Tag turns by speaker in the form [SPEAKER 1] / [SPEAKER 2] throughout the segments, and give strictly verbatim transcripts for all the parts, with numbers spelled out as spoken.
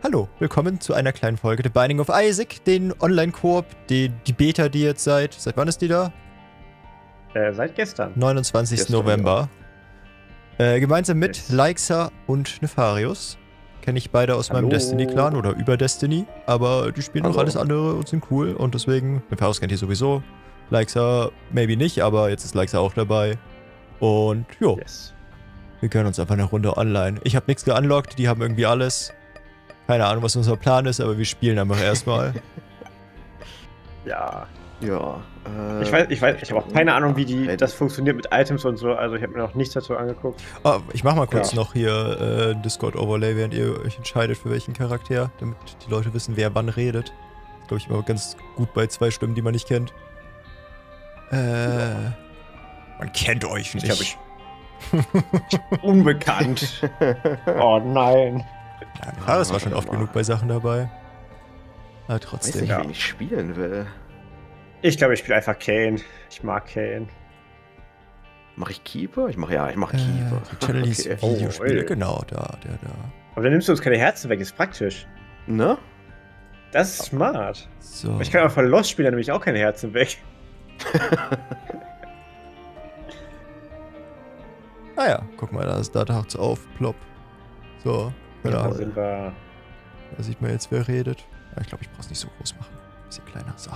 [SPEAKER 1] Hallo, willkommen zu einer kleinen Folge The Binding of Isaac, den Online-Koop, die, die Beta, die jetzt seit, seit wann ist die da?
[SPEAKER 2] Äh, seit gestern.
[SPEAKER 1] neunundzwanzigsten
[SPEAKER 2] Gestern,
[SPEAKER 1] November. Äh, gemeinsam mit
[SPEAKER 2] Yes.
[SPEAKER 1] Leixa und Nefarius. Kenne ich beide aus meinem
[SPEAKER 2] Hallo.
[SPEAKER 1] Destiny-Clan oder über Destiny, aber die spielen auch
[SPEAKER 2] Hallo.
[SPEAKER 1] alles andere und sind cool und deswegen, Nefarius kennt ihr sowieso, Leixa maybe nicht, aber jetzt ist Leixa auch dabei. Und jo,
[SPEAKER 2] Yes.
[SPEAKER 1] wir gönnen uns einfach eine Runde online. Ich habe nichts geunlockt, die haben irgendwie alles. Keine Ahnung, was unser Plan ist, aber wir spielen einfach erstmal.
[SPEAKER 2] Ja.
[SPEAKER 3] Ja. Äh,
[SPEAKER 2] Ich weiß, ich weiß, ich habe auch keine Ahnung, wie die,
[SPEAKER 3] Ready.
[SPEAKER 2] das funktioniert mit Items und so. Also ich habe mir noch nichts dazu angeguckt.
[SPEAKER 1] Oh, ich mach mal kurz
[SPEAKER 2] Ja.
[SPEAKER 1] noch hier äh, Discord-Overlay, während ihr euch entscheidet, für welchen Charakter, damit die Leute wissen, wer wann redet. Das glaube ich immer ganz gut bei zwei Stimmen, die man nicht kennt. Äh, man kennt euch nicht.
[SPEAKER 2] Ich glaube, ich. Unbekannt. Oh nein.
[SPEAKER 1] Ja, Nefarius war schon oft genug bei Sachen dabei. Aber
[SPEAKER 3] weiß
[SPEAKER 1] trotzdem.
[SPEAKER 3] nicht,
[SPEAKER 2] Ja.
[SPEAKER 3] wen ich spielen will.
[SPEAKER 2] Ich glaube, ich spiele einfach Kane. Ich mag Kane.
[SPEAKER 3] Mach ich Keeper? Ich mach ja, ich mach
[SPEAKER 1] Äh,
[SPEAKER 3] Keeper.
[SPEAKER 1] die Channel hieß
[SPEAKER 3] Okay.
[SPEAKER 1] Videospiele,
[SPEAKER 2] Oh, ey.
[SPEAKER 1] genau, da, der, da.
[SPEAKER 2] Aber dann nimmst du uns keine Herzen weg, ist praktisch.
[SPEAKER 3] Ne?
[SPEAKER 2] Das ist smart.
[SPEAKER 1] So.
[SPEAKER 2] Aber ich kann auch von Lost spielen, dann nehme ich auch keine Herzen weg.
[SPEAKER 1] Ah ja, guck mal, da, ist- da taucht's auf, plopp. So, genau.
[SPEAKER 2] Da
[SPEAKER 1] Da
[SPEAKER 2] sind wir.
[SPEAKER 1] sieht man jetzt, wer redet. Aber ich glaube, ich brauch's nicht so groß machen. Bisschen kleiner. So.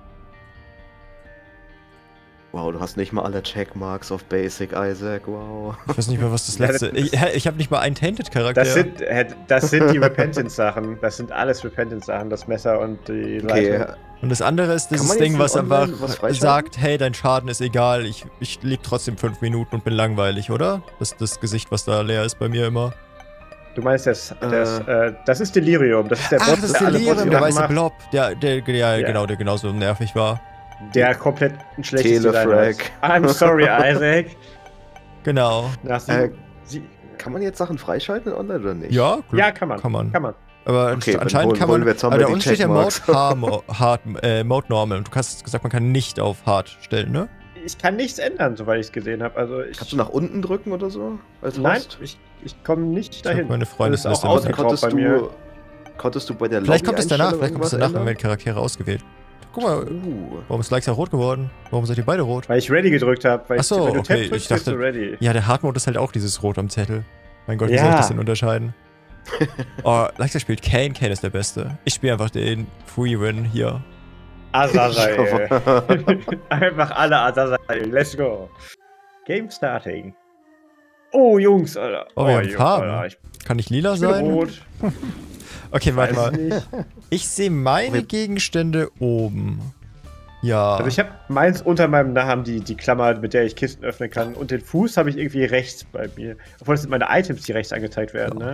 [SPEAKER 3] Wow, du hast nicht mal alle Checkmarks auf Basic, Isaac, wow.
[SPEAKER 1] Ich weiß nicht mehr, was das
[SPEAKER 2] Ja,
[SPEAKER 1] letzte...
[SPEAKER 2] das-
[SPEAKER 1] Ich, hä, ich habe nicht mal einen Tainted-Charakter.
[SPEAKER 2] Das sind, äh, das sind die Repentance-Sachen. Das sind alles Repentance-Sachen. Das Messer und die
[SPEAKER 3] Okay,
[SPEAKER 2] Seite.
[SPEAKER 1] Und das andere ist
[SPEAKER 3] Kann
[SPEAKER 1] dieses
[SPEAKER 3] man
[SPEAKER 1] Ding,
[SPEAKER 3] jetzt
[SPEAKER 1] was
[SPEAKER 3] in Online
[SPEAKER 1] einfach
[SPEAKER 3] was freischalten?
[SPEAKER 1] sagt, hey, dein Schaden ist egal, ich, ich lebe trotzdem fünf Minuten und bin langweilig, oder? Das ist das Gesicht, was da leer ist bei mir immer.
[SPEAKER 2] Du meinst, das, das, äh, das ist Delirium. Das ist der
[SPEAKER 1] Ach,
[SPEAKER 2] Bot,
[SPEAKER 1] das ist
[SPEAKER 2] der
[SPEAKER 1] der
[SPEAKER 2] alle
[SPEAKER 1] Lehrer,
[SPEAKER 2] Bots
[SPEAKER 1] der
[SPEAKER 2] wieder
[SPEAKER 1] weiße
[SPEAKER 2] macht,
[SPEAKER 1] Blob. Der, der, ja,
[SPEAKER 2] Ja.
[SPEAKER 1] genau, der genauso nervig war.
[SPEAKER 2] der komplett ein schlechtes Design
[SPEAKER 3] Telefrag.
[SPEAKER 2] hat. I'm sorry, Isaac.
[SPEAKER 1] Genau.
[SPEAKER 2] Nach sie,
[SPEAKER 3] Äh,
[SPEAKER 2] sie,
[SPEAKER 3] kann man jetzt Sachen freischalten online oder nicht?
[SPEAKER 1] Ja,
[SPEAKER 2] ja, kann man.
[SPEAKER 1] kann man.
[SPEAKER 2] Kann man.
[SPEAKER 1] Aber
[SPEAKER 3] Okay, dann
[SPEAKER 1] anscheinend
[SPEAKER 3] holen-
[SPEAKER 1] kann man.
[SPEAKER 3] holen wir jetzt
[SPEAKER 1] Aber
[SPEAKER 3] haben wir
[SPEAKER 1] da
[SPEAKER 3] die
[SPEAKER 1] unten steht ja Mode
[SPEAKER 3] Checkmarks.
[SPEAKER 1] Hard, hard äh, Mode Normal. Und du hast gesagt, man kann nicht auf Hard stellen, ne?
[SPEAKER 2] Ich kann nichts ändern, soweit ich es gesehen habe. Also ich,
[SPEAKER 3] Kannst du nach unten drücken oder so? Als
[SPEAKER 2] nein,
[SPEAKER 3] Host?
[SPEAKER 2] ich, ich komme nicht
[SPEAKER 1] Ich hab
[SPEAKER 2] dahin.
[SPEAKER 1] meine
[SPEAKER 2] Das ist
[SPEAKER 1] Freundesliste
[SPEAKER 2] auch
[SPEAKER 1] immer drin.
[SPEAKER 2] ausgegraut
[SPEAKER 3] Konntest
[SPEAKER 2] bei mir.
[SPEAKER 3] du, konntest du bei der
[SPEAKER 1] Vielleicht kommt es danach, vielleicht kommt es danach, wenn wir
[SPEAKER 3] wenn
[SPEAKER 1] die Charaktere ausgewählt. Guck mal,
[SPEAKER 3] Uh,
[SPEAKER 1] warum ist Leixa rot geworden? Warum seid ihr beide rot?
[SPEAKER 2] Weil ich Ready gedrückt habe.
[SPEAKER 1] Ach so,
[SPEAKER 2] wenn du
[SPEAKER 1] okay,
[SPEAKER 2] Tab drückst,
[SPEAKER 1] ich dachte-
[SPEAKER 2] bist du Ready.
[SPEAKER 1] Ja, der Hard Mode ist halt auch dieses Rot am Zettel. Mein Gott, wie
[SPEAKER 2] Ja.
[SPEAKER 1] soll ich das denn unterscheiden? Oh, Leixa spielt Kane, Kane ist der Beste. Ich spiele einfach den Free-Win hier.
[SPEAKER 2] Azazel. Einfach alle Azazel. Let's go. Game starting. Oh, Jungs, Alter.
[SPEAKER 1] Oh, wir haben
[SPEAKER 2] Jungs,
[SPEAKER 1] Farben.
[SPEAKER 2] Alter, Ich
[SPEAKER 1] Kann ich lila
[SPEAKER 2] bin
[SPEAKER 1] sein?
[SPEAKER 2] rot.
[SPEAKER 1] Okay, warte
[SPEAKER 2] Weiß
[SPEAKER 1] mal.
[SPEAKER 2] nicht.
[SPEAKER 1] Ich sehe meine
[SPEAKER 3] Wir-
[SPEAKER 1] Gegenstände oben. Ja.
[SPEAKER 2] Also ich habe meins unter meinem Namen, die, die Klammer, mit der ich Kisten öffnen kann. Und den Fuß habe ich irgendwie rechts bei mir. Obwohl das sind meine Items, die rechts angezeigt werden,
[SPEAKER 1] Ja.
[SPEAKER 2] ne?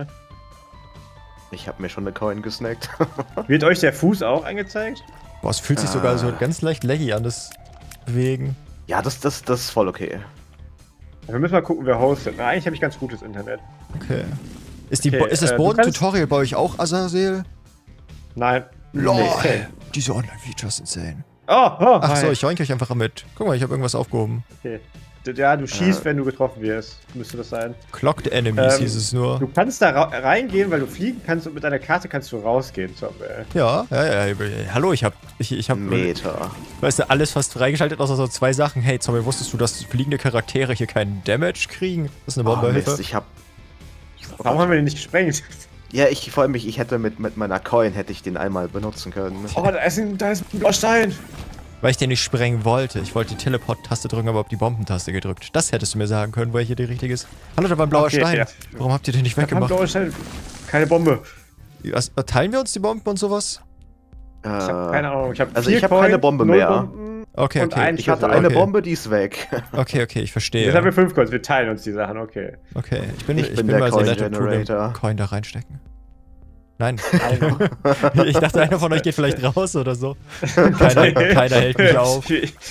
[SPEAKER 3] ich hab mir schon eine Coin gesnackt.
[SPEAKER 2] Wird euch der Fuß auch angezeigt?
[SPEAKER 1] Boah, es fühlt sich sogar so
[SPEAKER 3] Ah.
[SPEAKER 1] ganz leicht laggy an, das Bewegen.
[SPEAKER 3] Ja, das, das, das ist voll okay.
[SPEAKER 2] Wir müssen mal gucken, wer hostet. Na, eigentlich habe ich ganz gutes Internet.
[SPEAKER 1] Okay. Ist, die
[SPEAKER 2] Okay,
[SPEAKER 1] Bo ist das
[SPEAKER 2] äh, du
[SPEAKER 1] Boden-Tutorial bei euch auch Azazel?
[SPEAKER 2] Nein.
[SPEAKER 1] LOL!
[SPEAKER 2] Nee.
[SPEAKER 1] Diese Online-Features insane.
[SPEAKER 2] Oh, oh,
[SPEAKER 1] Ach so,
[SPEAKER 2] hi.
[SPEAKER 1] ich joink euch einfach mit. Guck mal, ich habe irgendwas aufgehoben.
[SPEAKER 2] Okay. Ja, du schießt,
[SPEAKER 3] Äh.
[SPEAKER 2] wenn du getroffen wirst. Müsste das sein.
[SPEAKER 1] Clocked Enemies
[SPEAKER 2] Ähm,
[SPEAKER 1] hieß es nur.
[SPEAKER 2] Du kannst da ra- reingehen, weil du fliegen kannst und mit deiner Karte kannst du rausgehen, Samuel.
[SPEAKER 1] Ja, ja, ja, ja. Hallo, ich hab, ich, ich hab,
[SPEAKER 3] Meter.
[SPEAKER 1] weißt du, alles fast freigeschaltet, außer so zwei Sachen. Hey, Zombie, wusstest du, dass fliegende Charaktere hier keinen Damage kriegen? Das ist eine
[SPEAKER 3] Oh,
[SPEAKER 1] Bomberhilfe.
[SPEAKER 3] Mist, ich hab.
[SPEAKER 2] Warum haben wir den nicht gesprengt?
[SPEAKER 3] Ja, ich vor allem, ich, ich hätte mit, mit meiner Coin hätte ich den einmal benutzen können.
[SPEAKER 2] Oh, da ist ein, da ist ein blauer Stein.
[SPEAKER 1] Weil ich den nicht sprengen wollte. Ich wollte die Teleport-Taste drücken, aber hab die Bombentaste gedrückt. Das hättest du mir sagen können, welche die richtige ist. Hallo, da war ein blauer
[SPEAKER 2] Okay,
[SPEAKER 1] Stein.
[SPEAKER 2] ja.
[SPEAKER 1] Warum habt ihr den nicht
[SPEAKER 2] Da kam ein
[SPEAKER 1] weggemacht?
[SPEAKER 2] blauer Stein. Keine Bombe.
[SPEAKER 1] Was, teilen wir uns die Bomben und sowas?
[SPEAKER 3] Äh,
[SPEAKER 2] Ich habe keine Ahnung. Ich hab
[SPEAKER 3] also
[SPEAKER 2] vier
[SPEAKER 3] ich hab
[SPEAKER 2] Coin,
[SPEAKER 3] keine Bombe
[SPEAKER 2] null
[SPEAKER 3] mehr.
[SPEAKER 2] Bomben.
[SPEAKER 1] Okay,
[SPEAKER 2] Und
[SPEAKER 1] okay.
[SPEAKER 2] ein
[SPEAKER 3] Ich hatte
[SPEAKER 2] Okay.
[SPEAKER 3] eine Bombe, die ist weg.
[SPEAKER 1] Okay, okay, ich verstehe.
[SPEAKER 2] Jetzt haben wir fünf Coins. Wir teilen uns die Sachen, okay.
[SPEAKER 1] Okay, ich bin,
[SPEAKER 3] Ich
[SPEAKER 1] ich
[SPEAKER 3] bin
[SPEAKER 1] bin,
[SPEAKER 3] der
[SPEAKER 1] mal so
[SPEAKER 3] Coin
[SPEAKER 1] nett und tu den
[SPEAKER 3] Generator.
[SPEAKER 1] Coin da reinstecken. Nein.
[SPEAKER 2] Einer.
[SPEAKER 1] Ich dachte, einer von euch geht vielleicht raus oder so. Keiner, keiner hält mich auf.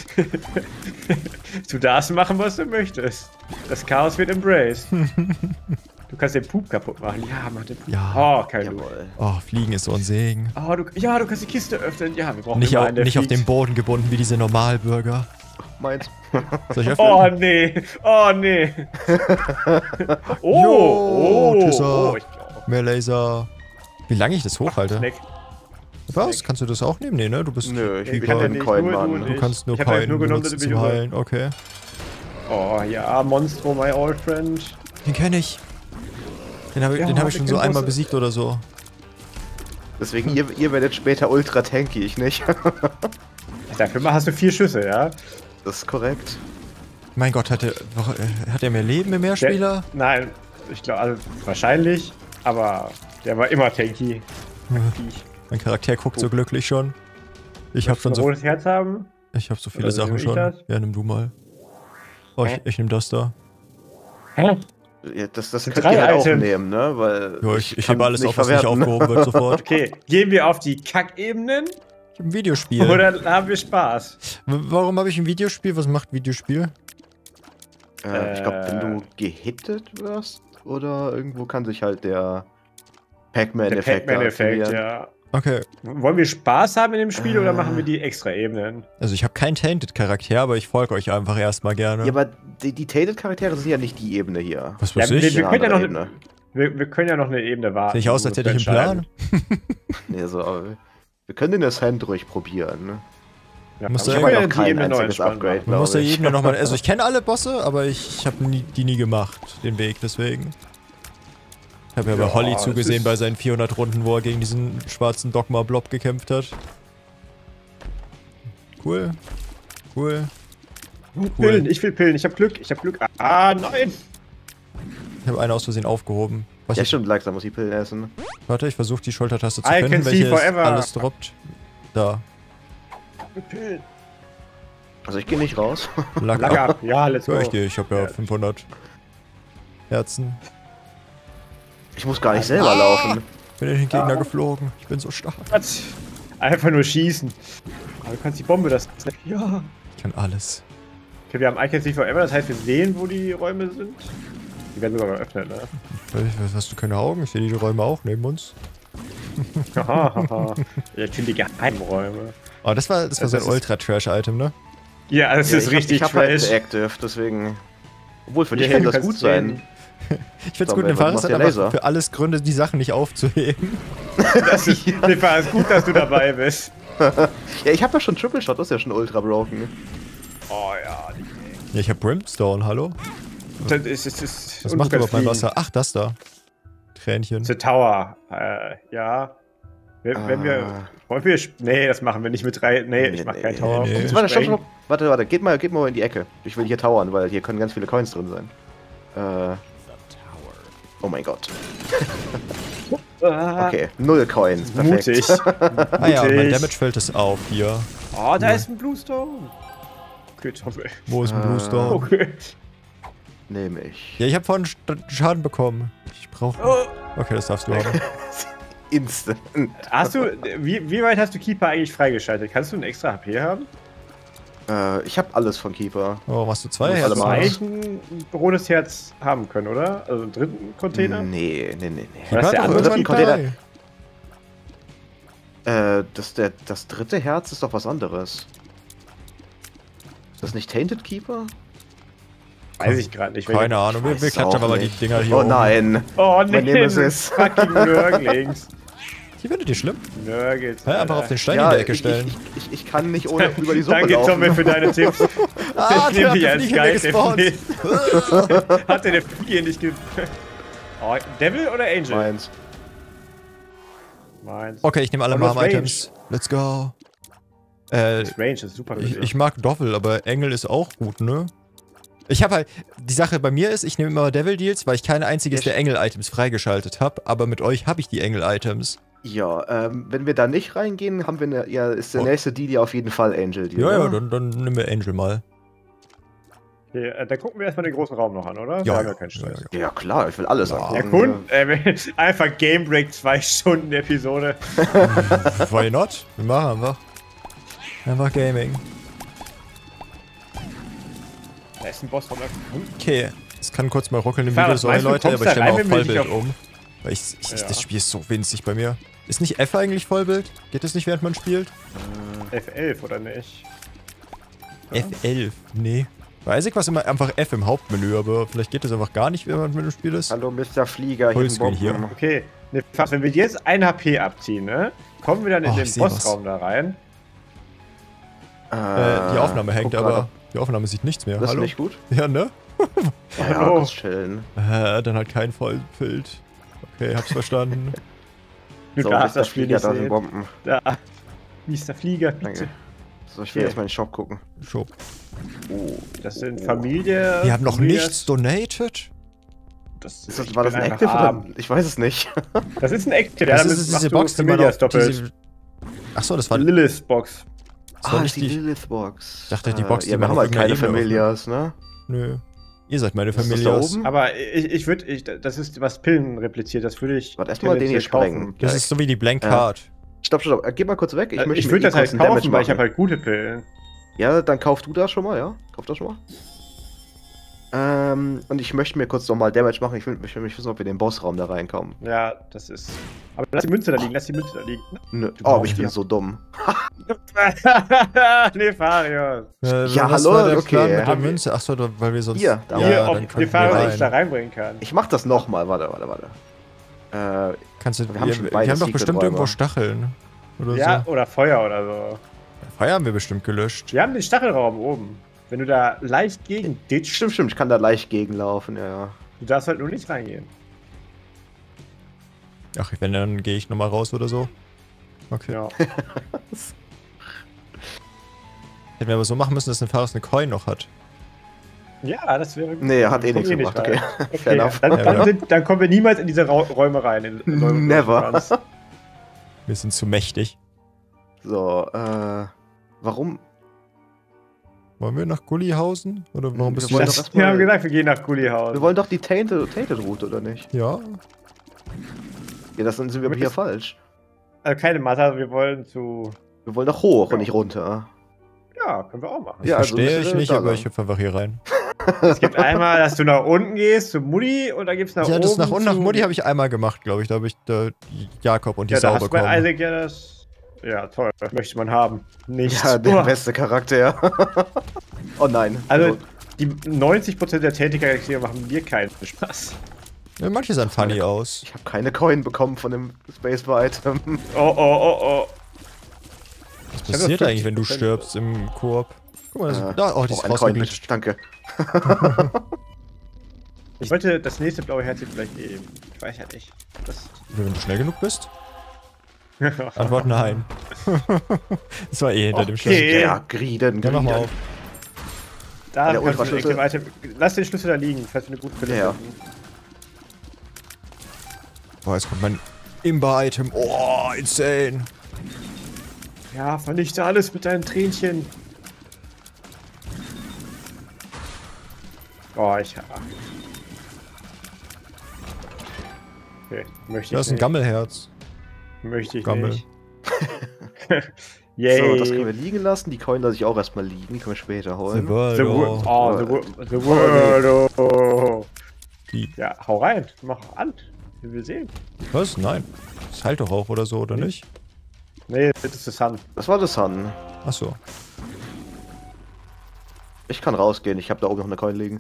[SPEAKER 2] Du darfst machen, was du möchtest. Das Chaos wird embraced. Du kannst den Pup kaputt machen. Ja, mach den Pup.
[SPEAKER 1] Ja.
[SPEAKER 2] Oh, kein Loot.
[SPEAKER 3] Jawohl.
[SPEAKER 1] Oh, Fliegen ist so ein Segen.
[SPEAKER 2] Oh, du, ja, du kannst die Kiste öffnen. Ja, wir brauchen
[SPEAKER 1] Nicht,
[SPEAKER 2] immer
[SPEAKER 1] au,
[SPEAKER 2] einen, der
[SPEAKER 1] nicht auf
[SPEAKER 2] fliegt.
[SPEAKER 1] den Boden gebunden wie diese Normalbürger.
[SPEAKER 3] Meins.
[SPEAKER 1] Soll ich öffnen?
[SPEAKER 2] Oh, nee. Oh, nee. oh,
[SPEAKER 1] Jo,
[SPEAKER 2] oh,
[SPEAKER 1] Tissa.
[SPEAKER 2] oh, ich glaub.
[SPEAKER 1] Mehr Laser. Wie lange ich das hochhalte?
[SPEAKER 2] Snack.
[SPEAKER 1] Was?
[SPEAKER 2] Snack.
[SPEAKER 1] Kannst du das auch nehmen? Nee, ne? Du bist...
[SPEAKER 3] Nö, ich
[SPEAKER 2] Ich
[SPEAKER 3] bin
[SPEAKER 2] kann ja
[SPEAKER 3] kein
[SPEAKER 2] nicht,
[SPEAKER 3] Coin,
[SPEAKER 2] nur-
[SPEAKER 3] Mann.
[SPEAKER 2] nur
[SPEAKER 1] Du
[SPEAKER 2] nicht.
[SPEAKER 1] kannst nur
[SPEAKER 2] Ich hab halt
[SPEAKER 1] Coin
[SPEAKER 2] nur genommen,
[SPEAKER 1] benutzen
[SPEAKER 2] dass ich
[SPEAKER 1] zum
[SPEAKER 2] so-
[SPEAKER 1] Heilen. Okay.
[SPEAKER 2] Oh ja, Monstro, my old friend.
[SPEAKER 1] Den kenne ich. Den habe
[SPEAKER 2] Ja,
[SPEAKER 1] den hab ich
[SPEAKER 2] wir
[SPEAKER 1] schon so
[SPEAKER 2] kennen
[SPEAKER 1] einmal
[SPEAKER 2] Bosse.
[SPEAKER 1] besiegt oder so.
[SPEAKER 3] Deswegen, ihr, ihr werdet später ultra tanky, ich nicht.
[SPEAKER 2] Dafür mal hast du vier Schüsse, ja?
[SPEAKER 3] Das ist korrekt.
[SPEAKER 1] Mein Gott, hat er, hat er mehr Leben im Mehrspieler?
[SPEAKER 2] Der, nein, ich glaube, also wahrscheinlich, aber der war immer tanky. Viech.
[SPEAKER 1] Mein Charakter guckt so glücklich schon. Ich habe
[SPEAKER 2] Möchtest
[SPEAKER 1] schon
[SPEAKER 2] du ein
[SPEAKER 1] so...
[SPEAKER 2] rotes Herz haben?
[SPEAKER 1] Ich habe so viele
[SPEAKER 2] Oder
[SPEAKER 1] Sachen
[SPEAKER 2] nehme ich
[SPEAKER 1] schon.
[SPEAKER 2] das?
[SPEAKER 1] Ja, nimm du mal. Oh, ich,
[SPEAKER 2] Hä?
[SPEAKER 1] ich nehm das da.
[SPEAKER 2] Hä?
[SPEAKER 3] Ja, das das
[SPEAKER 2] Sind
[SPEAKER 3] könnt
[SPEAKER 2] drei
[SPEAKER 3] ihr halt auch
[SPEAKER 2] Items.
[SPEAKER 3] nehmen, ne? Weil
[SPEAKER 1] Ja, ich, ich
[SPEAKER 3] kann
[SPEAKER 1] hebe alles
[SPEAKER 3] nicht
[SPEAKER 1] auf, was nicht
[SPEAKER 3] verwerten, ne?
[SPEAKER 1] aufgehoben wird sofort.
[SPEAKER 2] Okay, gehen wir auf die Kackebenen
[SPEAKER 1] Ich hab ein Videospiel.
[SPEAKER 2] oder haben wir Spaß?
[SPEAKER 1] W- Warum habe ich ein Videospiel? Was macht Videospiel?
[SPEAKER 3] Äh, ich glaube, wenn
[SPEAKER 2] Äh.
[SPEAKER 3] du gehittet wirst oder irgendwo kann sich halt der
[SPEAKER 2] Der
[SPEAKER 3] Pac-Man-Effekt
[SPEAKER 2] Pac-Man-Effekt,
[SPEAKER 3] aktivieren.
[SPEAKER 2] ja.
[SPEAKER 1] Okay.
[SPEAKER 2] Wollen wir Spaß haben in dem Spiel oder
[SPEAKER 3] Äh.
[SPEAKER 2] machen wir die extra Ebenen?
[SPEAKER 1] Also ich habe keinen Tainted-Charakter, aber ich folge euch einfach erstmal gerne.
[SPEAKER 3] Ja, aber die, die Tainted-Charaktere sind ja nicht die Ebene hier.
[SPEAKER 1] Was
[SPEAKER 2] Ja,
[SPEAKER 1] weiß
[SPEAKER 2] wir,
[SPEAKER 1] ich?
[SPEAKER 2] wir, können ja noch
[SPEAKER 3] Eine
[SPEAKER 2] eine,
[SPEAKER 3] Ebene.
[SPEAKER 2] wir, wir können ja noch eine Ebene warten.
[SPEAKER 1] Sehe ich aus,
[SPEAKER 2] um
[SPEAKER 1] als
[SPEAKER 2] uns
[SPEAKER 1] hätte ich
[SPEAKER 2] zu
[SPEAKER 1] einen Plan?
[SPEAKER 2] entscheiden.
[SPEAKER 3] Nee, so, aber wir- wir können den Ascent ruhig probieren, ne?
[SPEAKER 2] Ja,
[SPEAKER 1] Muss
[SPEAKER 2] aber
[SPEAKER 1] da
[SPEAKER 2] ich will
[SPEAKER 3] noch
[SPEAKER 2] ja
[SPEAKER 3] kein
[SPEAKER 2] die Ebene neu
[SPEAKER 3] einziges
[SPEAKER 2] entspannen
[SPEAKER 3] Upgrade.
[SPEAKER 2] machen.
[SPEAKER 1] Man muss ja
[SPEAKER 3] glaub ich.
[SPEAKER 1] jedem nochmal... Also ich kenne alle Bosse, aber ich habe nie, die nie gemacht, den Weg, deswegen. Ich habe ja bei
[SPEAKER 2] Ja,
[SPEAKER 1] Holly
[SPEAKER 2] das
[SPEAKER 1] zugesehen
[SPEAKER 2] ist-
[SPEAKER 1] bei seinen vierhundert Runden, wo er gegen diesen schwarzen Dogma-Blob gekämpft hat. Cool. Cool.
[SPEAKER 2] Pillen, ich will Pillen, ich hab Glück, ich hab Glück. Ah, nein!
[SPEAKER 1] Ich habe einen aus Versehen aufgehoben. Was
[SPEAKER 3] Ja,
[SPEAKER 1] ich,
[SPEAKER 3] stimmt, langsam muss ich Pillen essen.
[SPEAKER 1] warte, ich versuche die Schultertaste zu
[SPEAKER 2] I
[SPEAKER 1] finden,
[SPEAKER 2] can see
[SPEAKER 1] welche es
[SPEAKER 2] forever.
[SPEAKER 1] alles droppt. Da.
[SPEAKER 2] Pillen.
[SPEAKER 3] Also ich gehe nicht raus.
[SPEAKER 1] Lack
[SPEAKER 2] Lack
[SPEAKER 1] ab.
[SPEAKER 2] ab, ja, let's go.
[SPEAKER 1] Ja, ich gehe, ich habe ja
[SPEAKER 2] Ja.
[SPEAKER 1] fünfhundert Herzen.
[SPEAKER 3] Ich muss gar nicht selber laufen.
[SPEAKER 1] Bin in den Gegner geflogen. Ich bin so stark.
[SPEAKER 2] Was? Einfach nur schießen. Aber du kannst die Bombe, das. Ja.
[SPEAKER 1] Ich kann alles.
[SPEAKER 2] Okay, wir haben I Can See Forever, das heißt, wir sehen, wo die Räume sind. Die werden sogar geöffnet, ne?
[SPEAKER 1] Was, hast du keine Augen? Ich sehe die Räume auch neben uns.
[SPEAKER 2] Hahaha. Jetzt sind die Geheimräume.
[SPEAKER 1] Oh, das war, das war so ein
[SPEAKER 2] Das ist-
[SPEAKER 1] Ultra-Trash-Item, ne?
[SPEAKER 2] Ja, das
[SPEAKER 3] Ja,
[SPEAKER 2] ist
[SPEAKER 3] ich hab-
[SPEAKER 2] richtig
[SPEAKER 3] Ich habe halt
[SPEAKER 2] trash.
[SPEAKER 3] Active, deswegen. Obwohl, für dich
[SPEAKER 2] Ja,
[SPEAKER 3] kann
[SPEAKER 2] du
[SPEAKER 3] das
[SPEAKER 2] kannst
[SPEAKER 3] gut sein.
[SPEAKER 2] sehen.
[SPEAKER 1] Ich find's
[SPEAKER 3] So,
[SPEAKER 1] gut,
[SPEAKER 3] weil
[SPEAKER 1] in
[SPEAKER 3] du machst
[SPEAKER 1] Fahrrad
[SPEAKER 3] ja
[SPEAKER 1] einfach
[SPEAKER 3] Laser.
[SPEAKER 1] für alles Gründe, die Sachen nicht aufzuheben.
[SPEAKER 2] Das ist, Niffa, ist gut, dass du dabei bist.
[SPEAKER 3] Ja, ich habe ja schon Triple Shot, das ist ja schon ultra broken.
[SPEAKER 2] Oh ja, die
[SPEAKER 1] Ja, ich habe Brimstone, hallo?
[SPEAKER 2] das ist, ist, ist
[SPEAKER 1] Was
[SPEAKER 2] und
[SPEAKER 1] macht
[SPEAKER 2] du
[SPEAKER 1] überhaupt mein
[SPEAKER 2] kannst
[SPEAKER 1] Wasser? Ach, das da. Tränchen.
[SPEAKER 2] The Tower. Äh, ja. Wenn, wenn wir.
[SPEAKER 3] Ah.
[SPEAKER 2] Wollen wir. sp- Nee, das machen wir nicht mit drei. Nee, ich
[SPEAKER 3] Nee,
[SPEAKER 2] mach
[SPEAKER 3] nee,
[SPEAKER 2] keinen
[SPEAKER 1] nee,
[SPEAKER 2] Tower.
[SPEAKER 1] nee.
[SPEAKER 2] um zu
[SPEAKER 3] Warte, stopp,
[SPEAKER 2] sprengen.
[SPEAKER 3] stopp. Warte, warte, geht mal, geht mal in die Ecke. Ich will hier towern, weil hier können ganz viele Coins drin sein. Äh. Oh mein Gott.
[SPEAKER 2] Ah,
[SPEAKER 3] Okay, null Coins. Perfekt.
[SPEAKER 2] Mutig.
[SPEAKER 1] Ah ja, mein
[SPEAKER 2] mutig.
[SPEAKER 1] Damage-Feld ist auf hier.
[SPEAKER 2] Oh, da ist ein Bluestone. Okay, Tommel.
[SPEAKER 1] Wo ist ein
[SPEAKER 3] Ah.
[SPEAKER 1] Bluestone?
[SPEAKER 2] Okay.
[SPEAKER 3] Nehme ich.
[SPEAKER 1] Ja, ich habe vorhin St- Schaden bekommen. Ich brauche...
[SPEAKER 2] Oh.
[SPEAKER 1] Okay, das darfst du haben.
[SPEAKER 3] Instant.
[SPEAKER 2] Hast du. Wie, wie weit hast du Keeper eigentlich freigeschaltet? Kannst du ein extra H P haben?
[SPEAKER 3] Äh, ich habe alles von Keeper.
[SPEAKER 1] Oh, machst du zwei
[SPEAKER 3] Muss alle
[SPEAKER 1] Herzen?
[SPEAKER 3] mal.
[SPEAKER 2] Eigentlich ein rotes Herz haben können, oder? Also einen dritten Container?
[SPEAKER 3] Nee, nee, nee, nee.
[SPEAKER 1] Keeper
[SPEAKER 2] Was
[SPEAKER 1] hat
[SPEAKER 2] der
[SPEAKER 1] doch
[SPEAKER 2] andere
[SPEAKER 1] irgendwann
[SPEAKER 3] Container-
[SPEAKER 1] drei.
[SPEAKER 3] Äh, das, der, das dritte Herz ist doch was anderes. Ist das nicht Tainted Keeper?
[SPEAKER 2] Weiß ich gerade nicht.
[SPEAKER 1] Keine Ahnung, wir, wir
[SPEAKER 3] Weiß
[SPEAKER 1] klatschen
[SPEAKER 3] auch
[SPEAKER 1] aber mal die
[SPEAKER 3] nicht.
[SPEAKER 1] Dinger hier
[SPEAKER 3] Oh
[SPEAKER 1] oben.
[SPEAKER 3] nein.
[SPEAKER 2] Oh nee,
[SPEAKER 3] Mein Nemesis.
[SPEAKER 2] fucking Nörglings.
[SPEAKER 1] Hier findet ihr schlimm.
[SPEAKER 2] Nörgels.
[SPEAKER 1] Hä, einfach
[SPEAKER 2] Alter.
[SPEAKER 1] auf den Stein in
[SPEAKER 3] Ja,
[SPEAKER 1] die Ecke
[SPEAKER 3] ich,
[SPEAKER 1] stellen.
[SPEAKER 3] ich, ich, ich kann nicht ohne über die Suppe
[SPEAKER 2] Danke,
[SPEAKER 3] laufen.
[SPEAKER 2] Tommy, für deine Tipps.
[SPEAKER 1] Ah,
[SPEAKER 2] Ich nehm
[SPEAKER 1] der
[SPEAKER 2] dich
[SPEAKER 1] hat
[SPEAKER 2] als
[SPEAKER 1] die
[SPEAKER 2] Guide.
[SPEAKER 1] Fliege gespawnt.
[SPEAKER 2] Hat der der Fliege nicht ge... Oh, Devil oder Angel?
[SPEAKER 3] Meins.
[SPEAKER 2] Meins.
[SPEAKER 1] Okay, ich nehme alle
[SPEAKER 2] Und das
[SPEAKER 1] Marm-Items. Let's go. Äh,
[SPEAKER 2] Das Range ist super
[SPEAKER 1] ich,
[SPEAKER 2] gut.
[SPEAKER 1] ich mag Doppel, aber Engel ist auch gut, ne? Ich habe halt, die Sache bei mir ist, ich nehme immer Devil Deals, weil ich kein einziges
[SPEAKER 3] Ja,
[SPEAKER 1] der Engel-Items freigeschaltet habe, aber mit euch habe ich die Engel-Items.
[SPEAKER 3] Ja, ähm, wenn wir da nicht reingehen, haben wir eine, ja, ist der
[SPEAKER 1] Oh.
[SPEAKER 3] nächste Deal ja auf jeden Fall Angel Deal.
[SPEAKER 1] Ja, ja,
[SPEAKER 3] ne?
[SPEAKER 1] dann, dann nimm mir Angel mal.
[SPEAKER 2] Okay, äh, dann gucken wir erstmal den großen Raum noch an, oder? Wir
[SPEAKER 1] Ja,
[SPEAKER 2] haben ja
[SPEAKER 1] ja,
[SPEAKER 2] keinen Stress.
[SPEAKER 1] ja,
[SPEAKER 3] Ja, klar, ich will alles
[SPEAKER 1] Ja.
[SPEAKER 3] angucken.
[SPEAKER 2] Ja, cool. Äh, einfach Game Break, zwei Stunden Episode.
[SPEAKER 1] Why not? Wir machen einfach. Einfach Gaming.
[SPEAKER 2] Da ist ein Bossraum.
[SPEAKER 1] Okay, es kann kurz mal ruckeln im
[SPEAKER 2] Fahr,
[SPEAKER 1] Video,
[SPEAKER 2] was
[SPEAKER 1] sorry
[SPEAKER 2] meinst du,
[SPEAKER 1] Leute,
[SPEAKER 2] kommst
[SPEAKER 1] aber ich
[SPEAKER 2] da
[SPEAKER 1] stelle mal
[SPEAKER 2] rein,
[SPEAKER 1] auf
[SPEAKER 2] wenn wir dich
[SPEAKER 1] Vollbild
[SPEAKER 2] auf-
[SPEAKER 1] um. Weil ich, ich,
[SPEAKER 2] Ja.
[SPEAKER 1] das Spiel ist so winzig bei mir. Ist nicht F eigentlich Vollbild? Geht das nicht, während man spielt?
[SPEAKER 2] F elf, oder nicht?
[SPEAKER 1] F elf? Nee. Bei Isaac war es immer einfach F im Hauptmenü, aber vielleicht geht das einfach gar nicht, während man mit dem Spiel ist.
[SPEAKER 3] Hallo, Mister Flieger, hier,
[SPEAKER 1] Fullscreen
[SPEAKER 3] Bomben.
[SPEAKER 1] hier.
[SPEAKER 2] Okay, Ne, fast, wenn wir jetzt ein H P abziehen, ne? Kommen wir dann in
[SPEAKER 1] Oh,
[SPEAKER 2] den
[SPEAKER 1] ich seh
[SPEAKER 2] Bossraum da rein?
[SPEAKER 1] Äh, die Aufnahme hängt,
[SPEAKER 3] guck
[SPEAKER 1] aber
[SPEAKER 3] grad.
[SPEAKER 1] die Aufnahme sieht nichts mehr.
[SPEAKER 3] Das ist
[SPEAKER 1] Hallo?
[SPEAKER 3] nicht gut.
[SPEAKER 1] Ja, ne?
[SPEAKER 3] Ja, ja,
[SPEAKER 2] Hallo.
[SPEAKER 3] das chillen.
[SPEAKER 1] Äh, dann halt kein Vollbild. Okay, hab's verstanden.
[SPEAKER 2] Du
[SPEAKER 3] So,
[SPEAKER 2] darfst
[SPEAKER 3] Mister
[SPEAKER 2] das Spiel
[SPEAKER 3] Flieger,
[SPEAKER 2] nicht
[SPEAKER 3] da sind
[SPEAKER 2] sehen.
[SPEAKER 3] Bomben.
[SPEAKER 2] Da. Mister Flieger, bitte.
[SPEAKER 3] Danke. So, ich will
[SPEAKER 2] Okay.
[SPEAKER 3] erstmal in den Shop gucken.
[SPEAKER 1] Shop.
[SPEAKER 3] Oh.
[SPEAKER 2] Das sind Familie.
[SPEAKER 1] Wir haben noch
[SPEAKER 2] Familie-
[SPEAKER 1] nichts donated?
[SPEAKER 2] Das,
[SPEAKER 3] Ist das,
[SPEAKER 2] ich
[SPEAKER 3] war das
[SPEAKER 2] bin
[SPEAKER 3] ein
[SPEAKER 2] einfach
[SPEAKER 3] Active
[SPEAKER 2] arm.
[SPEAKER 3] oder? Ich weiß es nicht.
[SPEAKER 2] Das ist ein Active, ja,
[SPEAKER 1] Das
[SPEAKER 2] damit
[SPEAKER 1] ist
[SPEAKER 2] machst
[SPEAKER 1] diese
[SPEAKER 2] du
[SPEAKER 1] Box, die man
[SPEAKER 2] Familias
[SPEAKER 1] auf
[SPEAKER 2] doppelt.
[SPEAKER 1] diese... Achso, das war...
[SPEAKER 2] Lilith Box.
[SPEAKER 1] Das war
[SPEAKER 3] Ah,
[SPEAKER 1] nicht
[SPEAKER 3] ist die
[SPEAKER 1] die...
[SPEAKER 3] Lilith-Box.
[SPEAKER 1] Ich dachte, die
[SPEAKER 3] Äh,
[SPEAKER 1] Box, die
[SPEAKER 3] ja,
[SPEAKER 1] man
[SPEAKER 3] wir haben
[SPEAKER 1] auf
[SPEAKER 3] halt keine
[SPEAKER 1] irgendeiner Ebene
[SPEAKER 3] Familias, ne?
[SPEAKER 1] Nö. Ihr seid meine
[SPEAKER 3] Ist das da
[SPEAKER 1] Familie.
[SPEAKER 3] oben?
[SPEAKER 2] Aber ich, ich würde, ich, das ist was Pillen repliziert, das würde ich.
[SPEAKER 3] Warte, erstmal den hier
[SPEAKER 2] tendenziell kaufen.
[SPEAKER 3] sprengen.
[SPEAKER 1] Das ist so wie die Blank
[SPEAKER 3] Ja.
[SPEAKER 1] Card.
[SPEAKER 3] Stopp, stopp, stopp. Geh mal kurz weg. Ich,
[SPEAKER 2] Ich,
[SPEAKER 3] möchte
[SPEAKER 2] ich
[SPEAKER 3] mit
[SPEAKER 2] würde das
[SPEAKER 3] ihm
[SPEAKER 2] halt
[SPEAKER 3] kurz einen
[SPEAKER 2] kaufen,
[SPEAKER 3] Damage
[SPEAKER 2] weil ich habe
[SPEAKER 3] machen.
[SPEAKER 2] halt gute Pillen.
[SPEAKER 3] Ja, dann kauf du das schon mal, ja? Kauf das schon mal. Ähm, und ich möchte mir kurz nochmal Damage machen. Ich will, ich will mich wissen, ob wir in den Bossraum da reinkommen.
[SPEAKER 2] Ja, das ist. Aber lass die Münze da liegen, lass die Münze da liegen.
[SPEAKER 3] Nö.
[SPEAKER 1] Du
[SPEAKER 3] Oh, aber
[SPEAKER 1] brauchst
[SPEAKER 3] ich bin
[SPEAKER 1] ja-
[SPEAKER 3] so dumm.
[SPEAKER 2] Nefarius.
[SPEAKER 1] Äh,
[SPEAKER 3] Ja,
[SPEAKER 1] was
[SPEAKER 3] hallo,
[SPEAKER 1] war der
[SPEAKER 3] okay.
[SPEAKER 1] Plan mit der
[SPEAKER 2] Haben wir-
[SPEAKER 1] Münze? Achso, da- weil wir sonst...
[SPEAKER 3] Hier, da
[SPEAKER 1] ja,
[SPEAKER 2] Hier,
[SPEAKER 1] dann
[SPEAKER 2] ob
[SPEAKER 1] könnten wir
[SPEAKER 2] Nefarius dich da
[SPEAKER 1] rein.
[SPEAKER 2] reinbringen kann.
[SPEAKER 3] Ich mach das nochmal. Warte, warte, warte. Äh,
[SPEAKER 1] Kannst du...
[SPEAKER 3] Wir
[SPEAKER 1] Wir,
[SPEAKER 3] haben
[SPEAKER 1] wir,
[SPEAKER 3] schon
[SPEAKER 1] wir
[SPEAKER 3] beide
[SPEAKER 1] haben doch bestimmt
[SPEAKER 3] Secret-Räume.
[SPEAKER 1] irgendwo Stacheln. Oder
[SPEAKER 2] Ja,
[SPEAKER 1] so.
[SPEAKER 2] oder Feuer oder so.
[SPEAKER 1] Feuer haben wir bestimmt gelöscht.
[SPEAKER 2] Wir haben den Stachelraum oben. Wenn du da leicht gegen ditcht,
[SPEAKER 3] stimmt, stimmt. Ich kann da leicht gegenlaufen, ja, ja.
[SPEAKER 2] du darfst halt nur nicht reingehen.
[SPEAKER 1] Ach, wenn, dann gehe ich nochmal raus oder so. Okay.
[SPEAKER 2] Ja.
[SPEAKER 1] Hätten wir aber so machen müssen, dass Nefarius eine Coin noch hat.
[SPEAKER 2] Ja, das wäre gut.
[SPEAKER 3] Nee, er hat eh
[SPEAKER 2] Komm
[SPEAKER 3] nichts
[SPEAKER 2] eh
[SPEAKER 3] gemacht,
[SPEAKER 2] nicht
[SPEAKER 3] okay.
[SPEAKER 2] rein.
[SPEAKER 3] Fair enough.
[SPEAKER 2] Dann,
[SPEAKER 1] Ja,
[SPEAKER 2] dann,
[SPEAKER 1] ja.
[SPEAKER 2] sind, dann kommen wir niemals in diese Ra Räume rein. In, in Räume,
[SPEAKER 3] Never.
[SPEAKER 2] Runs.
[SPEAKER 1] Wir sind zu mächtig.
[SPEAKER 3] So, äh. Warum?
[SPEAKER 1] Wollen wir nach Gullihausen? Oder warum bist
[SPEAKER 3] Wir
[SPEAKER 1] du
[SPEAKER 3] wollen
[SPEAKER 1] jetzt...
[SPEAKER 3] doch
[SPEAKER 2] Das, wir haben
[SPEAKER 3] erstmal-
[SPEAKER 2] gesagt, wir gehen nach Gullihausen.
[SPEAKER 3] Wir wollen doch die Tainted, Tainted Route, oder nicht?
[SPEAKER 1] Ja.
[SPEAKER 3] Ja, das sind wir aber
[SPEAKER 2] Mit
[SPEAKER 3] hier
[SPEAKER 2] das-
[SPEAKER 3] falsch.
[SPEAKER 2] Also keine Mathe, wir wollen zu.
[SPEAKER 3] Wir wollen doch hoch
[SPEAKER 2] Ja.
[SPEAKER 3] und nicht runter.
[SPEAKER 2] Ja, können wir auch machen.
[SPEAKER 1] Das
[SPEAKER 3] Ja, also
[SPEAKER 1] verstehe
[SPEAKER 3] müssen
[SPEAKER 1] ich
[SPEAKER 3] wir
[SPEAKER 1] nicht,
[SPEAKER 3] da
[SPEAKER 1] aber
[SPEAKER 3] lang.
[SPEAKER 1] ich hüpfe einfach hier rein.
[SPEAKER 2] Es gibt einmal, dass du nach unten gehst zu Mutti und dann gibt's nach
[SPEAKER 1] ja,
[SPEAKER 2] oben.
[SPEAKER 1] das nach unten nach
[SPEAKER 2] zu-
[SPEAKER 1] Mutti habe ich einmal gemacht, glaube ich. Da habe ich da Jakob und die
[SPEAKER 2] Ja, da
[SPEAKER 1] Sau
[SPEAKER 2] hast du bei
[SPEAKER 1] bekommen.
[SPEAKER 2] Isaac ja das. Ja, toll. Möchte man haben. Nicht.
[SPEAKER 3] Ja, der
[SPEAKER 2] Uah.
[SPEAKER 3] beste Charakter. Oh nein.
[SPEAKER 2] Also, die neunzig Prozent der Tätigkeiten machen mir keinen Spaß.
[SPEAKER 1] Ja, manche sahen funny aus.
[SPEAKER 3] Ich habe keine Coin bekommen von dem Spacebar-Item.
[SPEAKER 2] Oh, oh, oh, oh.
[SPEAKER 1] Was
[SPEAKER 2] hab ja
[SPEAKER 1] passiert eigentlich, wenn du
[SPEAKER 2] fünfzig Prozent.
[SPEAKER 1] stirbst im Koop? Guck mal, das,
[SPEAKER 3] Äh,
[SPEAKER 1] da, oh, die ist
[SPEAKER 3] eine Coin,
[SPEAKER 1] rausgeglitscht.
[SPEAKER 3] bitte. Danke.
[SPEAKER 2] Ich wollte das nächste blaue Herzchen vielleicht nehmen. Ich weiß ja nicht. Das.
[SPEAKER 1] Wenn du schnell genug bist? Antwort nein. Das war eh hinter dem Schlüssel.
[SPEAKER 2] Okay.
[SPEAKER 3] Ja, Grieden,
[SPEAKER 1] Ja, mach mal
[SPEAKER 3] Grieden.
[SPEAKER 1] auf.
[SPEAKER 2] Da
[SPEAKER 3] Der
[SPEAKER 2] kannst du
[SPEAKER 3] Ultraschlüssel.
[SPEAKER 2] Active Item. Lass den Schlüssel da liegen, falls wir eine gute Pille
[SPEAKER 3] Ja.
[SPEAKER 2] finden.
[SPEAKER 1] Boah, jetzt kommt mein Imba-Item. Oh, insane.
[SPEAKER 2] Ja, vernichte alles mit deinen Tränchen. Oh, ich. Okay, möchte
[SPEAKER 1] Das
[SPEAKER 2] ich
[SPEAKER 1] ist ein
[SPEAKER 2] nicht.
[SPEAKER 1] Gammelherz.
[SPEAKER 2] Möchte ich
[SPEAKER 1] Gammel.
[SPEAKER 2] nicht. Yay.
[SPEAKER 3] So, das können wir liegen lassen. Die Coin lasse ich auch erstmal liegen. Die können wir später
[SPEAKER 1] The
[SPEAKER 3] holen.
[SPEAKER 1] World,
[SPEAKER 2] The,
[SPEAKER 1] oh.
[SPEAKER 2] wo oh, the, wo the World. Oh.
[SPEAKER 1] Die.
[SPEAKER 2] Ja, hau rein. Mach an. Wir will sehen.
[SPEAKER 1] Was? Nein. Das heilt doch auch, oder so, oder nicht?
[SPEAKER 2] Nee, das ist das Sun.
[SPEAKER 3] Das war das Sun.
[SPEAKER 1] Achso.
[SPEAKER 3] Ich kann rausgehen. Ich habe da oben noch eine Coin liegen.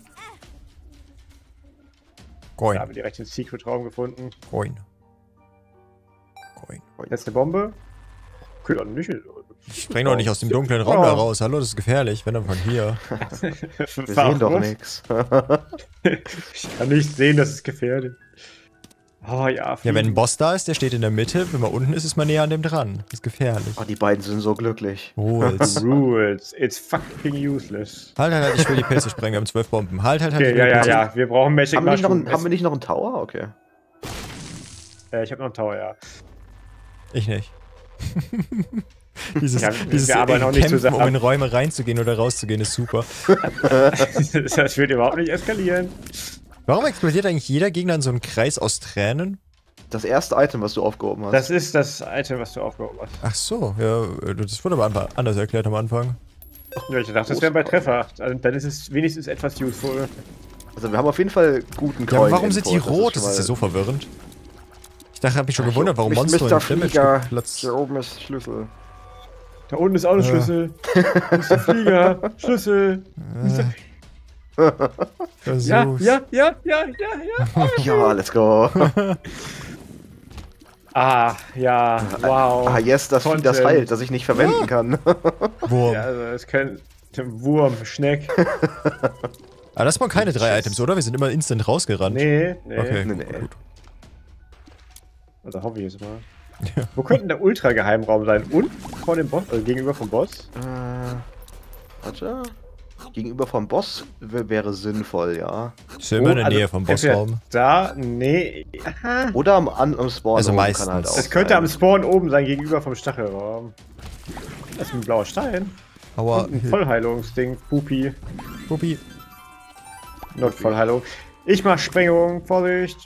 [SPEAKER 2] Da
[SPEAKER 1] Coin.
[SPEAKER 2] haben wir direkt den Secret-Raum gefunden.
[SPEAKER 1] Coin. Coin.
[SPEAKER 2] Jetzt eine Bombe. Okay, dann nicht.
[SPEAKER 1] Ich spreng doch nicht aus dem dunklen Raum
[SPEAKER 2] Oh.
[SPEAKER 1] da raus. Hallo, das ist gefährlich. Wenn dann von hier.
[SPEAKER 3] Wir sehen doch nichts.
[SPEAKER 2] Ich kann nicht sehen, das ist gefährlich. Oh ja,
[SPEAKER 1] Ja,
[SPEAKER 2] fliegen.
[SPEAKER 1] wenn ein Boss da ist, der steht in der Mitte. Wenn man unten ist, ist man näher an dem dran. Das ist gefährlich.
[SPEAKER 3] Oh, die beiden sind so glücklich.
[SPEAKER 1] Rules.
[SPEAKER 2] Rules. It's fucking useless.
[SPEAKER 1] Halt, halt, halt, ich will die Pilze sprengen. Wir haben zwölf Bomben. Halt, halt, halt.
[SPEAKER 2] Okay,
[SPEAKER 1] ich will
[SPEAKER 2] ja,
[SPEAKER 1] die
[SPEAKER 2] ja,
[SPEAKER 1] Pilze-
[SPEAKER 2] ja. Wir brauchen Magic
[SPEAKER 3] Haben wir, nicht noch
[SPEAKER 2] Mushroom.
[SPEAKER 3] einen, haben wir nicht noch einen Tower? Okay.
[SPEAKER 2] Äh, ich habe noch einen Tower, ja.
[SPEAKER 1] Ich nicht. dieses
[SPEAKER 2] Ja,
[SPEAKER 1] dieses
[SPEAKER 2] wir arbeiten auch nicht
[SPEAKER 1] Kämpfen,
[SPEAKER 2] zusammen.
[SPEAKER 1] um in Räume reinzugehen oder rauszugehen, ist super.
[SPEAKER 2] Das wird überhaupt nicht eskalieren.
[SPEAKER 1] Warum explodiert eigentlich jeder Gegner in so einem Kreis aus Tränen?
[SPEAKER 3] Das erste Item, was du aufgehoben hast.
[SPEAKER 2] Das ist das Item, was du aufgehoben hast.
[SPEAKER 1] Ach so, ja, das wurde aber einfach anders erklärt am Anfang.
[SPEAKER 2] Ja, ich dachte, das wäre bei Treffer. Also, dann ist es wenigstens etwas useful.
[SPEAKER 3] Also wir haben auf jeden Fall guten Coin.
[SPEAKER 1] Ja, aber warum sind die
[SPEAKER 3] Input,
[SPEAKER 1] rot? Das
[SPEAKER 3] schon
[SPEAKER 1] ist ja
[SPEAKER 3] mal-
[SPEAKER 1] so verwirrend. Ich dachte, hab mich schon
[SPEAKER 3] Ach,
[SPEAKER 1] gewundert, warum
[SPEAKER 3] Mis-
[SPEAKER 1] Monster
[SPEAKER 3] Mister
[SPEAKER 1] und Damage
[SPEAKER 3] Flieger.
[SPEAKER 1] geplatzt.
[SPEAKER 3] Hier oben ist Schlüssel.
[SPEAKER 2] Da unten ist auch ein
[SPEAKER 1] Ja.
[SPEAKER 2] Schlüssel. Mister Flieger. Schlüssel.
[SPEAKER 1] Äh,
[SPEAKER 2] Ja,
[SPEAKER 1] Versuch's.
[SPEAKER 2] ja, ja, ja, ja, ja.
[SPEAKER 3] Ja, let's go.
[SPEAKER 2] Ah, ja, wow.
[SPEAKER 3] Ah, yes, das Vieh, das
[SPEAKER 2] Content.
[SPEAKER 3] heilt, das ich nicht verwenden kann.
[SPEAKER 1] Wurm.
[SPEAKER 2] Ja, also es könnte Wurm, Schneck.
[SPEAKER 1] Aber das waren keine drei Items, oder? Wir sind immer instant rausgerannt.
[SPEAKER 2] Nee, nee.
[SPEAKER 1] Okay,
[SPEAKER 3] Nee,
[SPEAKER 1] gut,
[SPEAKER 3] nee.
[SPEAKER 1] gut.
[SPEAKER 2] Also hoffe ich jetzt mal.
[SPEAKER 1] Ja.
[SPEAKER 2] Wo könnte der Ultra-Geheimraum sein? Und vor dem Boss, also gegenüber vom Boss?
[SPEAKER 3] Äh, warte. Gegenüber vom Boss w- wäre sinnvoll, ja.
[SPEAKER 1] Ist ja immer in der
[SPEAKER 2] also,
[SPEAKER 1] Nähe vom
[SPEAKER 2] entweder
[SPEAKER 1] Bossraum.
[SPEAKER 2] Da, nee. Aha.
[SPEAKER 3] Oder am, an, am Spawn
[SPEAKER 1] Also
[SPEAKER 3] oben
[SPEAKER 1] meistens.
[SPEAKER 3] kann halt auch
[SPEAKER 2] Es könnte
[SPEAKER 3] sein.
[SPEAKER 2] am Spawn oben sein, gegenüber vom Stachelraum. Das ist ein blauer Stein.
[SPEAKER 1] Aua.
[SPEAKER 2] Und ein Vollheilungsding. Pupi.
[SPEAKER 1] Pupi.
[SPEAKER 2] Not Vollheilung. Ich mach Sprengung. Vorsicht.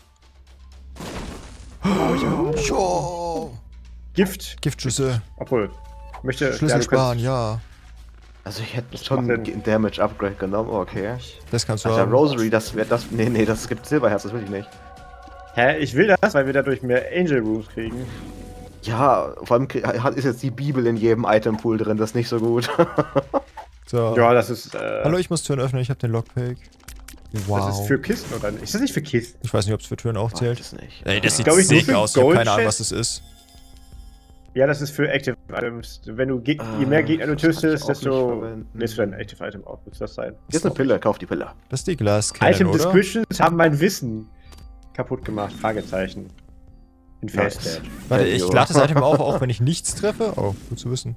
[SPEAKER 1] Jo.
[SPEAKER 2] Gift.
[SPEAKER 1] Giftschüsse.
[SPEAKER 2] Obwohl. Ich möchte.
[SPEAKER 1] Schlüssel
[SPEAKER 2] du
[SPEAKER 1] sparen,
[SPEAKER 2] kannst-
[SPEAKER 1] ja.
[SPEAKER 3] Also ich hätte
[SPEAKER 2] macht
[SPEAKER 3] schon
[SPEAKER 2] denn-
[SPEAKER 3] ein Damage Upgrade genommen, okay.
[SPEAKER 1] Das kannst du
[SPEAKER 3] Alter,
[SPEAKER 1] haben.
[SPEAKER 3] Rosary, das wäre das. Nee, nee, das gibt Silberherz, das will ich nicht.
[SPEAKER 2] Hä? Ich will das, weil wir dadurch mehr Angel Rooms kriegen.
[SPEAKER 3] Ja, vor allem krie- hat- ist jetzt die Bibel in jedem Itempool drin, das ist nicht so gut.
[SPEAKER 1] So.
[SPEAKER 2] Ja, das ist. Äh,
[SPEAKER 1] Hallo, ich muss Türen öffnen, ich habe den Lockpick. Wow.
[SPEAKER 2] Das ist für Kisten oder nicht? Ist das nicht für Kisten?
[SPEAKER 1] Ich weiß nicht, ob es für Türen auch
[SPEAKER 3] Weiß
[SPEAKER 1] zählt.
[SPEAKER 3] es nicht.
[SPEAKER 1] Ey, das sieht
[SPEAKER 2] glaub ich, nur
[SPEAKER 1] sick
[SPEAKER 2] für
[SPEAKER 1] aus. Ich habe
[SPEAKER 2] Gold
[SPEAKER 1] keine Ahnung, was
[SPEAKER 2] Chest.
[SPEAKER 1] das ist.
[SPEAKER 2] Ja, das ist für Active Items. Wenn du Geg je
[SPEAKER 3] Äh,
[SPEAKER 2] mehr Gegner du
[SPEAKER 3] das kann ich
[SPEAKER 2] tötest,
[SPEAKER 3] auch
[SPEAKER 2] desto.
[SPEAKER 3] nicht verwenden.
[SPEAKER 2] Lässt du dein Active Item auf. Muss das sein?
[SPEAKER 3] Hier ist eine Pille, kauf die Pille.
[SPEAKER 1] Das ist die Glascannon,
[SPEAKER 2] Item
[SPEAKER 1] oder?
[SPEAKER 2] Descriptions haben mein Wissen kaputt gemacht. Fragezeichen. In
[SPEAKER 3] Nice.
[SPEAKER 2] Fast
[SPEAKER 1] Warte,
[SPEAKER 3] Hey,
[SPEAKER 1] ich
[SPEAKER 3] jo.
[SPEAKER 1] lade das Item auf, auch wenn ich nichts treffe? Oh, gut zu wissen.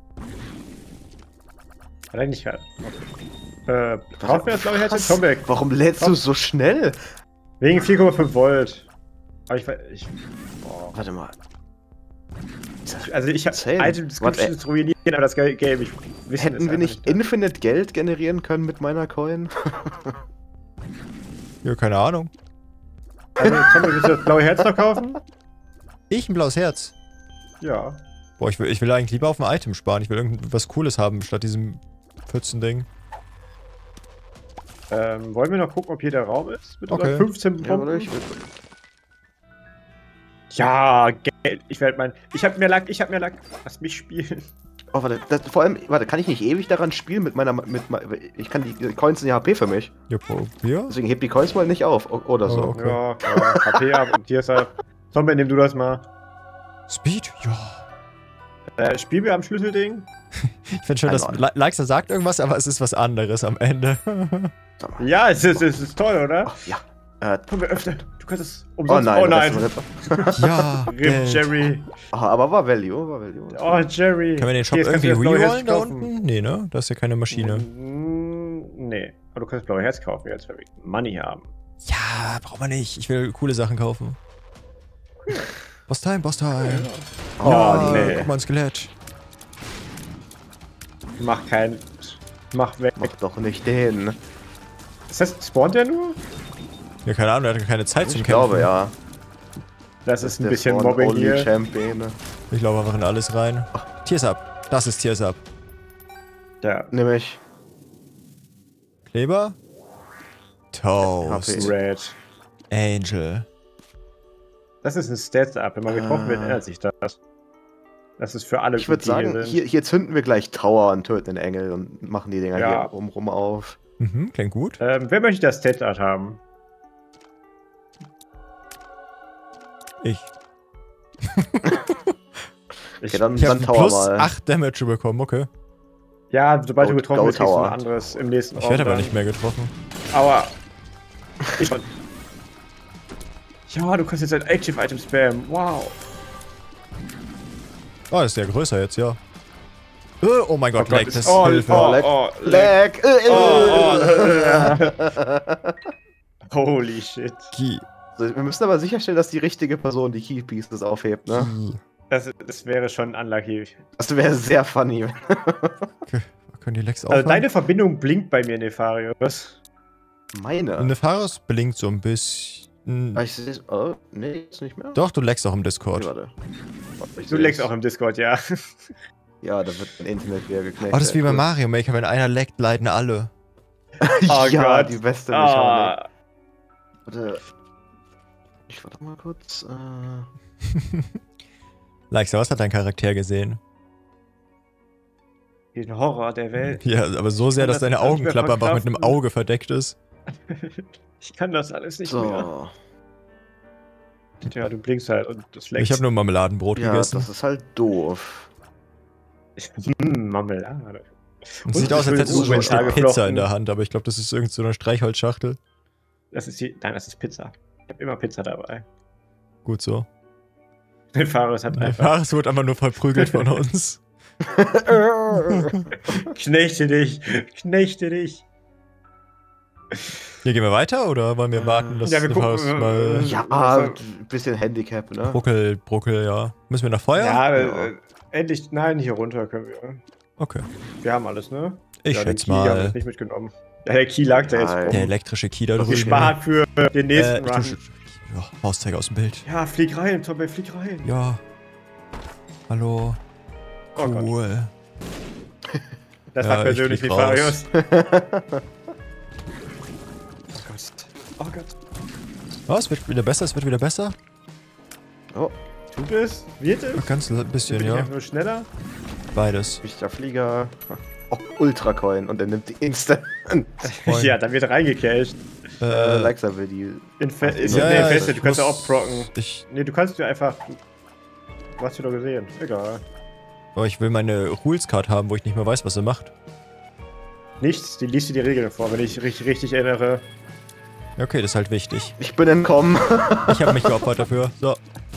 [SPEAKER 2] Hat er nicht gerade. Okay. Äh, brauchen wir das, glaube ich, jetzt?
[SPEAKER 3] Was?
[SPEAKER 2] Tomback.
[SPEAKER 3] Warum lädst du so schnell?
[SPEAKER 2] Wegen vier Komma fünf Volt. Aber ich weiß. Ich, boah.
[SPEAKER 3] Warte mal.
[SPEAKER 2] Also, ich habe
[SPEAKER 3] Insane.
[SPEAKER 2] Item Descriptions ruinieren, aber das Game. Ich wissen
[SPEAKER 3] Hätten
[SPEAKER 2] es
[SPEAKER 3] wir
[SPEAKER 2] einfach
[SPEAKER 3] nicht Infinite Geld generieren können mit meiner Coin?
[SPEAKER 1] Ja, keine Ahnung.
[SPEAKER 2] Also, Tomback, willst du das blaue Herz noch kaufen?
[SPEAKER 1] Ich ein blaues Herz.
[SPEAKER 2] Ja.
[SPEAKER 1] Boah, ich will, ich will eigentlich lieber auf ein Item sparen. Ich will irgendwas Cooles haben, statt diesem vierzehn-Ding.
[SPEAKER 2] Ähm, wollen wir noch gucken, ob hier der Raum ist? Mit
[SPEAKER 1] Okay.
[SPEAKER 2] unseren fünfzehn
[SPEAKER 3] Ja, oder?
[SPEAKER 2] Bomben?
[SPEAKER 3] Ich will,
[SPEAKER 2] Ja, Geld. Ich werde mein. Ich hab mehr Lack, ich hab mehr Lack. Lass mich spielen.
[SPEAKER 3] oh, warte. Das, vor allem, warte, kann ich nicht ewig daran spielen mit meiner. Mit, me- ich kann die, die Coins sind ja H P für mich.
[SPEAKER 1] Ja, probier.
[SPEAKER 3] Deswegen heb die Coins mal nicht auf. o- Oder so.
[SPEAKER 1] Oh. Okay.
[SPEAKER 2] Ja, ja, H P ab und hier ist halt. Zombie, nimm du das mal.
[SPEAKER 1] Speed? Ja.
[SPEAKER 2] Äh, spielen wir am Schlüsselding?
[SPEAKER 1] Ich finde schon, dass
[SPEAKER 3] Einmal.
[SPEAKER 1] Le- Leixer sagt irgendwas, aber es ist was anderes am Ende.
[SPEAKER 3] Sag mal.
[SPEAKER 2] Ja, es ist, es ist toll, oder?
[SPEAKER 3] Oh, ja. Äh,
[SPEAKER 2] Komm, wir öffnen. Du kannst es
[SPEAKER 3] oh
[SPEAKER 2] umsonst.
[SPEAKER 3] nein,
[SPEAKER 2] Oh
[SPEAKER 3] das
[SPEAKER 2] nein.
[SPEAKER 3] ist ein Ripper.
[SPEAKER 1] Ja,
[SPEAKER 2] Rip
[SPEAKER 1] Geld.
[SPEAKER 2] Jerry.
[SPEAKER 3] Ah, aber war Value, war Value.
[SPEAKER 2] Oh, Jerry.
[SPEAKER 1] Können wir den Shop
[SPEAKER 2] Hier, jetzt kannst
[SPEAKER 1] irgendwie
[SPEAKER 2] du das blaue Herz
[SPEAKER 1] rerollen da
[SPEAKER 2] kaufen.
[SPEAKER 1] unten? Nee, ne? Da ist ja keine Maschine.
[SPEAKER 2] Mm, Nee. Aber du kannst das blaue Herz kaufen, jetzt weil wir Money haben.
[SPEAKER 1] Ja, braucht man nicht. Ich will coole Sachen kaufen. Boss Time, Boss Time.
[SPEAKER 3] Oh,
[SPEAKER 1] ja,
[SPEAKER 2] nee.
[SPEAKER 1] guck mal ein Skelett.
[SPEAKER 2] Mach kein. Mach weg.
[SPEAKER 3] Mach doch nicht den.
[SPEAKER 2] Ist das, spawnt der nur?
[SPEAKER 1] Ja, keine Ahnung, der hatte keine Zeit zum
[SPEAKER 3] Ich
[SPEAKER 1] Kämpfen.
[SPEAKER 3] glaube, ja.
[SPEAKER 2] Das ist ein
[SPEAKER 3] Der
[SPEAKER 2] bisschen
[SPEAKER 3] Spawn
[SPEAKER 2] Mobbing
[SPEAKER 3] Only
[SPEAKER 2] hier.
[SPEAKER 3] Champion.
[SPEAKER 1] Ich glaube einfach in alles rein. Tears Up. Das ist Tears Up.
[SPEAKER 2] Ja.
[SPEAKER 3] Nämlich.
[SPEAKER 1] Kleber. Toast.
[SPEAKER 3] H P.
[SPEAKER 2] Red.
[SPEAKER 1] Angel.
[SPEAKER 2] Das ist ein Stats-Up. Wenn man getroffen wird,
[SPEAKER 3] Ah.
[SPEAKER 2] ändert sich das. Das ist für alle
[SPEAKER 3] Ich würde
[SPEAKER 2] gut, die
[SPEAKER 3] sagen,
[SPEAKER 2] sind.
[SPEAKER 3] hier, hier zünden wir gleich Tower und töten den Engel und machen die Dinger
[SPEAKER 2] Ja.
[SPEAKER 3] hier rumrum auf.
[SPEAKER 1] Mhm, klingt gut.
[SPEAKER 2] Ähm, wer möchte das Stat-Art haben?
[SPEAKER 1] Ich.
[SPEAKER 2] Ich,
[SPEAKER 3] Okay, dann,
[SPEAKER 1] Ich habe
[SPEAKER 3] dann Tower
[SPEAKER 1] plus
[SPEAKER 3] mal.
[SPEAKER 1] acht Damage bekommen, okay.
[SPEAKER 2] ja, sobald
[SPEAKER 3] Go-
[SPEAKER 2] du getroffen
[SPEAKER 3] Go
[SPEAKER 2] bist, kriegst du ein
[SPEAKER 3] Tower.
[SPEAKER 2] anderes im nächsten
[SPEAKER 1] Ich werde aber
[SPEAKER 2] dann.
[SPEAKER 1] nicht mehr getroffen.
[SPEAKER 2] Aua. Ich ja, du kannst jetzt ein Active Item spammen. Wow.
[SPEAKER 1] Oh, das ist ja größer jetzt, ja. Äh, Oh mein Gott,
[SPEAKER 2] Oh Gott,
[SPEAKER 1] Lag,
[SPEAKER 2] ist-
[SPEAKER 1] das
[SPEAKER 2] oh,
[SPEAKER 1] Hilfe.
[SPEAKER 2] oh,
[SPEAKER 3] Lag.
[SPEAKER 2] oh, lag.
[SPEAKER 3] Lag. Äh,
[SPEAKER 2] Oh,
[SPEAKER 3] äh.
[SPEAKER 2] oh. Holy shit.
[SPEAKER 1] Ki-
[SPEAKER 3] So, wir müssen aber sicherstellen, dass die richtige Person die Key Pieces aufhebt, ne?
[SPEAKER 1] Ki.
[SPEAKER 2] Das, das wäre schon unlucky.
[SPEAKER 3] Das wäre sehr funny.
[SPEAKER 1] Okay, können die Lags
[SPEAKER 2] Also
[SPEAKER 1] aufhören?
[SPEAKER 2] deine Verbindung blinkt bei mir, Nefarius.
[SPEAKER 3] Meine.
[SPEAKER 1] Nefaris blinkt so ein bisschen.
[SPEAKER 3] Ah, ich seh's. Oh, nee, jetzt nicht mehr.
[SPEAKER 1] Doch, du lagst auch im
[SPEAKER 3] Okay,
[SPEAKER 1] Discord.
[SPEAKER 3] warte. Warte, ich
[SPEAKER 2] Du
[SPEAKER 3] seh's.
[SPEAKER 2] legst auch im Discord, ja.
[SPEAKER 3] Ja, da wird mein Internet wieder geknackt.
[SPEAKER 1] Oh, das ist wie bei
[SPEAKER 3] Cool.
[SPEAKER 1] Mario Maker, wenn einer laggt, leiden alle.
[SPEAKER 2] Oh
[SPEAKER 3] ja,
[SPEAKER 2] Gott.
[SPEAKER 3] die beste Mechanik.
[SPEAKER 2] Ah,
[SPEAKER 3] Warte. Ich warte mal kurz. Äh,
[SPEAKER 1] Leixer, was hat dein Charakter gesehen?
[SPEAKER 2] den Horror der Welt.
[SPEAKER 1] Ja, aber so sehr,
[SPEAKER 2] kann
[SPEAKER 1] dass
[SPEAKER 2] das
[SPEAKER 1] deine
[SPEAKER 2] alles nicht mehr
[SPEAKER 1] Augenklappe einfach mit einem
[SPEAKER 2] verkraften.
[SPEAKER 1] Auge verdeckt ist.
[SPEAKER 2] Ich kann das alles nicht mehr.
[SPEAKER 3] so.
[SPEAKER 2] Tja, du blinkst halt und das leckt.
[SPEAKER 1] Ich habe nur Marmeladenbrot
[SPEAKER 3] Ja,
[SPEAKER 1] gegessen.
[SPEAKER 3] das ist halt doof.
[SPEAKER 2] Hm, Marmelade.
[SPEAKER 1] Und
[SPEAKER 2] Und
[SPEAKER 1] sieht aus, als hättest du so ein Stück
[SPEAKER 2] Geflochten.
[SPEAKER 1] Pizza in der Hand, aber ich glaube, das ist irgend so eine Streichholzschachtel.
[SPEAKER 2] Das ist die. Nein, das ist Pizza. Ich habe immer Pizza dabei.
[SPEAKER 1] Gut so.
[SPEAKER 2] Der Fahrer hat
[SPEAKER 1] Der
[SPEAKER 2] einfach.
[SPEAKER 1] Fares wird einfach nur verprügelt von uns.
[SPEAKER 2] Knechte dich! Knechte dich!
[SPEAKER 1] Hier gehen wir weiter oder wollen wir warten, dass
[SPEAKER 2] Ja, wir
[SPEAKER 1] der
[SPEAKER 2] gucken,
[SPEAKER 1] Fares
[SPEAKER 2] äh,
[SPEAKER 1] mal
[SPEAKER 3] Ja,
[SPEAKER 2] Also-
[SPEAKER 3] ein bisschen Handicap, ne?
[SPEAKER 1] Bruckel, Bruckel, ja. Müssen wir nach Feuer?
[SPEAKER 2] Ja,
[SPEAKER 3] Ja.
[SPEAKER 2] Äh, endlich. Nein, hier runter können wir.
[SPEAKER 1] Okay.
[SPEAKER 2] Wir haben alles, ne?
[SPEAKER 1] Ich
[SPEAKER 2] ja, den
[SPEAKER 1] schätze
[SPEAKER 2] Key haben wir
[SPEAKER 1] mal.
[SPEAKER 2] jetzt nicht mitgenommen. Ja, der Key lag da jetzt
[SPEAKER 3] Nein.
[SPEAKER 2] rum.
[SPEAKER 1] Der elektrische Key da drüben.
[SPEAKER 2] Gespart für den nächsten
[SPEAKER 1] äh,
[SPEAKER 2] Run.
[SPEAKER 1] ich tu- ja, Mauszeiger aus dem Bild.
[SPEAKER 2] Ja, flieg rein, Tommy, flieg rein.
[SPEAKER 1] Ja. Hallo.
[SPEAKER 2] Oh Gott.
[SPEAKER 1] Cool.
[SPEAKER 2] Das
[SPEAKER 1] Ja,
[SPEAKER 2] war
[SPEAKER 1] ich
[SPEAKER 2] persönlich
[SPEAKER 1] flieg
[SPEAKER 2] Nefarius.
[SPEAKER 1] raus.
[SPEAKER 2] Oh Gott. Oh Gott.
[SPEAKER 1] Oh, es wird wieder besser, es wird wieder besser.
[SPEAKER 3] Oh,
[SPEAKER 2] Tut es? Wird es?
[SPEAKER 1] Ganz ein bisschen,
[SPEAKER 2] Bin ich
[SPEAKER 1] ja.
[SPEAKER 2] einfach nur schneller?
[SPEAKER 1] Beides.
[SPEAKER 3] wichtiger Flieger. Oh, Ultracoin und er nimmt die Instant.
[SPEAKER 1] Moin.
[SPEAKER 2] Ja, dann wird reingecached.
[SPEAKER 3] Äh,
[SPEAKER 1] Äh,
[SPEAKER 3] Alexa will die.
[SPEAKER 2] In Fe
[SPEAKER 3] Ja,
[SPEAKER 2] ist
[SPEAKER 1] ja,
[SPEAKER 2] nee,
[SPEAKER 1] ja,
[SPEAKER 2] Feste,
[SPEAKER 1] ich
[SPEAKER 2] du kannst ja
[SPEAKER 1] muss-
[SPEAKER 2] auch procken.
[SPEAKER 1] ich,
[SPEAKER 2] Nee, du kannst dir einfach. Du hast sie doch gesehen. Egal.
[SPEAKER 1] aber ich will meine Rules-Card haben, wo ich nicht mehr weiß, was er macht.
[SPEAKER 2] Nichts, die liest dir die Regeln vor, wenn ich richtig, richtig erinnere.
[SPEAKER 1] Ja, okay, das ist halt wichtig.
[SPEAKER 3] Ich bin entkommen.
[SPEAKER 1] Ich habe mich geopfert dafür. So.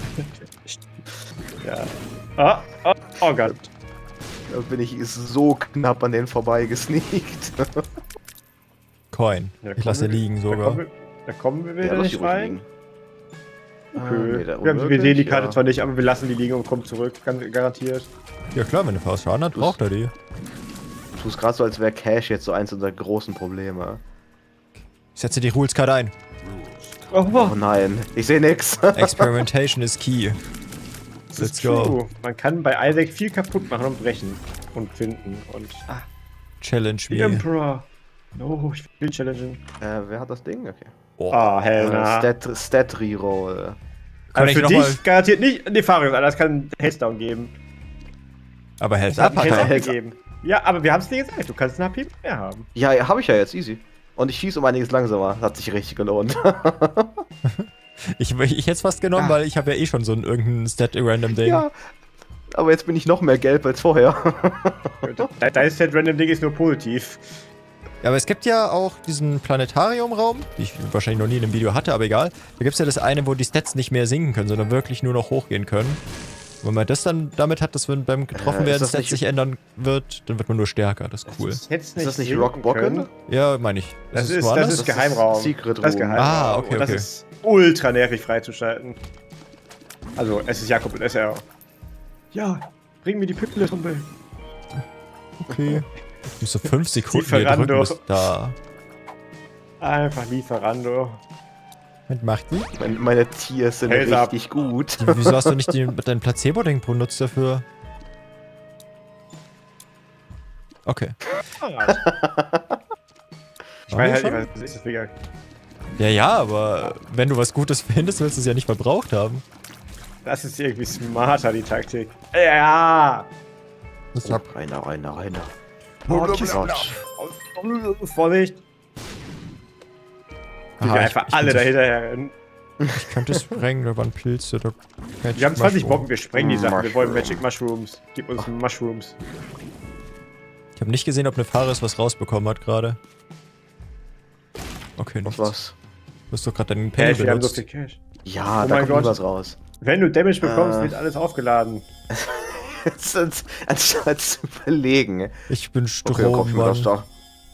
[SPEAKER 2] Ja. Oh, oh, oh Gott.
[SPEAKER 3] Da bin ich so knapp an denen vorbei gesneakt.
[SPEAKER 1] Coin.
[SPEAKER 2] Ja,
[SPEAKER 1] Ich lasse
[SPEAKER 2] kommen wir-
[SPEAKER 1] liegen
[SPEAKER 2] Da
[SPEAKER 1] sogar.
[SPEAKER 2] kommen wir, da kommen wir wieder
[SPEAKER 3] lass
[SPEAKER 2] nicht
[SPEAKER 3] die ruhig
[SPEAKER 2] rein.
[SPEAKER 3] liegen.
[SPEAKER 2] Okay.
[SPEAKER 3] Ah, nee, da
[SPEAKER 2] wir, haben, wir
[SPEAKER 3] unmöglich,
[SPEAKER 2] sehen die Karte
[SPEAKER 3] ja.
[SPEAKER 2] zwar nicht, aber wir lassen die liegen und kommen zurück. Ganz garantiert.
[SPEAKER 1] Ja klar, wenn der Faust Schaden hat,
[SPEAKER 3] Du-
[SPEAKER 1] braucht er die.
[SPEAKER 3] Du tust gerade so, als wäre Cash jetzt so eins unserer großen Probleme.
[SPEAKER 1] Ich setze die Rules-Card ein.
[SPEAKER 2] Oh,
[SPEAKER 3] Oh nein, ich sehe nix.
[SPEAKER 1] Experimentation is key.
[SPEAKER 2] das
[SPEAKER 1] Let's
[SPEAKER 2] ist
[SPEAKER 1] go.
[SPEAKER 2] true. Man kann bei Isaac viel kaputt machen und brechen. Und finden. Und. Ah,
[SPEAKER 1] Challenge
[SPEAKER 2] die
[SPEAKER 1] me.
[SPEAKER 2] Emperor. Oh, ich will challengen.
[SPEAKER 3] äh, wer hat das Ding? Okay.
[SPEAKER 1] Oh.
[SPEAKER 2] Ah,
[SPEAKER 3] Äh,
[SPEAKER 2] Helena.
[SPEAKER 3] Stat, Stat Reroll.
[SPEAKER 1] Kann
[SPEAKER 2] Aber
[SPEAKER 1] ich
[SPEAKER 2] für
[SPEAKER 1] noch
[SPEAKER 2] dich
[SPEAKER 1] mal,
[SPEAKER 2] garantiert nicht Nefarius, das kann Headdown geben.
[SPEAKER 1] aber Health
[SPEAKER 2] Das hat
[SPEAKER 1] Up hat
[SPEAKER 2] einen
[SPEAKER 1] er.
[SPEAKER 2] Heads-Up
[SPEAKER 3] Heads-Up.
[SPEAKER 2] gegeben. Ja, aber wir haben es dir gesagt, du kannst einen H P mehr haben.
[SPEAKER 3] Ja, ja habe ich ja jetzt, easy. Und ich schieße um einiges langsamer. Hat sich richtig gelohnt.
[SPEAKER 1] Ich, ich hätte es fast genommen,
[SPEAKER 2] Ah.
[SPEAKER 1] weil ich habe ja eh schon so ein irgendein Stat-Random-Ding.
[SPEAKER 3] ja. Aber jetzt bin ich noch mehr gelb als vorher.
[SPEAKER 2] Dein Dein Set Random Ding ist nur positiv.
[SPEAKER 1] Ja, aber es gibt ja auch diesen Planetarium-Raum, den ich wahrscheinlich noch nie in einem Video hatte, aber egal. Da gibt es ja das eine, wo die Stats nicht mehr sinken können, sondern wirklich nur noch hochgehen können. Und wenn man das dann damit hat, dass wenn beim getroffen
[SPEAKER 3] Äh, ist
[SPEAKER 1] werden
[SPEAKER 3] das
[SPEAKER 1] Stats
[SPEAKER 3] nicht-
[SPEAKER 1] sich ändern wird, dann wird man nur stärker. Das ist cool.
[SPEAKER 2] Das hätt's
[SPEAKER 3] Ist das nicht
[SPEAKER 2] sinken
[SPEAKER 3] Rock Bocken?
[SPEAKER 2] können.
[SPEAKER 1] Ja, meine ich.
[SPEAKER 2] Das,
[SPEAKER 1] es
[SPEAKER 2] ist, das
[SPEAKER 1] woanders?
[SPEAKER 2] ist
[SPEAKER 3] Das
[SPEAKER 2] Geheimraum.
[SPEAKER 3] ist Secret
[SPEAKER 2] Das ist
[SPEAKER 3] Room.
[SPEAKER 2] Geheimraum.
[SPEAKER 1] Ah, okay,
[SPEAKER 2] Und das
[SPEAKER 1] okay.
[SPEAKER 2] ist ultra nervig freizuschalten. Also, es ist Jakob und S R. Ja, bring mir die Pipple, Tombe.
[SPEAKER 1] Okay. Ich muss so fünf Sekunden hier
[SPEAKER 2] Lieferando.
[SPEAKER 1] drücken, bis da.
[SPEAKER 2] Einfach Lieferando.
[SPEAKER 1] Was macht die?
[SPEAKER 3] Meine, meine Tiers sind
[SPEAKER 2] Heads up.
[SPEAKER 3] richtig gut.
[SPEAKER 1] die wieso hast du nicht die, dein Placebo-Ding benutzt dafür? Okay.
[SPEAKER 2] Fahrrad. Ich
[SPEAKER 1] Waren
[SPEAKER 2] meine
[SPEAKER 1] wir
[SPEAKER 2] halt,
[SPEAKER 1] schon?
[SPEAKER 2] was ist das mega.
[SPEAKER 1] Ja, ja, aber wenn du was Gutes findest, willst du es ja nicht verbraucht haben.
[SPEAKER 2] Das ist irgendwie smarter, die Taktik. Ja!
[SPEAKER 1] Das
[SPEAKER 3] Oh,
[SPEAKER 1] hab,
[SPEAKER 3] Rainer, Rainer, Rainer.
[SPEAKER 2] Oh,
[SPEAKER 3] Gott.
[SPEAKER 2] Vorsicht! Die
[SPEAKER 1] Aha,
[SPEAKER 2] wir
[SPEAKER 1] ich-
[SPEAKER 2] einfach
[SPEAKER 1] ich
[SPEAKER 2] alle
[SPEAKER 1] könnte-
[SPEAKER 2] dahinter rennen.
[SPEAKER 1] ich könnte sprengen, da waren Pilze, da Magic
[SPEAKER 2] Wir haben zwanzig
[SPEAKER 1] Mushroom.
[SPEAKER 2] Bomben, wir sprengen die Sachen. Wir wollen
[SPEAKER 3] Mushroom.
[SPEAKER 2] Magic Mushrooms. Gib uns Mushrooms.
[SPEAKER 1] Ich habe nicht gesehen, ob eine Faris was rausbekommen hat gerade. Okay,
[SPEAKER 3] Was
[SPEAKER 1] nichts.
[SPEAKER 3] was?
[SPEAKER 1] Du hast doch gerade deinen Penny
[SPEAKER 2] Cash, wir haben so
[SPEAKER 1] benutzt.
[SPEAKER 2] viel Cash.
[SPEAKER 3] Ja,
[SPEAKER 2] Oh
[SPEAKER 3] da
[SPEAKER 2] mein
[SPEAKER 3] kommt nie
[SPEAKER 2] Gott.
[SPEAKER 3] was raus.
[SPEAKER 2] Wenn du Damage bekommst,
[SPEAKER 3] Äh.
[SPEAKER 2] wird alles aufgeladen.
[SPEAKER 3] Anstatt anstatt zu überlegen.
[SPEAKER 1] Ich bin
[SPEAKER 3] Okay,
[SPEAKER 1] Strom,
[SPEAKER 3] Kopf
[SPEAKER 1] Mann.
[SPEAKER 3] da.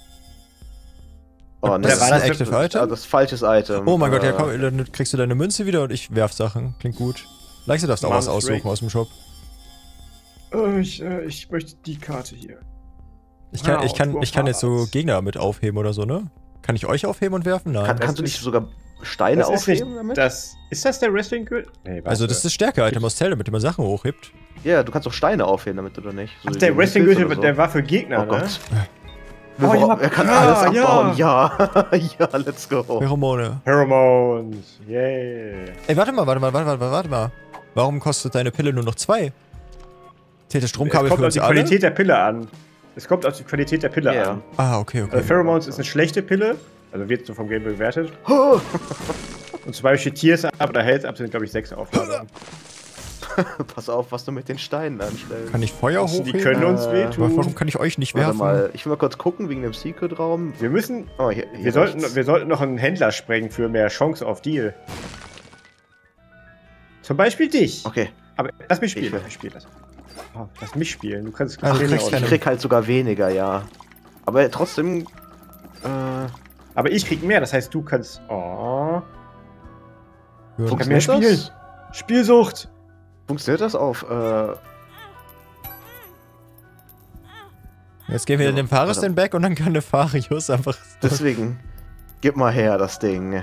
[SPEAKER 3] Oh,
[SPEAKER 1] Das ist
[SPEAKER 2] war
[SPEAKER 1] ein
[SPEAKER 2] das
[SPEAKER 1] Active
[SPEAKER 3] Ja,
[SPEAKER 1] Item?
[SPEAKER 3] das ist falsches Item.
[SPEAKER 1] Oh mein Gott, ja
[SPEAKER 3] Äh,
[SPEAKER 1] komm, dann kriegst du deine Münze wieder und ich werf Sachen. Klingt gut. Leiste darfst auch was
[SPEAKER 2] Mom's
[SPEAKER 1] aussuchen
[SPEAKER 2] Ring.
[SPEAKER 1] aus dem Shop.
[SPEAKER 2] Äh, ich, äh, ich möchte die Karte hier.
[SPEAKER 1] Ich kann, ich kann,
[SPEAKER 2] Wow,
[SPEAKER 1] ich kann jetzt so
[SPEAKER 2] was?
[SPEAKER 1] Gegner mit aufheben oder so, ne? Kann ich euch aufheben und werfen? Nein.
[SPEAKER 3] Kann,
[SPEAKER 2] das
[SPEAKER 3] kannst du
[SPEAKER 2] ist-
[SPEAKER 3] nicht sogar Steine
[SPEAKER 2] Das ist nicht
[SPEAKER 3] aufheben damit?
[SPEAKER 2] das. Ist das der Wrestling Gürtel? Nee, warte.
[SPEAKER 1] Also das ist das Stärke-Item aus Zelda, mit dem man Sachen hochhebt.
[SPEAKER 3] Ja, du kannst auch Steine aufheben damit, oder nicht? So
[SPEAKER 2] Ach,
[SPEAKER 3] wie
[SPEAKER 2] der
[SPEAKER 3] die
[SPEAKER 2] Wrestling
[SPEAKER 3] Pilze
[SPEAKER 2] Gürtel,
[SPEAKER 3] oder so.
[SPEAKER 2] der war für Gegner,
[SPEAKER 3] Oh
[SPEAKER 2] ne?
[SPEAKER 3] Gott.
[SPEAKER 2] Oh, ja,
[SPEAKER 3] er kann
[SPEAKER 2] ja,
[SPEAKER 3] alles
[SPEAKER 2] ja.
[SPEAKER 3] abbauen, ja. Ja, let's go.
[SPEAKER 1] Pheromone.
[SPEAKER 2] Pheromones. Yay.
[SPEAKER 1] Ey, warte mal, warte mal, warte mal, warte mal. Warum kostet deine Pille nur noch zwei? Zählt das
[SPEAKER 2] Es
[SPEAKER 1] Stromkabel
[SPEAKER 2] kommt
[SPEAKER 1] für
[SPEAKER 2] auf
[SPEAKER 1] uns
[SPEAKER 2] die
[SPEAKER 1] alle?
[SPEAKER 2] Qualität der Pille an. Es kommt auf die Qualität der Pille
[SPEAKER 3] Ja.
[SPEAKER 2] an.
[SPEAKER 1] Ah, okay, okay.
[SPEAKER 2] Also Pheromones ist eine schlechte Pille. Also wird so vom Game bewertet. Und zum Beispiel Tiers Up oder Health Up sind, glaube ich, sechs Aufladungen.
[SPEAKER 3] Pass auf, was du mit den Steinen anstellst.
[SPEAKER 1] Kann ich Feuer
[SPEAKER 2] Also,
[SPEAKER 1] hochheben?
[SPEAKER 2] die können uns
[SPEAKER 3] Äh,
[SPEAKER 2] wehtun.
[SPEAKER 1] Warum kann ich euch nicht
[SPEAKER 3] Warte
[SPEAKER 1] werfen?
[SPEAKER 3] mal, ich will mal kurz gucken wegen dem Secret-Raum.
[SPEAKER 2] Wir müssen.
[SPEAKER 3] Oh, hier, hier
[SPEAKER 2] Wir sollten,
[SPEAKER 3] rechts.
[SPEAKER 2] wir sollten noch einen Händler sprengen für mehr Chance auf Deal. Zum Beispiel dich.
[SPEAKER 3] Okay,
[SPEAKER 2] Aber lass mich spielen.
[SPEAKER 3] Ich will-
[SPEAKER 2] Lass mich spielen. Lass, oh, lass mich spielen. Du kannst
[SPEAKER 1] Ah, du
[SPEAKER 2] Szenen
[SPEAKER 1] kriegst
[SPEAKER 2] aus-
[SPEAKER 1] keine-
[SPEAKER 3] ich krieg halt sogar weniger, ja. Aber trotzdem. Äh,
[SPEAKER 2] Aber ich krieg mehr. Das heißt, du kannst. Oh.
[SPEAKER 1] Ja,
[SPEAKER 2] kann
[SPEAKER 3] funktioniert
[SPEAKER 2] mehr spielen.
[SPEAKER 3] das?
[SPEAKER 2] Spielsucht.
[SPEAKER 3] Funktioniert das auf? Äh,
[SPEAKER 1] jetzt gehen wir in den Faris den Back und dann kann der Farius einfach...
[SPEAKER 3] deswegen. Gib mal her, das Ding.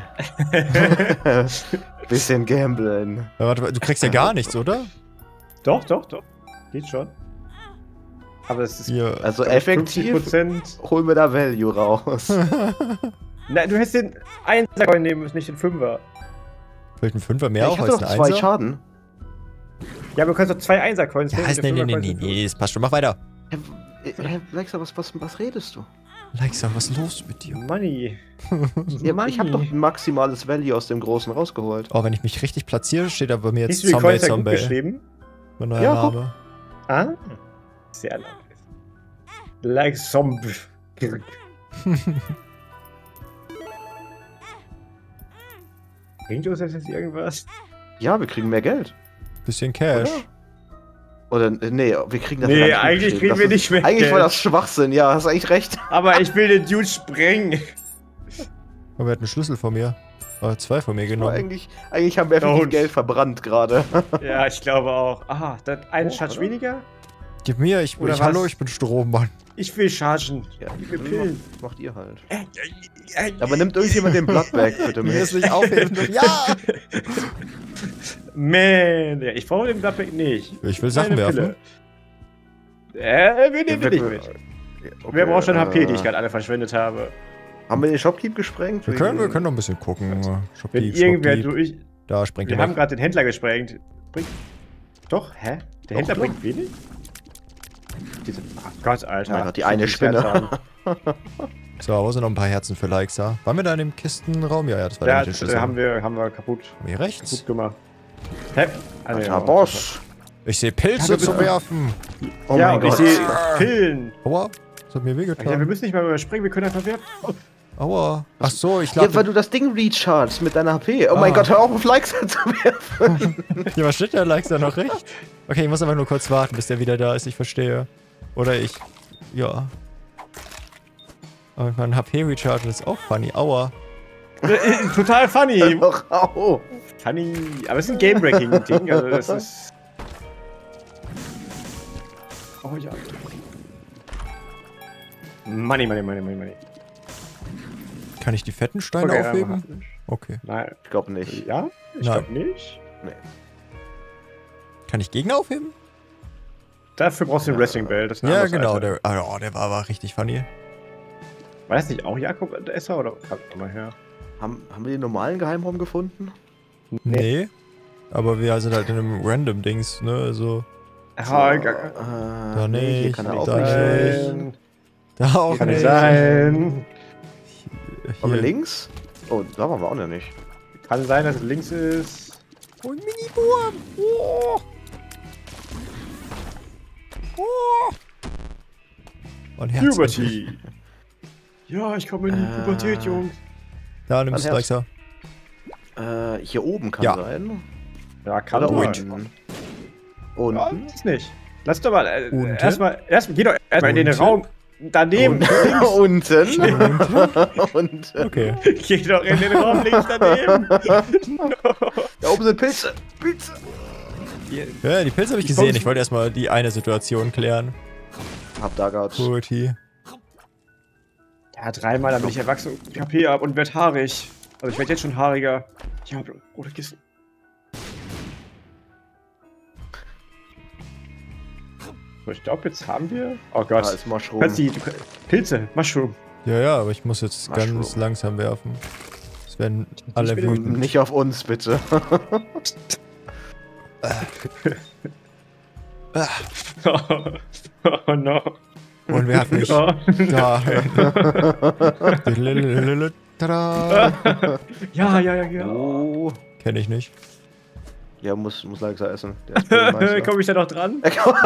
[SPEAKER 3] Bisschen gamblen.
[SPEAKER 1] Ja, warte, du kriegst ja gar nichts, oder?
[SPEAKER 2] Doch, doch, doch. Geht schon. Aber es ist.
[SPEAKER 1] Hier.
[SPEAKER 3] Also
[SPEAKER 2] fünfzig
[SPEAKER 3] effektiv
[SPEAKER 2] Prozent.
[SPEAKER 3] hol mir da Value raus.
[SPEAKER 2] Nein, du hättest den Einser nehmen müssen, nicht den Fünfer.
[SPEAKER 1] Vielleicht ein Fünfer mehr
[SPEAKER 3] ich
[SPEAKER 1] auch
[SPEAKER 3] hatte
[SPEAKER 1] als
[SPEAKER 3] doch
[SPEAKER 1] ein
[SPEAKER 3] zwei
[SPEAKER 1] Einser?
[SPEAKER 3] Schaden.
[SPEAKER 2] Ja, aber du kannst doch zwei Einser-Coins
[SPEAKER 1] Ja, ist, nee, nee, nee, nee, nee, das passt schon. Mach weiter.
[SPEAKER 3] Hä, hä, Lexa, was, was, was redest du?
[SPEAKER 1] Lexa, was ist los mit dir?
[SPEAKER 2] Money.
[SPEAKER 3] Ja,
[SPEAKER 2] Money.
[SPEAKER 3] ich habe doch ein maximales Value aus dem Großen rausgeholt.
[SPEAKER 1] Oh, wenn ich mich richtig platziere, steht da bei mir jetzt
[SPEAKER 2] Siehst du, wie
[SPEAKER 1] Zombie
[SPEAKER 2] Coins da gut
[SPEAKER 1] Zombie.
[SPEAKER 2] geschrieben?
[SPEAKER 1] Mein neuer
[SPEAKER 3] Ja, guck.
[SPEAKER 1] Name.
[SPEAKER 2] Ah? Sehr lang. Like Zombie. Bringt uns das jetzt irgendwas?
[SPEAKER 3] Ja, wir kriegen mehr Geld.
[SPEAKER 1] Bisschen Cash.
[SPEAKER 3] Oder, äh, nee, wir kriegen das
[SPEAKER 2] Nee,
[SPEAKER 3] gar
[SPEAKER 2] eigentlich
[SPEAKER 3] hingeschrieben.
[SPEAKER 2] kriegen
[SPEAKER 3] Das
[SPEAKER 2] wir
[SPEAKER 3] ist-
[SPEAKER 2] nicht mehr
[SPEAKER 3] Eigentlich war
[SPEAKER 2] Geld.
[SPEAKER 3] das Schwachsinn, ja, hast eigentlich recht.
[SPEAKER 2] Aber ich will den Dude sprengen.
[SPEAKER 1] Aber er hat einen Schlüssel von mir. Oder zwei von mir
[SPEAKER 3] Aber
[SPEAKER 1] genommen.
[SPEAKER 3] eigentlich, eigentlich haben wir effektiv
[SPEAKER 2] Don't.
[SPEAKER 3] Geld verbrannt gerade.
[SPEAKER 2] Ja, ich glaube auch. Aha, das eine
[SPEAKER 3] Oh,
[SPEAKER 2] Charge
[SPEAKER 3] oder?
[SPEAKER 2] weniger?
[SPEAKER 1] Gib mir, ich,
[SPEAKER 2] Oder
[SPEAKER 1] ich hallo,
[SPEAKER 2] was?
[SPEAKER 1] ich bin Strommann.
[SPEAKER 2] Ich will chargen.
[SPEAKER 3] Ja,
[SPEAKER 2] Ich will Pillen.
[SPEAKER 3] macht, macht ihr halt.
[SPEAKER 2] Äh, äh, äh,
[SPEAKER 3] Aber nimmt irgendjemand den Blood weg, bitte
[SPEAKER 1] Mir das
[SPEAKER 3] mit.
[SPEAKER 1] nicht aufheben. Ja!
[SPEAKER 2] Man, ja, ich brauche den Bloodback nicht.
[SPEAKER 1] Ich will Sachen
[SPEAKER 2] Keine
[SPEAKER 1] werfen.
[SPEAKER 2] Pille. Äh, wir nehmen den nicht mit.
[SPEAKER 3] Okay,
[SPEAKER 2] Wer braucht schon H P, die ich
[SPEAKER 3] äh,
[SPEAKER 2] gerade alle verschwendet habe?
[SPEAKER 3] Haben wir den Shopkeep gesprengt?
[SPEAKER 1] Wir können, wir können noch ein bisschen gucken. Shop
[SPEAKER 2] Wenn
[SPEAKER 1] Deep,
[SPEAKER 2] irgendwer
[SPEAKER 1] Shop Deep.
[SPEAKER 2] durch.
[SPEAKER 1] Da sprengt
[SPEAKER 2] Wir
[SPEAKER 1] er
[SPEAKER 2] haben
[SPEAKER 1] weg.
[SPEAKER 2] gerade den Händler gesprengt. Bringt. Doch, hä? Der
[SPEAKER 3] Doch,
[SPEAKER 2] Händler
[SPEAKER 3] doch.
[SPEAKER 2] bringt wenig? Diese. Ach Gott, Alter.
[SPEAKER 3] Mein Gott, die eine
[SPEAKER 2] Ich
[SPEAKER 3] Spinne.
[SPEAKER 2] Herz haben.
[SPEAKER 1] So, wo sind noch ein paar Herzen für Lexa? Waren wir da in dem Kistenraum? Ja, ja, das war der
[SPEAKER 2] Ja,
[SPEAKER 1] mit den Schlüsseln.
[SPEAKER 2] da haben wir, haben wir kaputt,
[SPEAKER 1] Hier rechts.
[SPEAKER 2] kaputt gemacht. Hä? Ah, nee,
[SPEAKER 3] Alter,
[SPEAKER 2] oh,
[SPEAKER 3] Boss!
[SPEAKER 1] Ich sehe Pilze
[SPEAKER 2] Ja,
[SPEAKER 1] zu werfen.
[SPEAKER 3] Oh
[SPEAKER 2] ja,
[SPEAKER 3] mein
[SPEAKER 2] und ich
[SPEAKER 3] Gott.
[SPEAKER 2] sehe Pillen.
[SPEAKER 1] Aua, das hat mir
[SPEAKER 2] Ja, wir
[SPEAKER 1] wehgetan.
[SPEAKER 2] müssen nicht mal überspringen, wir können einfach werfen.
[SPEAKER 1] Aua. Ach so, ich
[SPEAKER 3] Ja, weil
[SPEAKER 1] glaube.
[SPEAKER 3] du das Ding rechargst mit deiner H P. Oh mein
[SPEAKER 1] Ah.
[SPEAKER 3] Gott, hör auf, auf Likes zu werfen.
[SPEAKER 1] Ja, was steht der Lexa noch recht? Okay, ich muss aber nur kurz warten, bis der wieder da ist. Ich verstehe. Oder ich. Ja. Aber mein H P-Recharge ist auch funny. Aua.
[SPEAKER 2] Äh, Total funny.
[SPEAKER 3] Doch, au.
[SPEAKER 2] Funny. Aber es ist ein Game-Breaking-Ding, also das ist. Oh ja. Money, money, money, money, money.
[SPEAKER 1] Kann ich die fetten Steine
[SPEAKER 2] Okay,
[SPEAKER 1] aufheben?
[SPEAKER 2] einfach nicht.
[SPEAKER 1] Okay.
[SPEAKER 2] Nein.
[SPEAKER 3] Ich glaube nicht.
[SPEAKER 2] Ja? Ich
[SPEAKER 1] Nein.
[SPEAKER 2] glaube nicht.
[SPEAKER 1] Kann ich Gegner aufheben?
[SPEAKER 2] Dafür brauchst du den
[SPEAKER 3] Ja.
[SPEAKER 2] Wrestling Bell. Das ist ein
[SPEAKER 1] Ja,
[SPEAKER 2] anderes
[SPEAKER 1] genau.
[SPEAKER 2] Item.
[SPEAKER 1] Der, ah, oh, der war aber richtig funny.
[SPEAKER 2] War das nicht auch Jakob und Esser oder? Kommt mal her.
[SPEAKER 3] Haben, haben wir den normalen Geheimraum gefunden?
[SPEAKER 1] Nee. Aber wir sind halt in einem Random-Dings, ne? Also.
[SPEAKER 2] Ah,
[SPEAKER 3] So,
[SPEAKER 2] gar-
[SPEAKER 3] äh,
[SPEAKER 1] Da
[SPEAKER 3] nee, hier
[SPEAKER 1] nicht,
[SPEAKER 3] kann er
[SPEAKER 2] Kann
[SPEAKER 3] auch
[SPEAKER 1] da
[SPEAKER 3] nicht
[SPEAKER 1] nicht.
[SPEAKER 3] sein.
[SPEAKER 1] Da auch
[SPEAKER 2] Kann
[SPEAKER 1] nicht.
[SPEAKER 2] nicht sein.
[SPEAKER 3] Waren wir
[SPEAKER 1] Hier.
[SPEAKER 3] links? Oh, da waren wir auch noch nicht.
[SPEAKER 2] Kann sein, dass es links ist.
[SPEAKER 1] Oh, ein Mini-Wurm. Oh. Oh. Und Herz.
[SPEAKER 2] Puberty. Ja, ich komme in die
[SPEAKER 3] Äh.
[SPEAKER 2] Pubertät, Jungs.
[SPEAKER 1] Da nimmst du
[SPEAKER 3] Ein Herz.
[SPEAKER 1] Lexa.
[SPEAKER 3] Äh, hier oben kann
[SPEAKER 1] Ja.
[SPEAKER 3] sein.
[SPEAKER 2] Ja, kann
[SPEAKER 3] Oder
[SPEAKER 2] sein.
[SPEAKER 3] unten.
[SPEAKER 2] Ja,
[SPEAKER 3] Unten.
[SPEAKER 2] ist nicht. Lass doch mal. Äh,
[SPEAKER 1] Unten?
[SPEAKER 2] erstmal, erstmal, geh doch erstmal in den
[SPEAKER 1] Unten?
[SPEAKER 2] Raum. Daneben.
[SPEAKER 3] Unten. Unten.
[SPEAKER 1] Okay.
[SPEAKER 2] Geh doch in den Raum links daneben.
[SPEAKER 3] Da oben sind Pilze. Pilze.
[SPEAKER 1] Ja, die Pilze habe ich
[SPEAKER 2] Ich
[SPEAKER 1] gesehen.
[SPEAKER 2] komm's-
[SPEAKER 1] Ich wollte erstmal die eine Situation klären.
[SPEAKER 3] Hab da gehabt.
[SPEAKER 1] Purity.
[SPEAKER 2] Ja, dreimal, dann bin ich erwachsen und H P ab und werd haarig. Also ich werde jetzt schon haariger. Ich habe rote Kissen. So, ich glaube, jetzt haben wir. Oh
[SPEAKER 3] Da
[SPEAKER 2] Gott.
[SPEAKER 3] ist Mushroom.
[SPEAKER 2] Kannst die, du, Pilze, Mushroom.
[SPEAKER 1] Ja, ja, aber ich muss jetzt
[SPEAKER 3] Mushroom.
[SPEAKER 1] ganz langsam werfen. Es werden alle
[SPEAKER 2] will-
[SPEAKER 1] wütend.
[SPEAKER 3] Nicht auf uns, bitte.
[SPEAKER 2] Oh no.
[SPEAKER 1] Und werf mich
[SPEAKER 2] Oh,
[SPEAKER 1] da. Tada!
[SPEAKER 2] Ja, ja, ja, ja.
[SPEAKER 3] Oh.
[SPEAKER 1] Kenn ich nicht.
[SPEAKER 3] Ja, muss, muss langsam essen. Der ist voll nice, ne?
[SPEAKER 2] Komme ich da noch dran?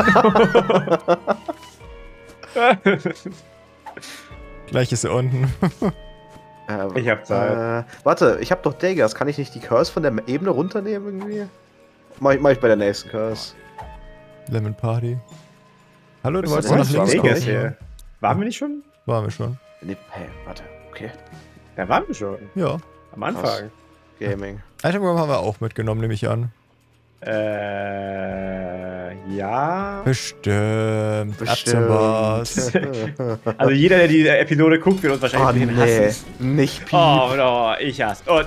[SPEAKER 1] Gleich ist er unten.
[SPEAKER 3] äh,
[SPEAKER 2] Ich hab Zeit.
[SPEAKER 3] Äh, warte, ich hab doch Daggers. Kann ich nicht die Curse von der Ebene runternehmen irgendwie? Mach ich, mach ich bei der nächsten Curse.
[SPEAKER 1] Lemon Party. Hallo, du
[SPEAKER 2] Was
[SPEAKER 1] wolltest
[SPEAKER 2] ist
[SPEAKER 1] nach
[SPEAKER 2] das?
[SPEAKER 1] links
[SPEAKER 2] Vegas
[SPEAKER 1] gucken.
[SPEAKER 2] hier. Waren wir nicht schon?
[SPEAKER 1] Waren wir schon.
[SPEAKER 3] Nee, hey, warte, okay.
[SPEAKER 2] Da waren wir schon.
[SPEAKER 1] Ja.
[SPEAKER 2] Am Anfang.
[SPEAKER 3] Gaming.
[SPEAKER 1] Item Room haben wir auch mitgenommen, nehme ich an.
[SPEAKER 2] Äh, ja.
[SPEAKER 1] Bestimmt.
[SPEAKER 3] Bestimmt.
[SPEAKER 1] Abzimmer's.
[SPEAKER 2] Also jeder, der die Episode guckt, wird uns
[SPEAKER 3] Oh
[SPEAKER 2] wahrscheinlich ein
[SPEAKER 3] nee,
[SPEAKER 2] hassen.
[SPEAKER 3] nicht Piep.
[SPEAKER 2] Oh, no, ich hasse. Oh.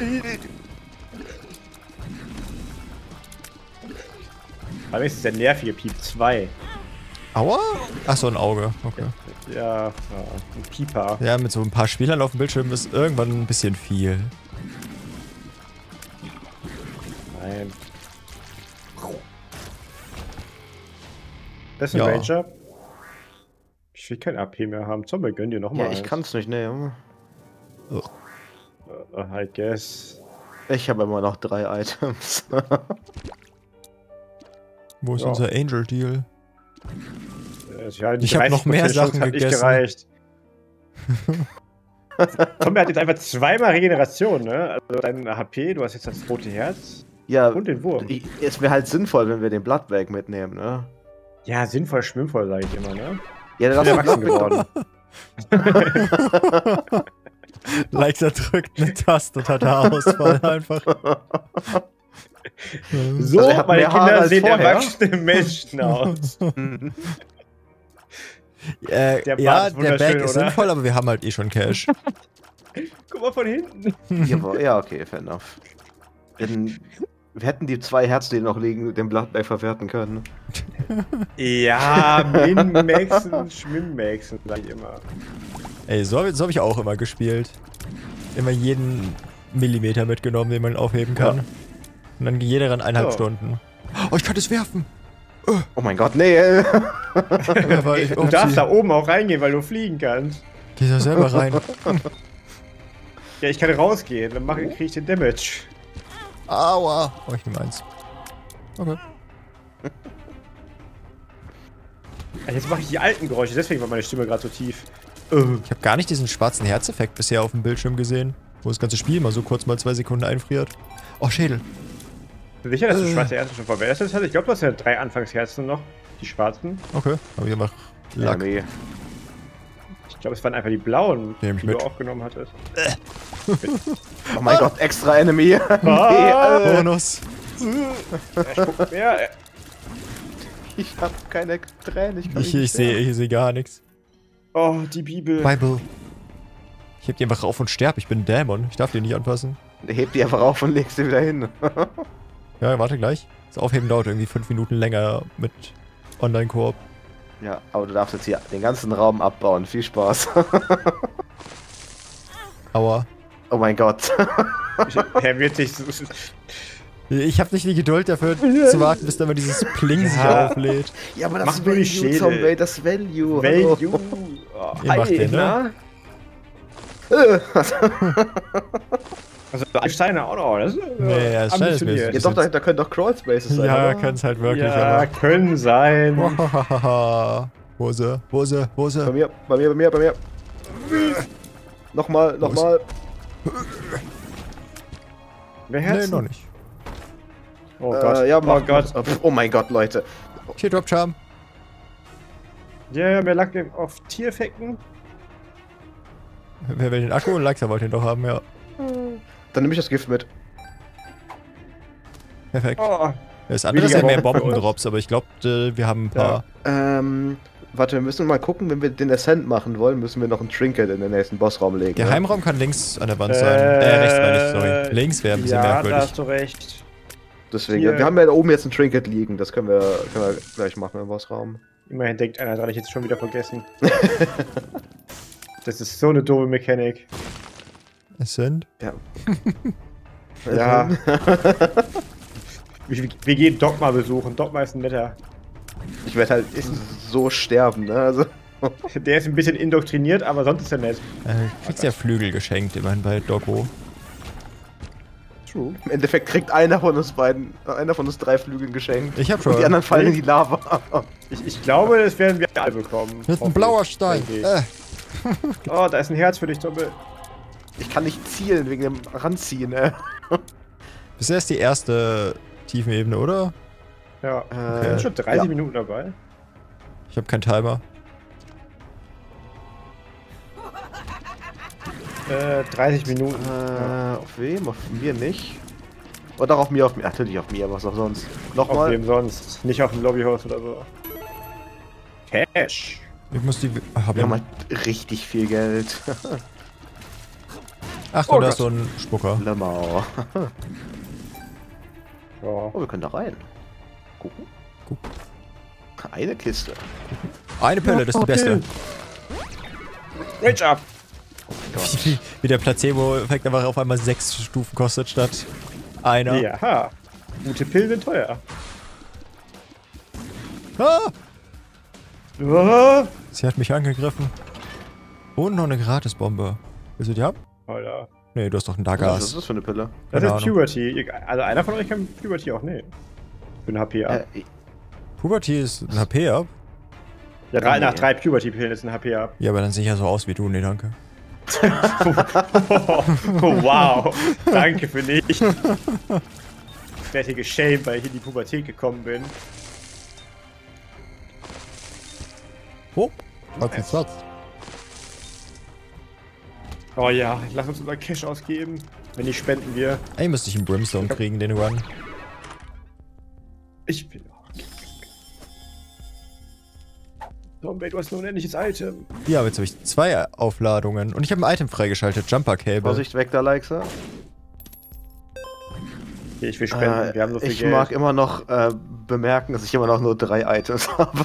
[SPEAKER 2] Aber ist der nervige Piep zwei.
[SPEAKER 1] Aua? Achso, ein Auge. Okay.
[SPEAKER 2] Ja, ja, ein Pieper.
[SPEAKER 1] Ja, mit so ein paar Spielern auf dem Bildschirm ist irgendwann ein bisschen viel.
[SPEAKER 2] Nein. Das ist ein
[SPEAKER 1] Ja.
[SPEAKER 2] Ranger. Ich will kein A P mehr haben. Zombie, gönn dir nochmal.
[SPEAKER 3] Ja, ich kann's nicht nehmen.
[SPEAKER 2] Uh, I guess.
[SPEAKER 3] Ich habe immer noch drei Items.
[SPEAKER 1] Wo ist
[SPEAKER 2] Ja.
[SPEAKER 1] unser Angel Deal?
[SPEAKER 2] Äh, ja, die
[SPEAKER 1] Ich hab noch mehr
[SPEAKER 2] dreißig Prozent
[SPEAKER 1] Sachen
[SPEAKER 2] hat nicht
[SPEAKER 1] gegessen.
[SPEAKER 2] gereicht. Zombie hat jetzt einfach zweimal Regeneration, ne? Also dein H P, du hast jetzt das rote Herz
[SPEAKER 3] Ja,
[SPEAKER 2] und den Wurm.
[SPEAKER 3] ich- es wäre halt sinnvoll, wenn wir den Bloodbag mitnehmen, ne?
[SPEAKER 2] Ja, sinnvoll, schwimmvoll, sage ich immer, ne?
[SPEAKER 3] Ja,
[SPEAKER 2] Ich
[SPEAKER 3] dann
[SPEAKER 2] bin
[SPEAKER 3] lass
[SPEAKER 2] erwachsen
[SPEAKER 3] den Bloodbag
[SPEAKER 2] geworden.
[SPEAKER 1] Leichter drückt eine Taste und hat Haarausfall einfach.
[SPEAKER 2] So,
[SPEAKER 3] Also er hat
[SPEAKER 2] meine
[SPEAKER 3] mehr Haare
[SPEAKER 2] Kinder
[SPEAKER 3] als
[SPEAKER 2] sehen
[SPEAKER 3] vorher.
[SPEAKER 2] erwachsene Menschen aus.
[SPEAKER 1] Äh,
[SPEAKER 2] Der Bart
[SPEAKER 1] ja,
[SPEAKER 2] ist
[SPEAKER 1] der Bag
[SPEAKER 2] wunderschön,
[SPEAKER 1] ist
[SPEAKER 2] oder?
[SPEAKER 1] sinnvoll, aber wir haben halt eh schon Cash.
[SPEAKER 2] Guck mal von hinten.
[SPEAKER 3] Ja, aber- ja, okay, fair enough. Denn wir hätten die zwei Herzen, die noch liegen, den Bloodbag verwerten können.
[SPEAKER 2] Ja, Min-Maxen, Schwimm-Maxen, sag ich immer.
[SPEAKER 1] Ey, so, hab- so habe ich auch immer gespielt. Immer jeden Millimeter mitgenommen, den man aufheben kann.
[SPEAKER 3] Ja.
[SPEAKER 1] Und dann jeder ran eineinhalb
[SPEAKER 2] Ja.
[SPEAKER 1] Stunden. Oh, ich kann es werfen!
[SPEAKER 3] Oh mein Gott, nee. äh.
[SPEAKER 1] Ja, weil ich,
[SPEAKER 2] Du
[SPEAKER 1] oh,
[SPEAKER 2] darfst
[SPEAKER 1] sie-
[SPEAKER 2] da oben auch reingehen, weil du fliegen kannst.
[SPEAKER 1] Geh da selber rein.
[SPEAKER 2] Ja, ich kann rausgehen, dann mach, krieg ich den Damage.
[SPEAKER 1] Aua! Oh, ich nehme eins. Okay.
[SPEAKER 2] Ja, jetzt mache ich die alten Geräusche, deswegen war meine Stimme gerade so tief. Äh.
[SPEAKER 1] Ich habe gar nicht diesen schwarzen Herzeffekt bisher auf dem Bildschirm gesehen, wo das ganze Spiel mal so kurz mal zwei Sekunden einfriert. Oh, Schädel.
[SPEAKER 2] Sicher, dass du
[SPEAKER 1] Äh.
[SPEAKER 2] schwarze Herzen schon verwertet hast? Ich glaube, du hast ja drei Anfangsherzen noch. Die schwarzen.
[SPEAKER 1] Okay, habe ich einfach
[SPEAKER 3] Ja,
[SPEAKER 1] Lack.
[SPEAKER 3] nee.
[SPEAKER 2] Ich glaube, es waren einfach die blauen,
[SPEAKER 1] Die nehm ich
[SPEAKER 2] die
[SPEAKER 1] mit.
[SPEAKER 2] du aufgenommen hattest.
[SPEAKER 3] Oh mein Gott, extra Enemy.
[SPEAKER 2] Ah.
[SPEAKER 3] nee, äh,
[SPEAKER 1] Bonus.
[SPEAKER 2] Ja, ich guck mehr.
[SPEAKER 3] ich hab keine Tränen. Ich, kann
[SPEAKER 1] Ich,
[SPEAKER 3] nicht
[SPEAKER 1] ich sehe ich seh gar nichts.
[SPEAKER 2] Oh, die Bibel.
[SPEAKER 1] Bible. Ich heb die einfach auf und sterb. Ich bin ein Dämon. Ich darf die nicht anfassen.
[SPEAKER 3] Heb die einfach auf und leg sie wieder hin.
[SPEAKER 1] Ja, warte gleich. Das Aufheben dauert irgendwie fünf Minuten länger mit Online-Koop.
[SPEAKER 3] Ja, aber du darfst jetzt hier den ganzen Raum abbauen. Viel Spaß.
[SPEAKER 1] Aua.
[SPEAKER 3] Oh mein Gott.
[SPEAKER 2] Er wird sich so.
[SPEAKER 1] Ich habe nicht die Geduld dafür zu warten, bis dann mal dieses Pling sich
[SPEAKER 2] Ja.
[SPEAKER 1] auflädt.
[SPEAKER 3] Ja, aber das
[SPEAKER 2] Mach nur die
[SPEAKER 3] Value,
[SPEAKER 2] Schädel.
[SPEAKER 3] Zombie, das Value.
[SPEAKER 2] Value.
[SPEAKER 3] Hallo.
[SPEAKER 2] Oh,
[SPEAKER 1] Ihr macht den, ne?
[SPEAKER 2] Alter.
[SPEAKER 3] Äh,
[SPEAKER 2] Also Steine auch noch. Das ist, äh,
[SPEAKER 1] Nee, ja, das Steine ist mir-
[SPEAKER 2] ambitioniert.
[SPEAKER 3] ja, doch, da, da können doch Crawlspaces sein.
[SPEAKER 1] Ja,
[SPEAKER 3] oder?
[SPEAKER 1] kann es halt wirklich,
[SPEAKER 2] Ja,
[SPEAKER 1] aber...
[SPEAKER 2] können sein.
[SPEAKER 1] Wo ist er? Wo ist er? Wo ist
[SPEAKER 3] Bei
[SPEAKER 1] er?
[SPEAKER 3] mir, bei mir, bei mir, bei mir. Nochmal, nochmal.
[SPEAKER 2] Wer
[SPEAKER 1] Nee,
[SPEAKER 2] Herzen?
[SPEAKER 1] noch nicht.
[SPEAKER 2] Oh Gott.
[SPEAKER 3] Äh, ja,
[SPEAKER 2] oh
[SPEAKER 3] mach,
[SPEAKER 2] Gott.
[SPEAKER 3] mach- Oh mein Gott, Leute.
[SPEAKER 1] Hier, Drop Charm.
[SPEAKER 2] Ja, ja, mir lag der auf Tiereffekten.
[SPEAKER 1] Wer will den Akku? Laxa wollte ihn doch haben, ja.
[SPEAKER 3] Dann nehme ich das Gift mit.
[SPEAKER 1] Perfekt.
[SPEAKER 2] Oh.
[SPEAKER 1] Das andere
[SPEAKER 2] Weniger
[SPEAKER 1] sind mehr
[SPEAKER 2] Bomben für uns.
[SPEAKER 1] Bombendrops, aber ich glaube, wir haben ein paar.
[SPEAKER 3] Ähm, warte, wir müssen mal gucken, wenn wir den Ascent machen wollen, müssen wir noch ein Trinket in den nächsten Bossraum legen.
[SPEAKER 1] Geheimraum kann links an der Wand sein. Äh, rechts meine ich, sorry. Links wäre ein bisschen
[SPEAKER 2] Ja, da
[SPEAKER 1] merkwürdig.
[SPEAKER 2] hast du recht.
[SPEAKER 3] Ne? Deswegen,
[SPEAKER 2] Hier.
[SPEAKER 3] wir haben ja da oben jetzt ein Trinket liegen, das können wir, können wir gleich machen im Bossraum.
[SPEAKER 2] Immerhin denkt einer dran, ich jetzt schon wieder vergessen. Das ist so eine doofe Mechanik.
[SPEAKER 1] Es sind.
[SPEAKER 3] Ja.
[SPEAKER 2] Ja. wir, wir gehen Dogma besuchen. Dogma ist ein netter.
[SPEAKER 3] Ich werde halt so sterben, ne? Also,
[SPEAKER 2] Der ist ein bisschen indoktriniert, aber sonst ist er nett.
[SPEAKER 1] Äh, kriegst ja Flügel geschenkt, immerhin bei Doggo.
[SPEAKER 2] True.
[SPEAKER 3] Im Endeffekt kriegt einer von uns beiden, einer von uns drei Flügeln geschenkt.
[SPEAKER 1] Ich hab schon.
[SPEAKER 3] Und die anderen fallen in die Lava.
[SPEAKER 2] Ich, ich glaube, das werden wir alle bekommen.
[SPEAKER 1] Mit ein blauer Stein.
[SPEAKER 2] Denke ich.
[SPEAKER 1] Äh,
[SPEAKER 2] Oh, da ist ein Herz für dich, Doppel.
[SPEAKER 3] Ich kann nicht zielen wegen dem Ranziehen, ey.
[SPEAKER 1] bisher ist die erste Tiefenebene, oder?
[SPEAKER 2] Ja.
[SPEAKER 3] Äh,
[SPEAKER 2] Wir sind schon dreißig
[SPEAKER 3] ja.
[SPEAKER 2] Minuten dabei.
[SPEAKER 1] Ich habe keinen Timer.
[SPEAKER 2] Äh, dreißig Minuten.
[SPEAKER 3] Äh, auf wem? Auf mir nicht. Oder auch auf mir, auf mir. Natürlich auf mir, was auch sonst.
[SPEAKER 2] Auf
[SPEAKER 3] Nochmal.
[SPEAKER 2] wem sonst. Nicht auf dem Lobbyhaus oder so. Cash.
[SPEAKER 1] Ich muss die... Ach, hab
[SPEAKER 3] Wir
[SPEAKER 1] ja.
[SPEAKER 3] haben halt richtig viel Geld.
[SPEAKER 1] Achtung,
[SPEAKER 2] Oh
[SPEAKER 1] da ist
[SPEAKER 2] Gott.
[SPEAKER 1] so ein Spucker.
[SPEAKER 3] Lemau.
[SPEAKER 2] Ja.
[SPEAKER 3] Oh, wir können da rein. Gucken.
[SPEAKER 1] Guck.
[SPEAKER 3] Eine Kiste.
[SPEAKER 1] Eine Pille, das ist die beste.
[SPEAKER 2] Rage up.
[SPEAKER 1] Wie, wie der Placebo-Effekt einfach auf einmal sechs Stufen kostet statt einer.
[SPEAKER 2] Ja. Gute Pillen sind teuer.
[SPEAKER 1] Ah,
[SPEAKER 2] Oh,
[SPEAKER 1] sie hat mich angegriffen. Und noch eine Gratisbombe. Willst du die haben?
[SPEAKER 2] Alter.
[SPEAKER 1] Nee, du hast doch ein
[SPEAKER 3] Was ist
[SPEAKER 1] Dargas.
[SPEAKER 3] das für eine Pille?
[SPEAKER 2] Das
[SPEAKER 1] Keine
[SPEAKER 2] ist
[SPEAKER 1] Ahnung.
[SPEAKER 2] Puberty. Also einer von euch kann Puberty auch nehmen. Für ein H P ab.
[SPEAKER 3] Äh,
[SPEAKER 1] Puberty ist ein H P ab.
[SPEAKER 2] Ja, drei,
[SPEAKER 3] nee.
[SPEAKER 2] nach drei Puberty-Pillen ist ein H P ab.
[SPEAKER 1] Ja, aber dann sehe ich ja so aus wie du. Nee, danke.
[SPEAKER 2] Oh, oh, wow. Danke für nicht. Ich werde hier geschämt, weil ich in die Pubertät gekommen bin.
[SPEAKER 1] Oh, was ist das?
[SPEAKER 2] Oh ja, lass uns unser Cash ausgeben. Wenn nicht, spenden wir.
[SPEAKER 1] Ey, müsste ich einen Brimstone kriegen, den Run.
[SPEAKER 2] Ich bin. Zombie, du hast ein unendliches Item.
[SPEAKER 1] Ja, aber jetzt habe ich zwei Aufladungen. Und ich habe ein Item freigeschaltet. Jumper Cable.
[SPEAKER 3] Vorsicht weg da, Leixa.
[SPEAKER 2] Okay, ich will spenden.
[SPEAKER 3] Äh,
[SPEAKER 2] wir haben so viel
[SPEAKER 3] ich
[SPEAKER 2] Geld.
[SPEAKER 3] mag immer noch äh, bemerken, dass ich immer noch nur drei Items habe.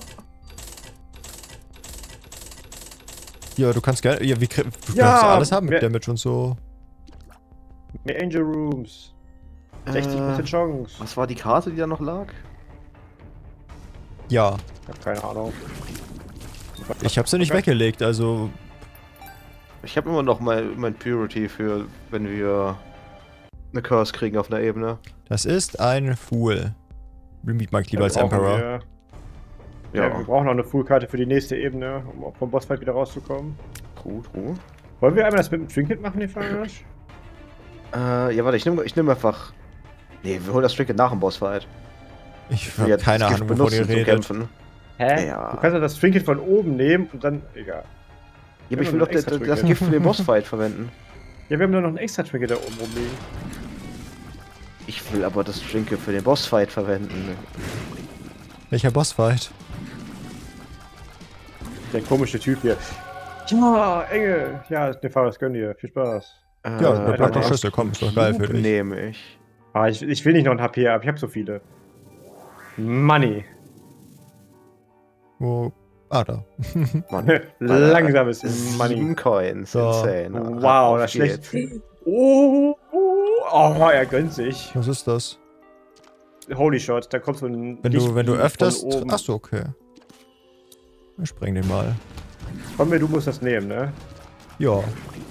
[SPEAKER 1] Ja, du kannst gerne. Ja, wie, krie- du
[SPEAKER 2] Ja,
[SPEAKER 1] kannst alles haben mit
[SPEAKER 2] wer-
[SPEAKER 1] Damage und so.
[SPEAKER 2] Mehr Angel Rooms. sechzig Prozent
[SPEAKER 3] Äh,
[SPEAKER 2] Chance.
[SPEAKER 3] was war die Karte, die da noch lag?
[SPEAKER 1] Ja.
[SPEAKER 2] Ich hab keine Ahnung.
[SPEAKER 1] Ich habe sie nicht
[SPEAKER 2] Okay.
[SPEAKER 1] weggelegt, also.
[SPEAKER 3] Ich habe immer noch mein, mein Purity für, wenn wir eine Curse kriegen auf einer Ebene.
[SPEAKER 1] Das ist ein Fool. Remit mag ich lieber als
[SPEAKER 2] Dann brauchen
[SPEAKER 1] Emperor.
[SPEAKER 2] Wir, ja. wir brauchen noch eine Full-Karte für die nächste Ebene, um auch vom Bossfight wieder rauszukommen.
[SPEAKER 3] True, true.
[SPEAKER 2] Wollen wir einmal das mit dem Trinket machen, den Fangerasch?
[SPEAKER 3] Äh, ja, warte, ich nehme ich nehm einfach. Nee, wir holen das Trinket nach dem Bossfight.
[SPEAKER 1] Ich
[SPEAKER 3] Wir
[SPEAKER 1] habe keine
[SPEAKER 3] das Gift
[SPEAKER 1] Ahnung, wovon ihr
[SPEAKER 3] benutzen zum
[SPEAKER 1] redet.
[SPEAKER 3] Kämpfen.
[SPEAKER 2] Hä?
[SPEAKER 3] Ja.
[SPEAKER 2] Du kannst ja das Trinket von oben nehmen und dann. Egal.
[SPEAKER 3] Ja, aber ich
[SPEAKER 2] Wir
[SPEAKER 3] will
[SPEAKER 2] haben
[SPEAKER 3] doch
[SPEAKER 2] noch ein
[SPEAKER 3] das,
[SPEAKER 2] extra
[SPEAKER 3] das
[SPEAKER 2] Trinket.
[SPEAKER 3] Gift für den Bossfight verwenden.
[SPEAKER 2] Ja, wir haben nur noch ein extra Trinket da oben rumliegen.
[SPEAKER 3] Ich will aber das Trinket für den Bossfight verwenden.
[SPEAKER 1] Welcher Bossfight?
[SPEAKER 2] Der komische Typ hier. Ja, Engel! Ja, der Fahrer, das gönn dir. Viel Spaß.
[SPEAKER 3] Äh,
[SPEAKER 1] Ja, eine
[SPEAKER 2] Alter,
[SPEAKER 1] Block der Schüssel, komm, ist doch geil für dich.
[SPEAKER 3] Nehme ich.
[SPEAKER 2] Ah, ich, ich will nicht noch ein H P ab, ich hab so viele. Money.
[SPEAKER 1] Wo. Ah, da.
[SPEAKER 3] Mann.
[SPEAKER 2] Langsames Money.
[SPEAKER 3] Sieben Coins.
[SPEAKER 1] So.
[SPEAKER 3] Insane.
[SPEAKER 2] Wow,
[SPEAKER 3] Auf
[SPEAKER 2] das ist schlecht.
[SPEAKER 3] geht's.
[SPEAKER 2] Oh, oh, oh, er gönnt sich.
[SPEAKER 1] Was ist das?
[SPEAKER 2] Holy Shot, da kommt so ein.
[SPEAKER 1] Wenn du, wenn du
[SPEAKER 2] Lichtbeam
[SPEAKER 1] öfters.
[SPEAKER 2] von oben.
[SPEAKER 1] Achso, okay. Ich spreng den mal.
[SPEAKER 2] Komm mir, du musst das nehmen, ne?
[SPEAKER 1] Ja.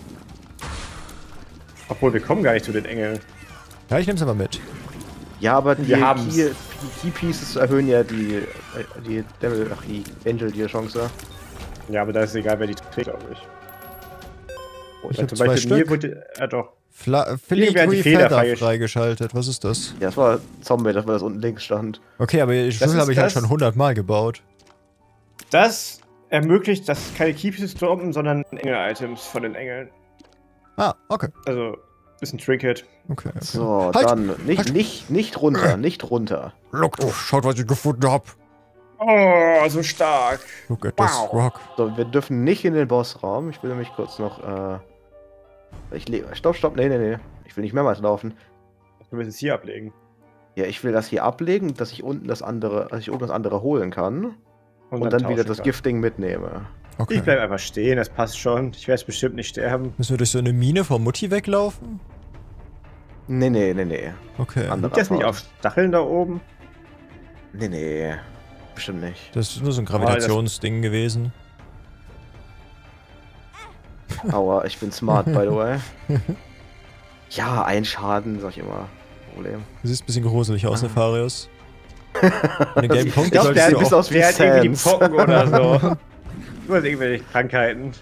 [SPEAKER 2] Obwohl, wir kommen gar nicht zu den Engeln.
[SPEAKER 1] Ja, ich nehm's aber mit.
[SPEAKER 3] Ja, aber die,
[SPEAKER 2] Wir haben's.
[SPEAKER 3] die, die Key Pieces erhöhen ja die, äh, die Devil, ach, die Angel die Chance.
[SPEAKER 2] Ja, aber da ist egal, wer die trägt, glaube ich.
[SPEAKER 1] Ich
[SPEAKER 2] Ja,
[SPEAKER 1] hab
[SPEAKER 2] zum
[SPEAKER 1] zwei
[SPEAKER 2] Beispiel mir
[SPEAKER 1] Stück.
[SPEAKER 2] wurde. Ja, doch.
[SPEAKER 1] Fla
[SPEAKER 2] Irgendwer hat die
[SPEAKER 1] Filigree
[SPEAKER 2] Feder
[SPEAKER 1] Feather
[SPEAKER 2] freigesch-
[SPEAKER 1] freigeschaltet. Was ist das?
[SPEAKER 3] Ja, das war Zombie, das war das unten links stand.
[SPEAKER 1] Okay, aber die Schlüssel
[SPEAKER 2] ist
[SPEAKER 1] habe ich halt
[SPEAKER 2] das-
[SPEAKER 1] schon hundert Mal gebaut.
[SPEAKER 2] Das ermöglicht, dass keine Keypieces droppen, sondern Engel-Items von den Engeln.
[SPEAKER 1] Ah, okay.
[SPEAKER 2] Also, ist ein Trinket.
[SPEAKER 1] Okay, okay.
[SPEAKER 3] So,
[SPEAKER 1] Halt!
[SPEAKER 3] dann nicht,
[SPEAKER 1] Halt!
[SPEAKER 3] nicht, nicht runter, nicht runter.
[SPEAKER 1] Look, oh, schaut, was ich gefunden hab.
[SPEAKER 2] Oh, so stark.
[SPEAKER 1] Look at this
[SPEAKER 2] Wow.
[SPEAKER 1] rock.
[SPEAKER 3] So, wir dürfen nicht in den Bossraum. Ich will nämlich kurz noch, äh. Ich le Stopp, stopp, nee, nee, nee. Ich will nicht mehrmals laufen.
[SPEAKER 2] Wir müssen es hier ablegen.
[SPEAKER 3] Ja, ich will das hier ablegen, dass ich unten das andere, dass ich oben das andere holen kann. Und, dann, wieder
[SPEAKER 2] tauschen
[SPEAKER 3] das
[SPEAKER 2] kann.
[SPEAKER 3] Gifting mitnehme.
[SPEAKER 1] Okay.
[SPEAKER 2] Ich bleib einfach stehen, das passt schon. Ich werde bestimmt nicht sterben.
[SPEAKER 1] Müssen wir durch so eine Mine von Mutti weglaufen?
[SPEAKER 3] Nee, nee, nee, nee.
[SPEAKER 1] Okay.
[SPEAKER 3] Andere.
[SPEAKER 2] Liegt das nicht auf Stacheln da oben?
[SPEAKER 3] Nee, nee. Bestimmt nicht.
[SPEAKER 1] Das ist nur so ein Gravitationsding gewesen.
[SPEAKER 3] Aua, ich bin smart, by the way. Ja, ein Schaden, sag ich immer. Problem.
[SPEAKER 1] Du siehst ein bisschen gruselig aus, Nefarius. Eine gelben
[SPEAKER 3] Ich
[SPEAKER 1] Punkte
[SPEAKER 3] glaub, der
[SPEAKER 1] solltest du
[SPEAKER 3] bist
[SPEAKER 1] auch...
[SPEAKER 3] aus wie
[SPEAKER 2] Der hat irgendwie die
[SPEAKER 3] Sans.
[SPEAKER 2] Pocken oder so. Du hast irgendwelche Krankheiten.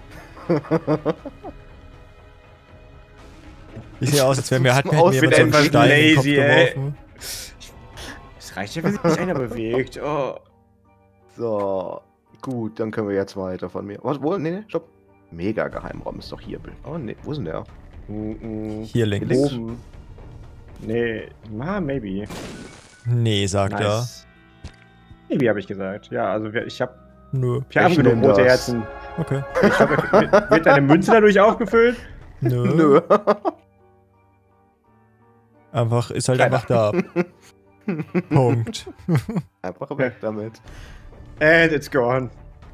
[SPEAKER 1] Ich sehe aus, als wäre mir halt
[SPEAKER 3] Aus
[SPEAKER 1] mir
[SPEAKER 3] wie
[SPEAKER 1] jemand so einen
[SPEAKER 2] etwas
[SPEAKER 1] Stein in den Kopf
[SPEAKER 2] lazy, ey.
[SPEAKER 1] geworfen.
[SPEAKER 2] Es reicht ja, wenn sich einer bewegt. Oh.
[SPEAKER 3] So, gut, dann können wir jetzt weiter von mir. Was, wo? Nee, nee, stopp. Mega Geheimraum ist doch hier. Oh, nee, wo ist denn der?
[SPEAKER 2] Mm, mm.
[SPEAKER 1] Hier links.
[SPEAKER 2] Oben. Nee, ma, maybe.
[SPEAKER 1] Nee, sagt
[SPEAKER 2] Nice. Maybe habe ich gesagt. Ja, also wir- ich habe
[SPEAKER 1] er. Nö.
[SPEAKER 2] ich hab
[SPEAKER 3] Ich
[SPEAKER 2] genug
[SPEAKER 3] nehm
[SPEAKER 2] rote
[SPEAKER 3] das.
[SPEAKER 2] Herzen.
[SPEAKER 1] Okay.
[SPEAKER 2] Ich glaub, wird, wird deine Münze dadurch aufgefüllt?
[SPEAKER 1] Nö.
[SPEAKER 3] Nö.
[SPEAKER 1] Einfach, ist halt
[SPEAKER 2] Keiner.
[SPEAKER 1] einfach da. Punkt.
[SPEAKER 3] Einfach weg damit.
[SPEAKER 2] And it's gone.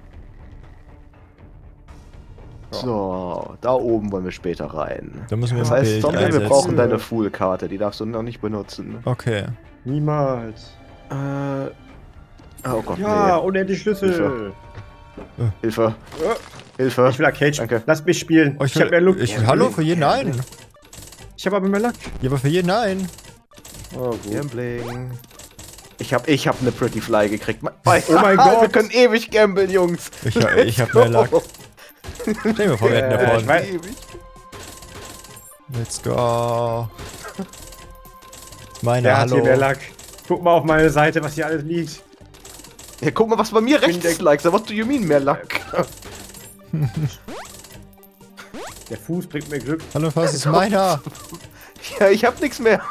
[SPEAKER 3] So, da oben wollen wir später rein.
[SPEAKER 1] Da müssen wir
[SPEAKER 3] Das
[SPEAKER 1] ein
[SPEAKER 3] heißt,
[SPEAKER 1] Bild
[SPEAKER 3] Zombie, wir
[SPEAKER 1] einsetzen.
[SPEAKER 3] brauchen deine Fool-Karte. Die darfst du noch nicht benutzen.
[SPEAKER 1] Okay.
[SPEAKER 2] Niemals.
[SPEAKER 3] Äh. Oh Gott,
[SPEAKER 2] Ja,
[SPEAKER 3] nee.
[SPEAKER 2] unendlich Schlüssel.
[SPEAKER 3] Hilfe.
[SPEAKER 2] Ja.
[SPEAKER 3] Hilfe.
[SPEAKER 2] Ich will Arcade.
[SPEAKER 3] Danke.
[SPEAKER 2] Lass mich spielen.
[SPEAKER 1] Oh,
[SPEAKER 2] ich
[SPEAKER 1] will,
[SPEAKER 2] hab mehr Luck.
[SPEAKER 1] Ich, hallo, für jeden einen.
[SPEAKER 2] Ich hab aber mehr Luck.
[SPEAKER 1] Ja, aber für jeden einen.
[SPEAKER 2] Oh, gut.
[SPEAKER 3] Gambling. Ich hab, ich hab eine Pretty Fly gekriegt. Oh
[SPEAKER 2] mein Gott.
[SPEAKER 3] Wir können ewig gambeln, Jungs.
[SPEAKER 1] Ich, hab- ich hab mehr Luck. Stell mir vor, wir hätten
[SPEAKER 2] Äh,
[SPEAKER 1] davon.
[SPEAKER 2] ich weiß-
[SPEAKER 3] Ewig.
[SPEAKER 1] Let's go. Meine,
[SPEAKER 2] Der hat
[SPEAKER 1] hallo.
[SPEAKER 2] hier mehr Luck. Guck mal auf meine Seite, was hier alles liegt.
[SPEAKER 3] Ja, guck mal, was bei mir rechts
[SPEAKER 2] der-
[SPEAKER 3] likes. What do you mean, mehr Luck?
[SPEAKER 2] Der Fuß bringt mir Glück.
[SPEAKER 1] Hallo, was ist meiner?
[SPEAKER 3] Ja, ich hab nix mehr.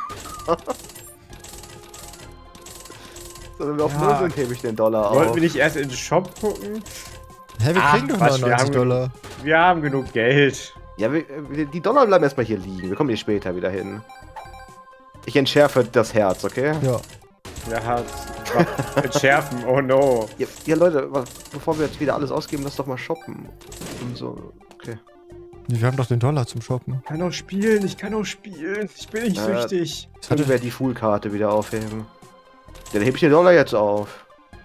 [SPEAKER 3] So, wenn wir auf
[SPEAKER 2] Ja.
[SPEAKER 3] Null sind, hebe ich den Dollar
[SPEAKER 2] Wollten
[SPEAKER 3] auf.
[SPEAKER 2] wir nicht erst in den Shop gucken?
[SPEAKER 1] Hä, wir
[SPEAKER 2] Ach,
[SPEAKER 1] kriegen doch
[SPEAKER 2] Quatsch, wir
[SPEAKER 1] neunundneunzig
[SPEAKER 2] haben
[SPEAKER 1] Dollar.
[SPEAKER 2] Wir haben genug Geld.
[SPEAKER 3] Ja, wir, wir- die Dollar bleiben erstmal hier liegen. Wir kommen hier später wieder hin. Ich entschärfe das Herz, okay?
[SPEAKER 1] Ja.
[SPEAKER 2] Der hat entschärfen. Oh no.
[SPEAKER 3] Ja, ja, Leute, wa- bevor wir jetzt wieder alles ausgeben, lass doch mal shoppen. Und so, okay.
[SPEAKER 1] Nee, wir haben doch den Dollar zum Shoppen.
[SPEAKER 2] Ich kann auch spielen, ich kann auch spielen. Ich bin nicht
[SPEAKER 3] Äh,
[SPEAKER 2] süchtig.
[SPEAKER 1] Was
[SPEAKER 3] Können
[SPEAKER 1] hatte
[SPEAKER 3] wir die Fool-Karte wieder aufheben? Ja, dann hebe ich den Dollar jetzt auf.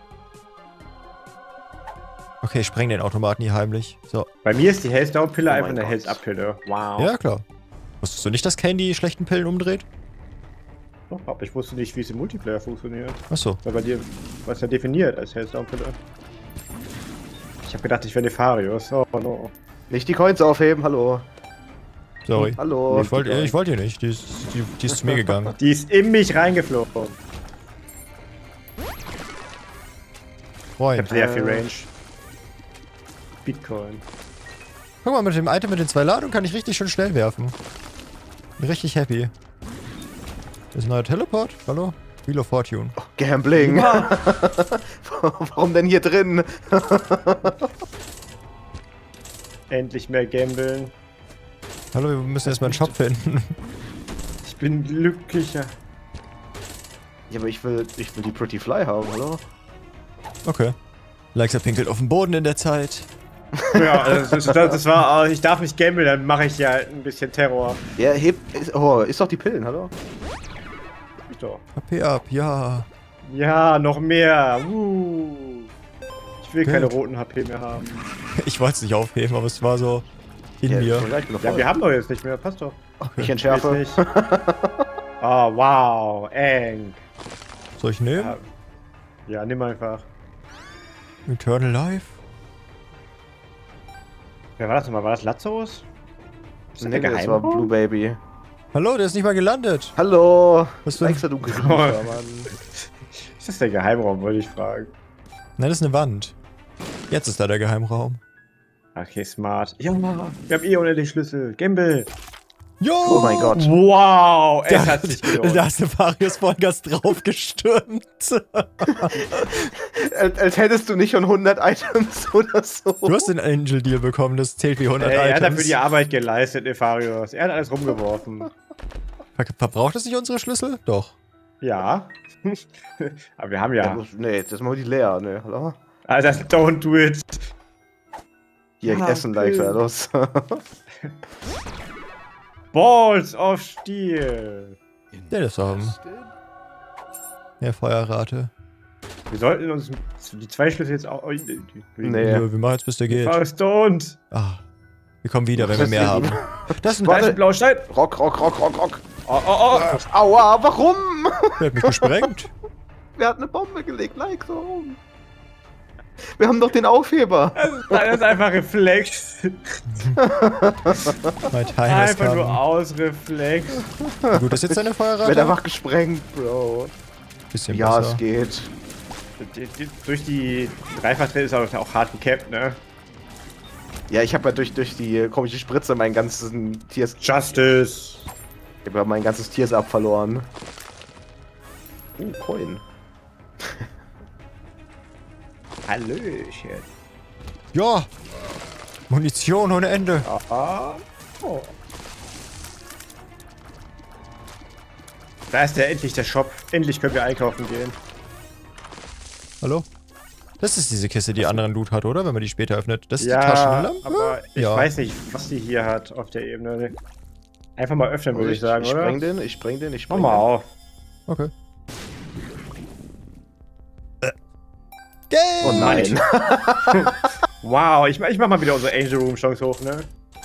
[SPEAKER 1] Okay, ich spreng den Automaten hier heimlich. So.
[SPEAKER 2] Bei mir ist die Health-Down-Pille
[SPEAKER 3] Oh
[SPEAKER 2] einfach
[SPEAKER 3] mein
[SPEAKER 2] eine
[SPEAKER 3] Gott.
[SPEAKER 2] Health-Up-Pille. Wow.
[SPEAKER 1] Ja, klar. Wusstest du nicht, dass Kane die schlechten Pillen umdreht?
[SPEAKER 2] Doch, aber ich wusste nicht, wie es im Multiplayer funktioniert.
[SPEAKER 1] Achso.
[SPEAKER 2] Weil bei dir, was ja definiert als Health-Down-Pille. Ich habe gedacht, ich wäre Nefarius. Oh no.
[SPEAKER 3] Nicht die Coins aufheben, hallo.
[SPEAKER 1] Sorry.
[SPEAKER 3] Hallo.
[SPEAKER 1] Ich wollte ich wollt ihr nicht. Die ist, die, die ist zu mir gegangen.
[SPEAKER 2] Die ist in mich reingeflogen. Ich
[SPEAKER 1] Freund.
[SPEAKER 2] habe sehr viel
[SPEAKER 3] Äh.
[SPEAKER 2] Range. Bitcoin.
[SPEAKER 1] Guck mal, mit dem Item mit den zwei Ladungen kann ich richtig schön schnell werfen. Bin richtig happy. Das ist ein neuer Teleport. Hallo? Wheel of Fortune.
[SPEAKER 3] Gambling. Warum denn hier drin?
[SPEAKER 2] Endlich mehr gambeln.
[SPEAKER 1] Hallo, wir müssen erstmal einen Shop finden.
[SPEAKER 2] Ich bin glücklicher.
[SPEAKER 3] Ja, aber ich will, ich will die Pretty Fly haben, hallo?
[SPEAKER 1] Okay. Leixer pinkelt auf den Boden in der Zeit.
[SPEAKER 2] Ja, das, das, das, das war. Ich darf nicht gambeln, dann mache ich ja ein bisschen Terror.
[SPEAKER 3] Ja, hebt. Ist, oh, ist doch die Pillen, hallo?
[SPEAKER 2] Doch.
[SPEAKER 1] H P ab, ja.
[SPEAKER 2] Ja, noch mehr. Uh. Ich will keine
[SPEAKER 1] Geld.
[SPEAKER 2] roten H P mehr haben.
[SPEAKER 1] Ich wollte es nicht aufheben, aber es war so in
[SPEAKER 3] Ja,
[SPEAKER 1] mir.
[SPEAKER 3] schon gleich, bin doch
[SPEAKER 2] Ja,
[SPEAKER 3] voll.
[SPEAKER 2] wir haben doch jetzt nicht mehr. Passt doch.
[SPEAKER 3] Ich
[SPEAKER 2] Jetzt
[SPEAKER 3] entschärfe.
[SPEAKER 2] nicht. Oh, wow. Eng.
[SPEAKER 1] Soll ich nehmen?
[SPEAKER 2] Ja, ja, nimm einfach.
[SPEAKER 1] Eternal Life?
[SPEAKER 2] Wer war das nochmal? War das Lazarus? Ist das
[SPEAKER 3] Nee,
[SPEAKER 2] der
[SPEAKER 3] das war
[SPEAKER 2] Geheimraum?
[SPEAKER 3] Blue Baby.
[SPEAKER 1] Hallo, der ist nicht mal gelandet.
[SPEAKER 3] Hallo!
[SPEAKER 1] Was für-
[SPEAKER 3] Leixer, du Griecher, Mann.
[SPEAKER 2] Ist das der Geheimraum, wollte ich fragen.
[SPEAKER 1] Nein, das ist eine Wand. Jetzt ist da der Geheimraum.
[SPEAKER 2] Okay, smart. Ja, wir haben eh unendlich Schlüssel. Gamble.
[SPEAKER 1] Jo!
[SPEAKER 3] Oh mein Gott.
[SPEAKER 2] Wow, es
[SPEAKER 1] Da,
[SPEAKER 2] hat sich gelohnt.
[SPEAKER 1] da ist Nefarius Vollgas draufgestürmt.
[SPEAKER 3] als, als hättest du nicht schon hundert Items oder so.
[SPEAKER 1] Du hast den Angel Deal bekommen, das zählt wie hundert
[SPEAKER 2] Ey, er hat
[SPEAKER 1] Items.
[SPEAKER 2] dafür die Arbeit geleistet, Nefarius. Er hat alles rumgeworfen.
[SPEAKER 1] Ver verbraucht es nicht unsere Schlüssel? Doch.
[SPEAKER 2] Ja. Aber wir haben
[SPEAKER 3] Ja,
[SPEAKER 2] ja.
[SPEAKER 3] bloß- nee, das machen wir die leer, ne? Hallo?
[SPEAKER 2] Alter, don't do it.
[SPEAKER 3] Hier,
[SPEAKER 2] Ah,
[SPEAKER 3] Essen,
[SPEAKER 2] okay.
[SPEAKER 3] Leixer, los.
[SPEAKER 2] Balls of Steel.
[SPEAKER 1] Der das haben. Ja, Feuerrate.
[SPEAKER 2] Wir sollten uns die zwei Schlüssel jetzt auch. Oh,
[SPEAKER 3] Nee.
[SPEAKER 1] Ja, wir machen jetzt, bis der geht.
[SPEAKER 2] Nefarius, don't.
[SPEAKER 1] Ah. Wir kommen wieder, wenn wir mehr haben.
[SPEAKER 2] Das ist ein, ein blauer Stein.
[SPEAKER 3] Rock, rock, rock, rock, rock.
[SPEAKER 2] Oh, oh, oh.
[SPEAKER 3] Aua, warum?
[SPEAKER 1] Wer hat mich gesprengt?
[SPEAKER 3] Wer hat eine Bombe gelegt? Like so. Wir haben doch den Aufheber.
[SPEAKER 2] Das ist, das ist einfach Reflex.
[SPEAKER 1] Mein Teil
[SPEAKER 2] Einfach nur aus Reflex.
[SPEAKER 1] Gut, das ist jetzt eine Feuerrate?
[SPEAKER 3] Wird einfach gesprengt, Bro.
[SPEAKER 1] Bisschen
[SPEAKER 3] Ja,
[SPEAKER 1] besser.
[SPEAKER 3] es geht.
[SPEAKER 2] Die, die, durch die Dreifachdreh ist aber auch hart gecapped, ne?
[SPEAKER 3] Ja, ich habe ja durch, durch die komische Spritze meinen ganzen Tiers...
[SPEAKER 2] Justice.
[SPEAKER 3] Ich habe mein ganzes Tiers ab verloren. Uh, Coin.
[SPEAKER 2] Hallöchen.
[SPEAKER 1] Ja! Munition ohne Ende.
[SPEAKER 2] Ah. Oh. Da ist der endlich der Shop. Endlich können wir einkaufen gehen.
[SPEAKER 1] Hallo? Das ist diese Kiste, die anderen Loot hat, oder? Wenn man die später öffnet. Das ist
[SPEAKER 2] Ja,
[SPEAKER 1] die Taschenlampe?
[SPEAKER 2] aber ich
[SPEAKER 1] Ja.
[SPEAKER 2] weiß nicht, was die hier hat auf der Ebene. Einfach mal öffnen, würde ich sagen,
[SPEAKER 3] ich
[SPEAKER 2] oder?
[SPEAKER 3] spreng den, ich spreng den, ich
[SPEAKER 2] Mach
[SPEAKER 3] spreng
[SPEAKER 2] mal
[SPEAKER 3] den.
[SPEAKER 2] auf.
[SPEAKER 1] Okay. Game!
[SPEAKER 3] Oh nein.
[SPEAKER 2] Wow, ich, ich mach mal wieder unsere Angel Room Chance hoch, ne?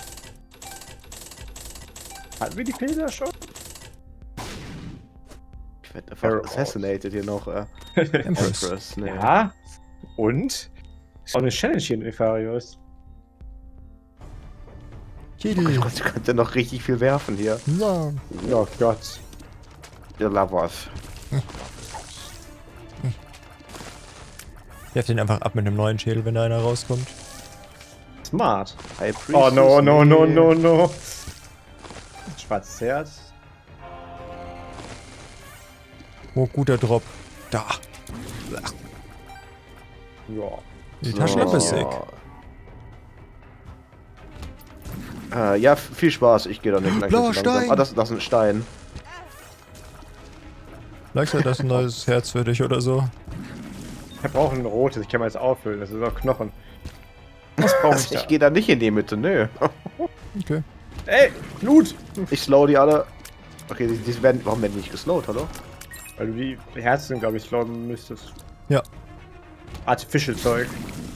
[SPEAKER 2] Hatten wir die Pilze schon?
[SPEAKER 3] Ich werde einfach assassinated hier noch. Äh.
[SPEAKER 1] Empress.
[SPEAKER 3] Empress, ne.
[SPEAKER 2] Ja. Und? Ist auch eine Challenge hier in Nefarius.
[SPEAKER 1] Kitty.
[SPEAKER 3] Ich konnte, konnte noch richtig viel werfen hier.
[SPEAKER 1] Ja.
[SPEAKER 2] Oh Gott.
[SPEAKER 3] Der Lavas.
[SPEAKER 1] Werft den einfach ab mit einem neuen Schädel, wenn da einer rauskommt.
[SPEAKER 2] Smart.
[SPEAKER 3] High Priestess,
[SPEAKER 2] Oh no, no, no,
[SPEAKER 3] nee.
[SPEAKER 2] no, no. Schwarzes Herz.
[SPEAKER 1] Oh, guter Drop. Da.
[SPEAKER 2] Ja.
[SPEAKER 1] Die Taschenlampe ist sick.
[SPEAKER 3] Äh, ja, viel Spaß. Ich gehe da nicht gleich.
[SPEAKER 1] Blauer
[SPEAKER 3] so langsam.
[SPEAKER 1] Stein.
[SPEAKER 3] Ah, das, das ist ein Stein.
[SPEAKER 1] Vielleicht hat das ein neues Herz für dich oder so.
[SPEAKER 2] Wir brauchen ein rotes, ich kann mal jetzt auffüllen, das ist auch Knochen. Was brauche ich da?
[SPEAKER 3] Ich gehe da nicht in die Mitte, nö.
[SPEAKER 1] Okay.
[SPEAKER 2] Ey, Loot!
[SPEAKER 3] Ich slow die alle. Okay, die, die werden. Warum werden die nicht geslowt, hallo?
[SPEAKER 2] Weil du die Herzen, glaube ich, glauben müsstest.
[SPEAKER 1] Ja.
[SPEAKER 2] Artificial Zeug.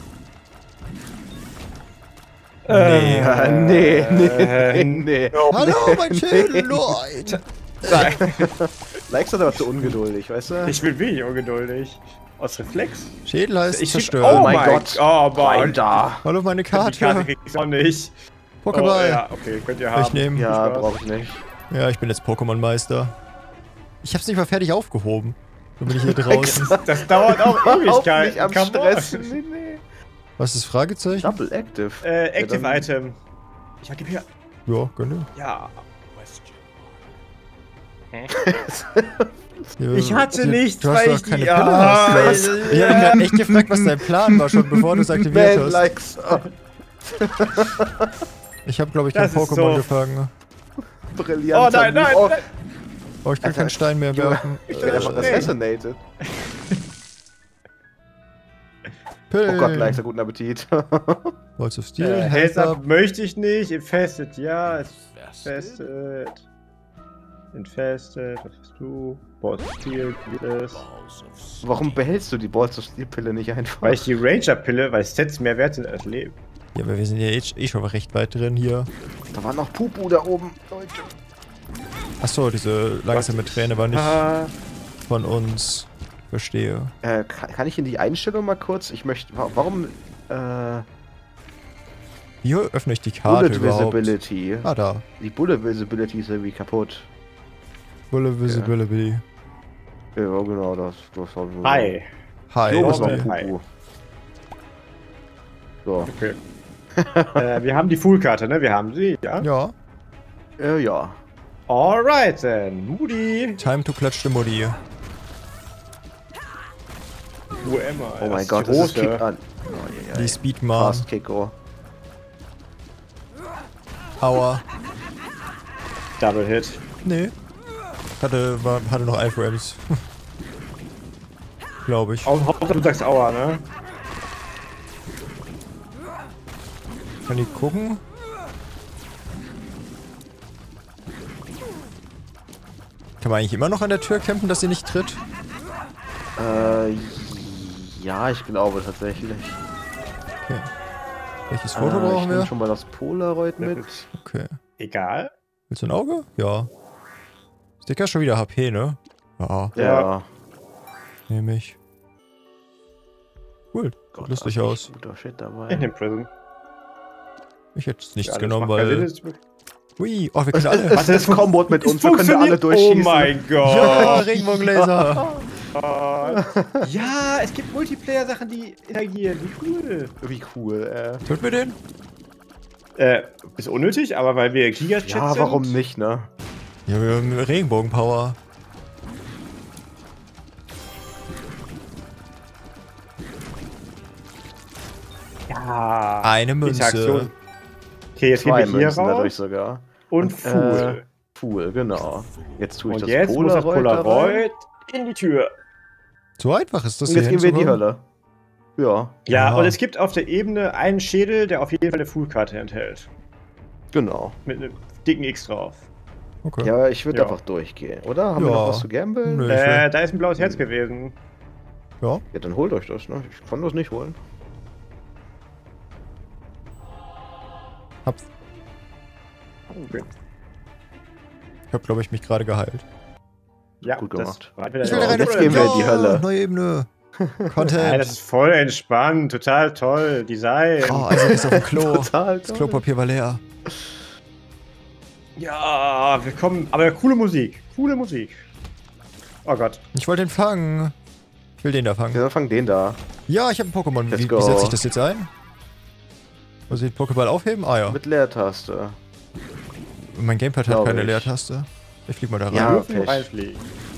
[SPEAKER 1] Nee.
[SPEAKER 3] Äh, nee, nee,
[SPEAKER 2] Äh,
[SPEAKER 3] nee.
[SPEAKER 1] Hallo, mein Schädel, Leute!
[SPEAKER 3] Likes hat aber zu ungeduldig, weißt du?
[SPEAKER 2] Ich bin wenig ungeduldig. Aus Reflex?
[SPEAKER 1] Schädel heißt
[SPEAKER 2] Ich
[SPEAKER 1] zerstören.
[SPEAKER 2] Oh
[SPEAKER 3] mein
[SPEAKER 2] mein
[SPEAKER 3] Gott.
[SPEAKER 2] Gott. Oh, aber
[SPEAKER 3] Rein da.
[SPEAKER 1] Hallo, meine
[SPEAKER 2] die Karte
[SPEAKER 1] Karte.
[SPEAKER 2] krieg ich auch nicht. Oh,
[SPEAKER 1] Pokéball.
[SPEAKER 2] ja, okay, könnt ihr
[SPEAKER 1] Kann ich
[SPEAKER 2] haben.
[SPEAKER 1] nehmen?
[SPEAKER 3] Ja,
[SPEAKER 2] Spaß.
[SPEAKER 3] brauche ich nicht.
[SPEAKER 1] Ja, ich bin jetzt Pokémon-Meister. Ich hab's nicht mal fertig aufgehoben. Dann bin ich hier draußen.
[SPEAKER 2] Das dauert auch
[SPEAKER 3] Auch
[SPEAKER 2] Ewigkeiten.
[SPEAKER 3] nicht am
[SPEAKER 2] Come on.
[SPEAKER 3] Stressen. Nee, nee.
[SPEAKER 1] Was ist das Fragezeichen?
[SPEAKER 3] Double Active.
[SPEAKER 2] Äh, Active
[SPEAKER 3] Ja, dann-
[SPEAKER 2] Item. Ja, gib her.
[SPEAKER 1] Ja, gönne.
[SPEAKER 2] Ja.
[SPEAKER 1] Ja,
[SPEAKER 2] Ich hatte
[SPEAKER 1] ja,
[SPEAKER 2] nichts,
[SPEAKER 1] du hast
[SPEAKER 2] weil
[SPEAKER 1] doch
[SPEAKER 2] ich die-
[SPEAKER 1] keine Pille
[SPEAKER 2] Ah,
[SPEAKER 1] hast.
[SPEAKER 2] ja.
[SPEAKER 1] Ich hab mich grad echt gefragt, was dein Plan war, schon bevor du es aktiviert
[SPEAKER 3] Man
[SPEAKER 1] hast.
[SPEAKER 3] likes. Oh,
[SPEAKER 1] Ich habe, glaube ich, kein
[SPEAKER 2] Das ist
[SPEAKER 1] Pokémon
[SPEAKER 2] so-
[SPEAKER 1] gefangen.
[SPEAKER 3] brillant.
[SPEAKER 2] Oh nein, nein,
[SPEAKER 3] Oh,
[SPEAKER 2] nein.
[SPEAKER 1] Oh, ich kann
[SPEAKER 3] Alter,
[SPEAKER 1] keinen Stein mehr
[SPEAKER 3] Junge,
[SPEAKER 1] werfen.
[SPEAKER 3] ich werde einfach
[SPEAKER 2] Nee.
[SPEAKER 3] assassinated.
[SPEAKER 1] Pill.
[SPEAKER 3] Oh Gott, Likes, guten Appetit.
[SPEAKER 1] Balls of Steel,
[SPEAKER 2] Äh,
[SPEAKER 1] Heads
[SPEAKER 2] Heads
[SPEAKER 1] up.
[SPEAKER 2] up möchte ich nicht. Infested, ja. Infested. Infested. Was hast du? Balls of Steel, das.
[SPEAKER 3] Warum behältst du die Balls of Steel Pille nicht einfach?
[SPEAKER 2] Weil ich die Ranger-Pille, weil Sets mehr wert sind als Leben.
[SPEAKER 1] Ja, aber wir sind ja eh, eh schon recht weit drin hier.
[SPEAKER 3] Da war noch Pupu da oben, Leute.
[SPEAKER 1] Achso, diese langsame Träne war nicht
[SPEAKER 2] Ah,
[SPEAKER 1] von uns. Verstehe.
[SPEAKER 3] Äh, kann, kann ich in die Einstellung mal kurz? Ich möchte. wa- Warum. Äh.
[SPEAKER 1] Wie öffne ich die Karte
[SPEAKER 3] Bullet
[SPEAKER 1] überhaupt?
[SPEAKER 3] Visibility.
[SPEAKER 1] Ah, da.
[SPEAKER 3] Die Bullet Visibility ist irgendwie kaputt.
[SPEAKER 1] Bullet Visibility.
[SPEAKER 3] Ja, genau, das. das war so.
[SPEAKER 2] hi.
[SPEAKER 1] Hi.
[SPEAKER 3] Hier ist noch
[SPEAKER 2] Hi.
[SPEAKER 3] Pupu. So.
[SPEAKER 2] Okay. äh, wir haben die Full-Karte, ne? Wir haben sie, ja?
[SPEAKER 1] Ja.
[SPEAKER 3] Äh, ja.
[SPEAKER 2] Alright then. Moody.
[SPEAKER 1] Time to klatsch die Mutti.
[SPEAKER 2] U M A.
[SPEAKER 3] Oh mein Gott, das ist Kick an. Oh, je,
[SPEAKER 1] Die
[SPEAKER 3] je.
[SPEAKER 1] Speedman.
[SPEAKER 3] Fast Kicko.
[SPEAKER 1] Aua.
[SPEAKER 2] Double Hit.
[SPEAKER 1] Nee. Hatte, war, hatte noch Iframes. Glaube ich.
[SPEAKER 2] Auch Hauptsache du sagst Aua, ne?
[SPEAKER 1] Kann die gucken? Kann man eigentlich immer noch an der Tür campen, dass sie nicht tritt?
[SPEAKER 3] Äh, ja, ich glaube tatsächlich.
[SPEAKER 1] Okay. Welches Foto
[SPEAKER 3] Ah, ich
[SPEAKER 1] brauchen
[SPEAKER 3] nehm
[SPEAKER 1] wir?
[SPEAKER 3] schon mal das Polaroid mit.
[SPEAKER 1] Okay.
[SPEAKER 2] Egal.
[SPEAKER 1] Willst du ein Auge? Ja. Sticker schon wieder H P, ne? Ja,
[SPEAKER 3] Ja.
[SPEAKER 1] nehme ich. Cool. Sieht lustig
[SPEAKER 3] da ist
[SPEAKER 1] aus.
[SPEAKER 3] Guter Shit dabei.
[SPEAKER 2] In dem Prison.
[SPEAKER 1] Ich hätte es nichts
[SPEAKER 2] Ja, das
[SPEAKER 1] genommen,
[SPEAKER 2] macht keinen
[SPEAKER 1] weil...
[SPEAKER 2] Sinn,
[SPEAKER 1] Ui, oh, wir können
[SPEAKER 3] Es,
[SPEAKER 1] alle...
[SPEAKER 3] es ist Combat mit
[SPEAKER 2] es
[SPEAKER 3] uns, wir können alle
[SPEAKER 2] funktioniert.
[SPEAKER 3] durchschießen.
[SPEAKER 2] Oh mein Gott.
[SPEAKER 1] Ja, Regenbogenlaser.
[SPEAKER 2] Ja, es gibt Multiplayer-Sachen, die interagieren. Wie cool.
[SPEAKER 3] Wie cool, äh.
[SPEAKER 1] Tut mir den?
[SPEAKER 2] Äh, ist unnötig, aber weil wir Gigachat
[SPEAKER 3] Ja,
[SPEAKER 2] sind.
[SPEAKER 3] warum nicht, ne?
[SPEAKER 1] Ja, wir haben Regenbogenpower.
[SPEAKER 2] Ja.
[SPEAKER 1] Eine Münze.
[SPEAKER 2] Interaktion. Okay, jetzt
[SPEAKER 3] Zwei
[SPEAKER 2] gehen wir hier
[SPEAKER 3] Münzen dadurch
[SPEAKER 2] raus.
[SPEAKER 3] sogar.
[SPEAKER 2] Und
[SPEAKER 3] Äh,
[SPEAKER 2] Fool.
[SPEAKER 3] Pool, genau. Jetzt tue ich
[SPEAKER 2] Und
[SPEAKER 3] das
[SPEAKER 2] jetzt muss das
[SPEAKER 3] Polaroid da rein.
[SPEAKER 2] Polaroid in die Tür.
[SPEAKER 1] So einfach ist das
[SPEAKER 3] Und jetzt
[SPEAKER 1] hier
[SPEAKER 3] gehen wir in die
[SPEAKER 1] hinzukommen?
[SPEAKER 3] Hölle. Ja,
[SPEAKER 2] Ja,
[SPEAKER 1] Ja.
[SPEAKER 2] und es gibt auf der Ebene einen Schädel, der auf jeden Fall eine Fool-Karte enthält.
[SPEAKER 3] genau.
[SPEAKER 2] Mit einem dicken X drauf.
[SPEAKER 1] Okay.
[SPEAKER 3] Ja, ich würde
[SPEAKER 2] Ja.
[SPEAKER 3] einfach durchgehen, oder? Haben wir
[SPEAKER 1] Ja.
[SPEAKER 3] noch was zu gambeln?
[SPEAKER 1] Nö. Ich
[SPEAKER 2] Äh,
[SPEAKER 1] will-
[SPEAKER 2] da ist ein blaues Herz gewesen.
[SPEAKER 1] Ja.
[SPEAKER 3] Ja, dann holt euch das, ne? Ich kann das nicht holen.
[SPEAKER 1] Hab's.
[SPEAKER 2] Okay.
[SPEAKER 1] Ich hab, glaube ich, mich gerade geheilt.
[SPEAKER 2] Ja,
[SPEAKER 3] Gut
[SPEAKER 2] das
[SPEAKER 3] gemacht.
[SPEAKER 2] war wieder
[SPEAKER 1] Ich
[SPEAKER 2] der
[SPEAKER 1] will da rein.
[SPEAKER 3] jetzt gehen wir in die Hölle.
[SPEAKER 1] Neue Ebene.
[SPEAKER 2] Ja,
[SPEAKER 1] Content.
[SPEAKER 2] das ist voll entspannt, total toll. Design.
[SPEAKER 1] Oh, Isaac ist auf dem Klo.
[SPEAKER 3] Total
[SPEAKER 1] Das
[SPEAKER 3] toll.
[SPEAKER 1] Klopapier war leer.
[SPEAKER 2] Ja, willkommen. Aber coole Musik. Coole Musik. Oh Gott.
[SPEAKER 1] Ich wollte den fangen. Ich will den da fangen.
[SPEAKER 3] Ja, dann fang den da.
[SPEAKER 1] Ja, ich habe einen Pokémon.
[SPEAKER 3] Let's
[SPEAKER 1] Wie,
[SPEAKER 3] go.
[SPEAKER 1] wie setze ich das jetzt ein? Muss ich den Pokéball aufheben? Ah ja.
[SPEAKER 3] Mit Leertaste.
[SPEAKER 1] Mein Gamepad hat
[SPEAKER 3] Glaub
[SPEAKER 1] keine
[SPEAKER 3] ich.
[SPEAKER 1] Leertaste. Ich flieg mal da rein.
[SPEAKER 3] Ja,
[SPEAKER 2] Dürfen
[SPEAKER 3] Pech.
[SPEAKER 2] reinfliegen.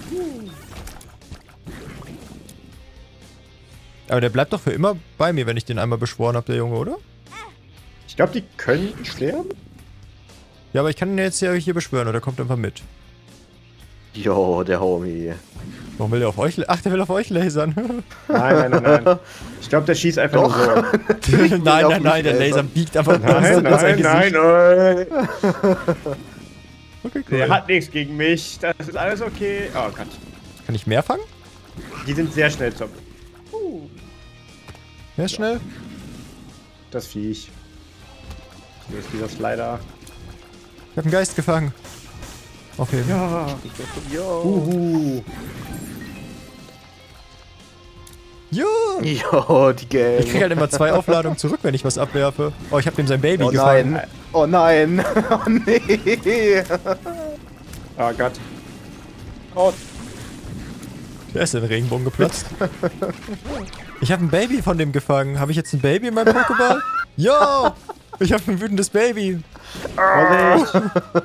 [SPEAKER 1] Aber der bleibt doch für immer bei mir, wenn ich den einmal beschworen habe, der Junge, oder?
[SPEAKER 2] Ich glaube, die können sterben.
[SPEAKER 1] Ja, aber ich kann ihn jetzt ja hier beschwören, oder kommt einfach mit.
[SPEAKER 3] Jo, der Homie.
[SPEAKER 1] Warum will der auf euch... la- Ach, der will auf euch lasern.
[SPEAKER 2] Nein, nein, nein, nein. Ich glaube, der schießt einfach
[SPEAKER 3] Doch.
[SPEAKER 2] nur so.
[SPEAKER 1] nein, nein,
[SPEAKER 3] auf
[SPEAKER 1] nein,
[SPEAKER 3] mich
[SPEAKER 1] der Laser
[SPEAKER 3] lasern.
[SPEAKER 1] biegt einfach nur
[SPEAKER 2] Nein,
[SPEAKER 1] in sein
[SPEAKER 2] nein,
[SPEAKER 1] Gesicht.
[SPEAKER 2] nein, nein.
[SPEAKER 1] Okay,
[SPEAKER 2] Der
[SPEAKER 1] cool.
[SPEAKER 2] hat nichts gegen mich. Das ist alles okay. Oh Gott.
[SPEAKER 1] Kann ich mehr fangen?
[SPEAKER 2] Die sind sehr schnell Zombie. Uh,
[SPEAKER 1] Mehr schnell?
[SPEAKER 2] das Viech. Hier ist dieser Slider.
[SPEAKER 1] Ich hab einen Geist gefangen. Aufheben.
[SPEAKER 2] Ja.
[SPEAKER 3] Jo.
[SPEAKER 2] Uhu.
[SPEAKER 1] Ja!
[SPEAKER 3] Jo, die Gang.
[SPEAKER 1] Ich krieg halt immer zwei Aufladungen zurück, wenn ich was abwerfe. Oh, ich hab dem sein Baby
[SPEAKER 3] Oh
[SPEAKER 1] gefangen.
[SPEAKER 3] nein. Oh nein. Oh nee.
[SPEAKER 2] Oh Gott. Oh,
[SPEAKER 1] Der ist in den Regenbogen geplatzt. Ich habe ein Baby von dem gefangen. Habe ich jetzt ein Baby in meinem Pokéball? Ja! Ich habe ein wütendes Baby.
[SPEAKER 2] Vorsicht.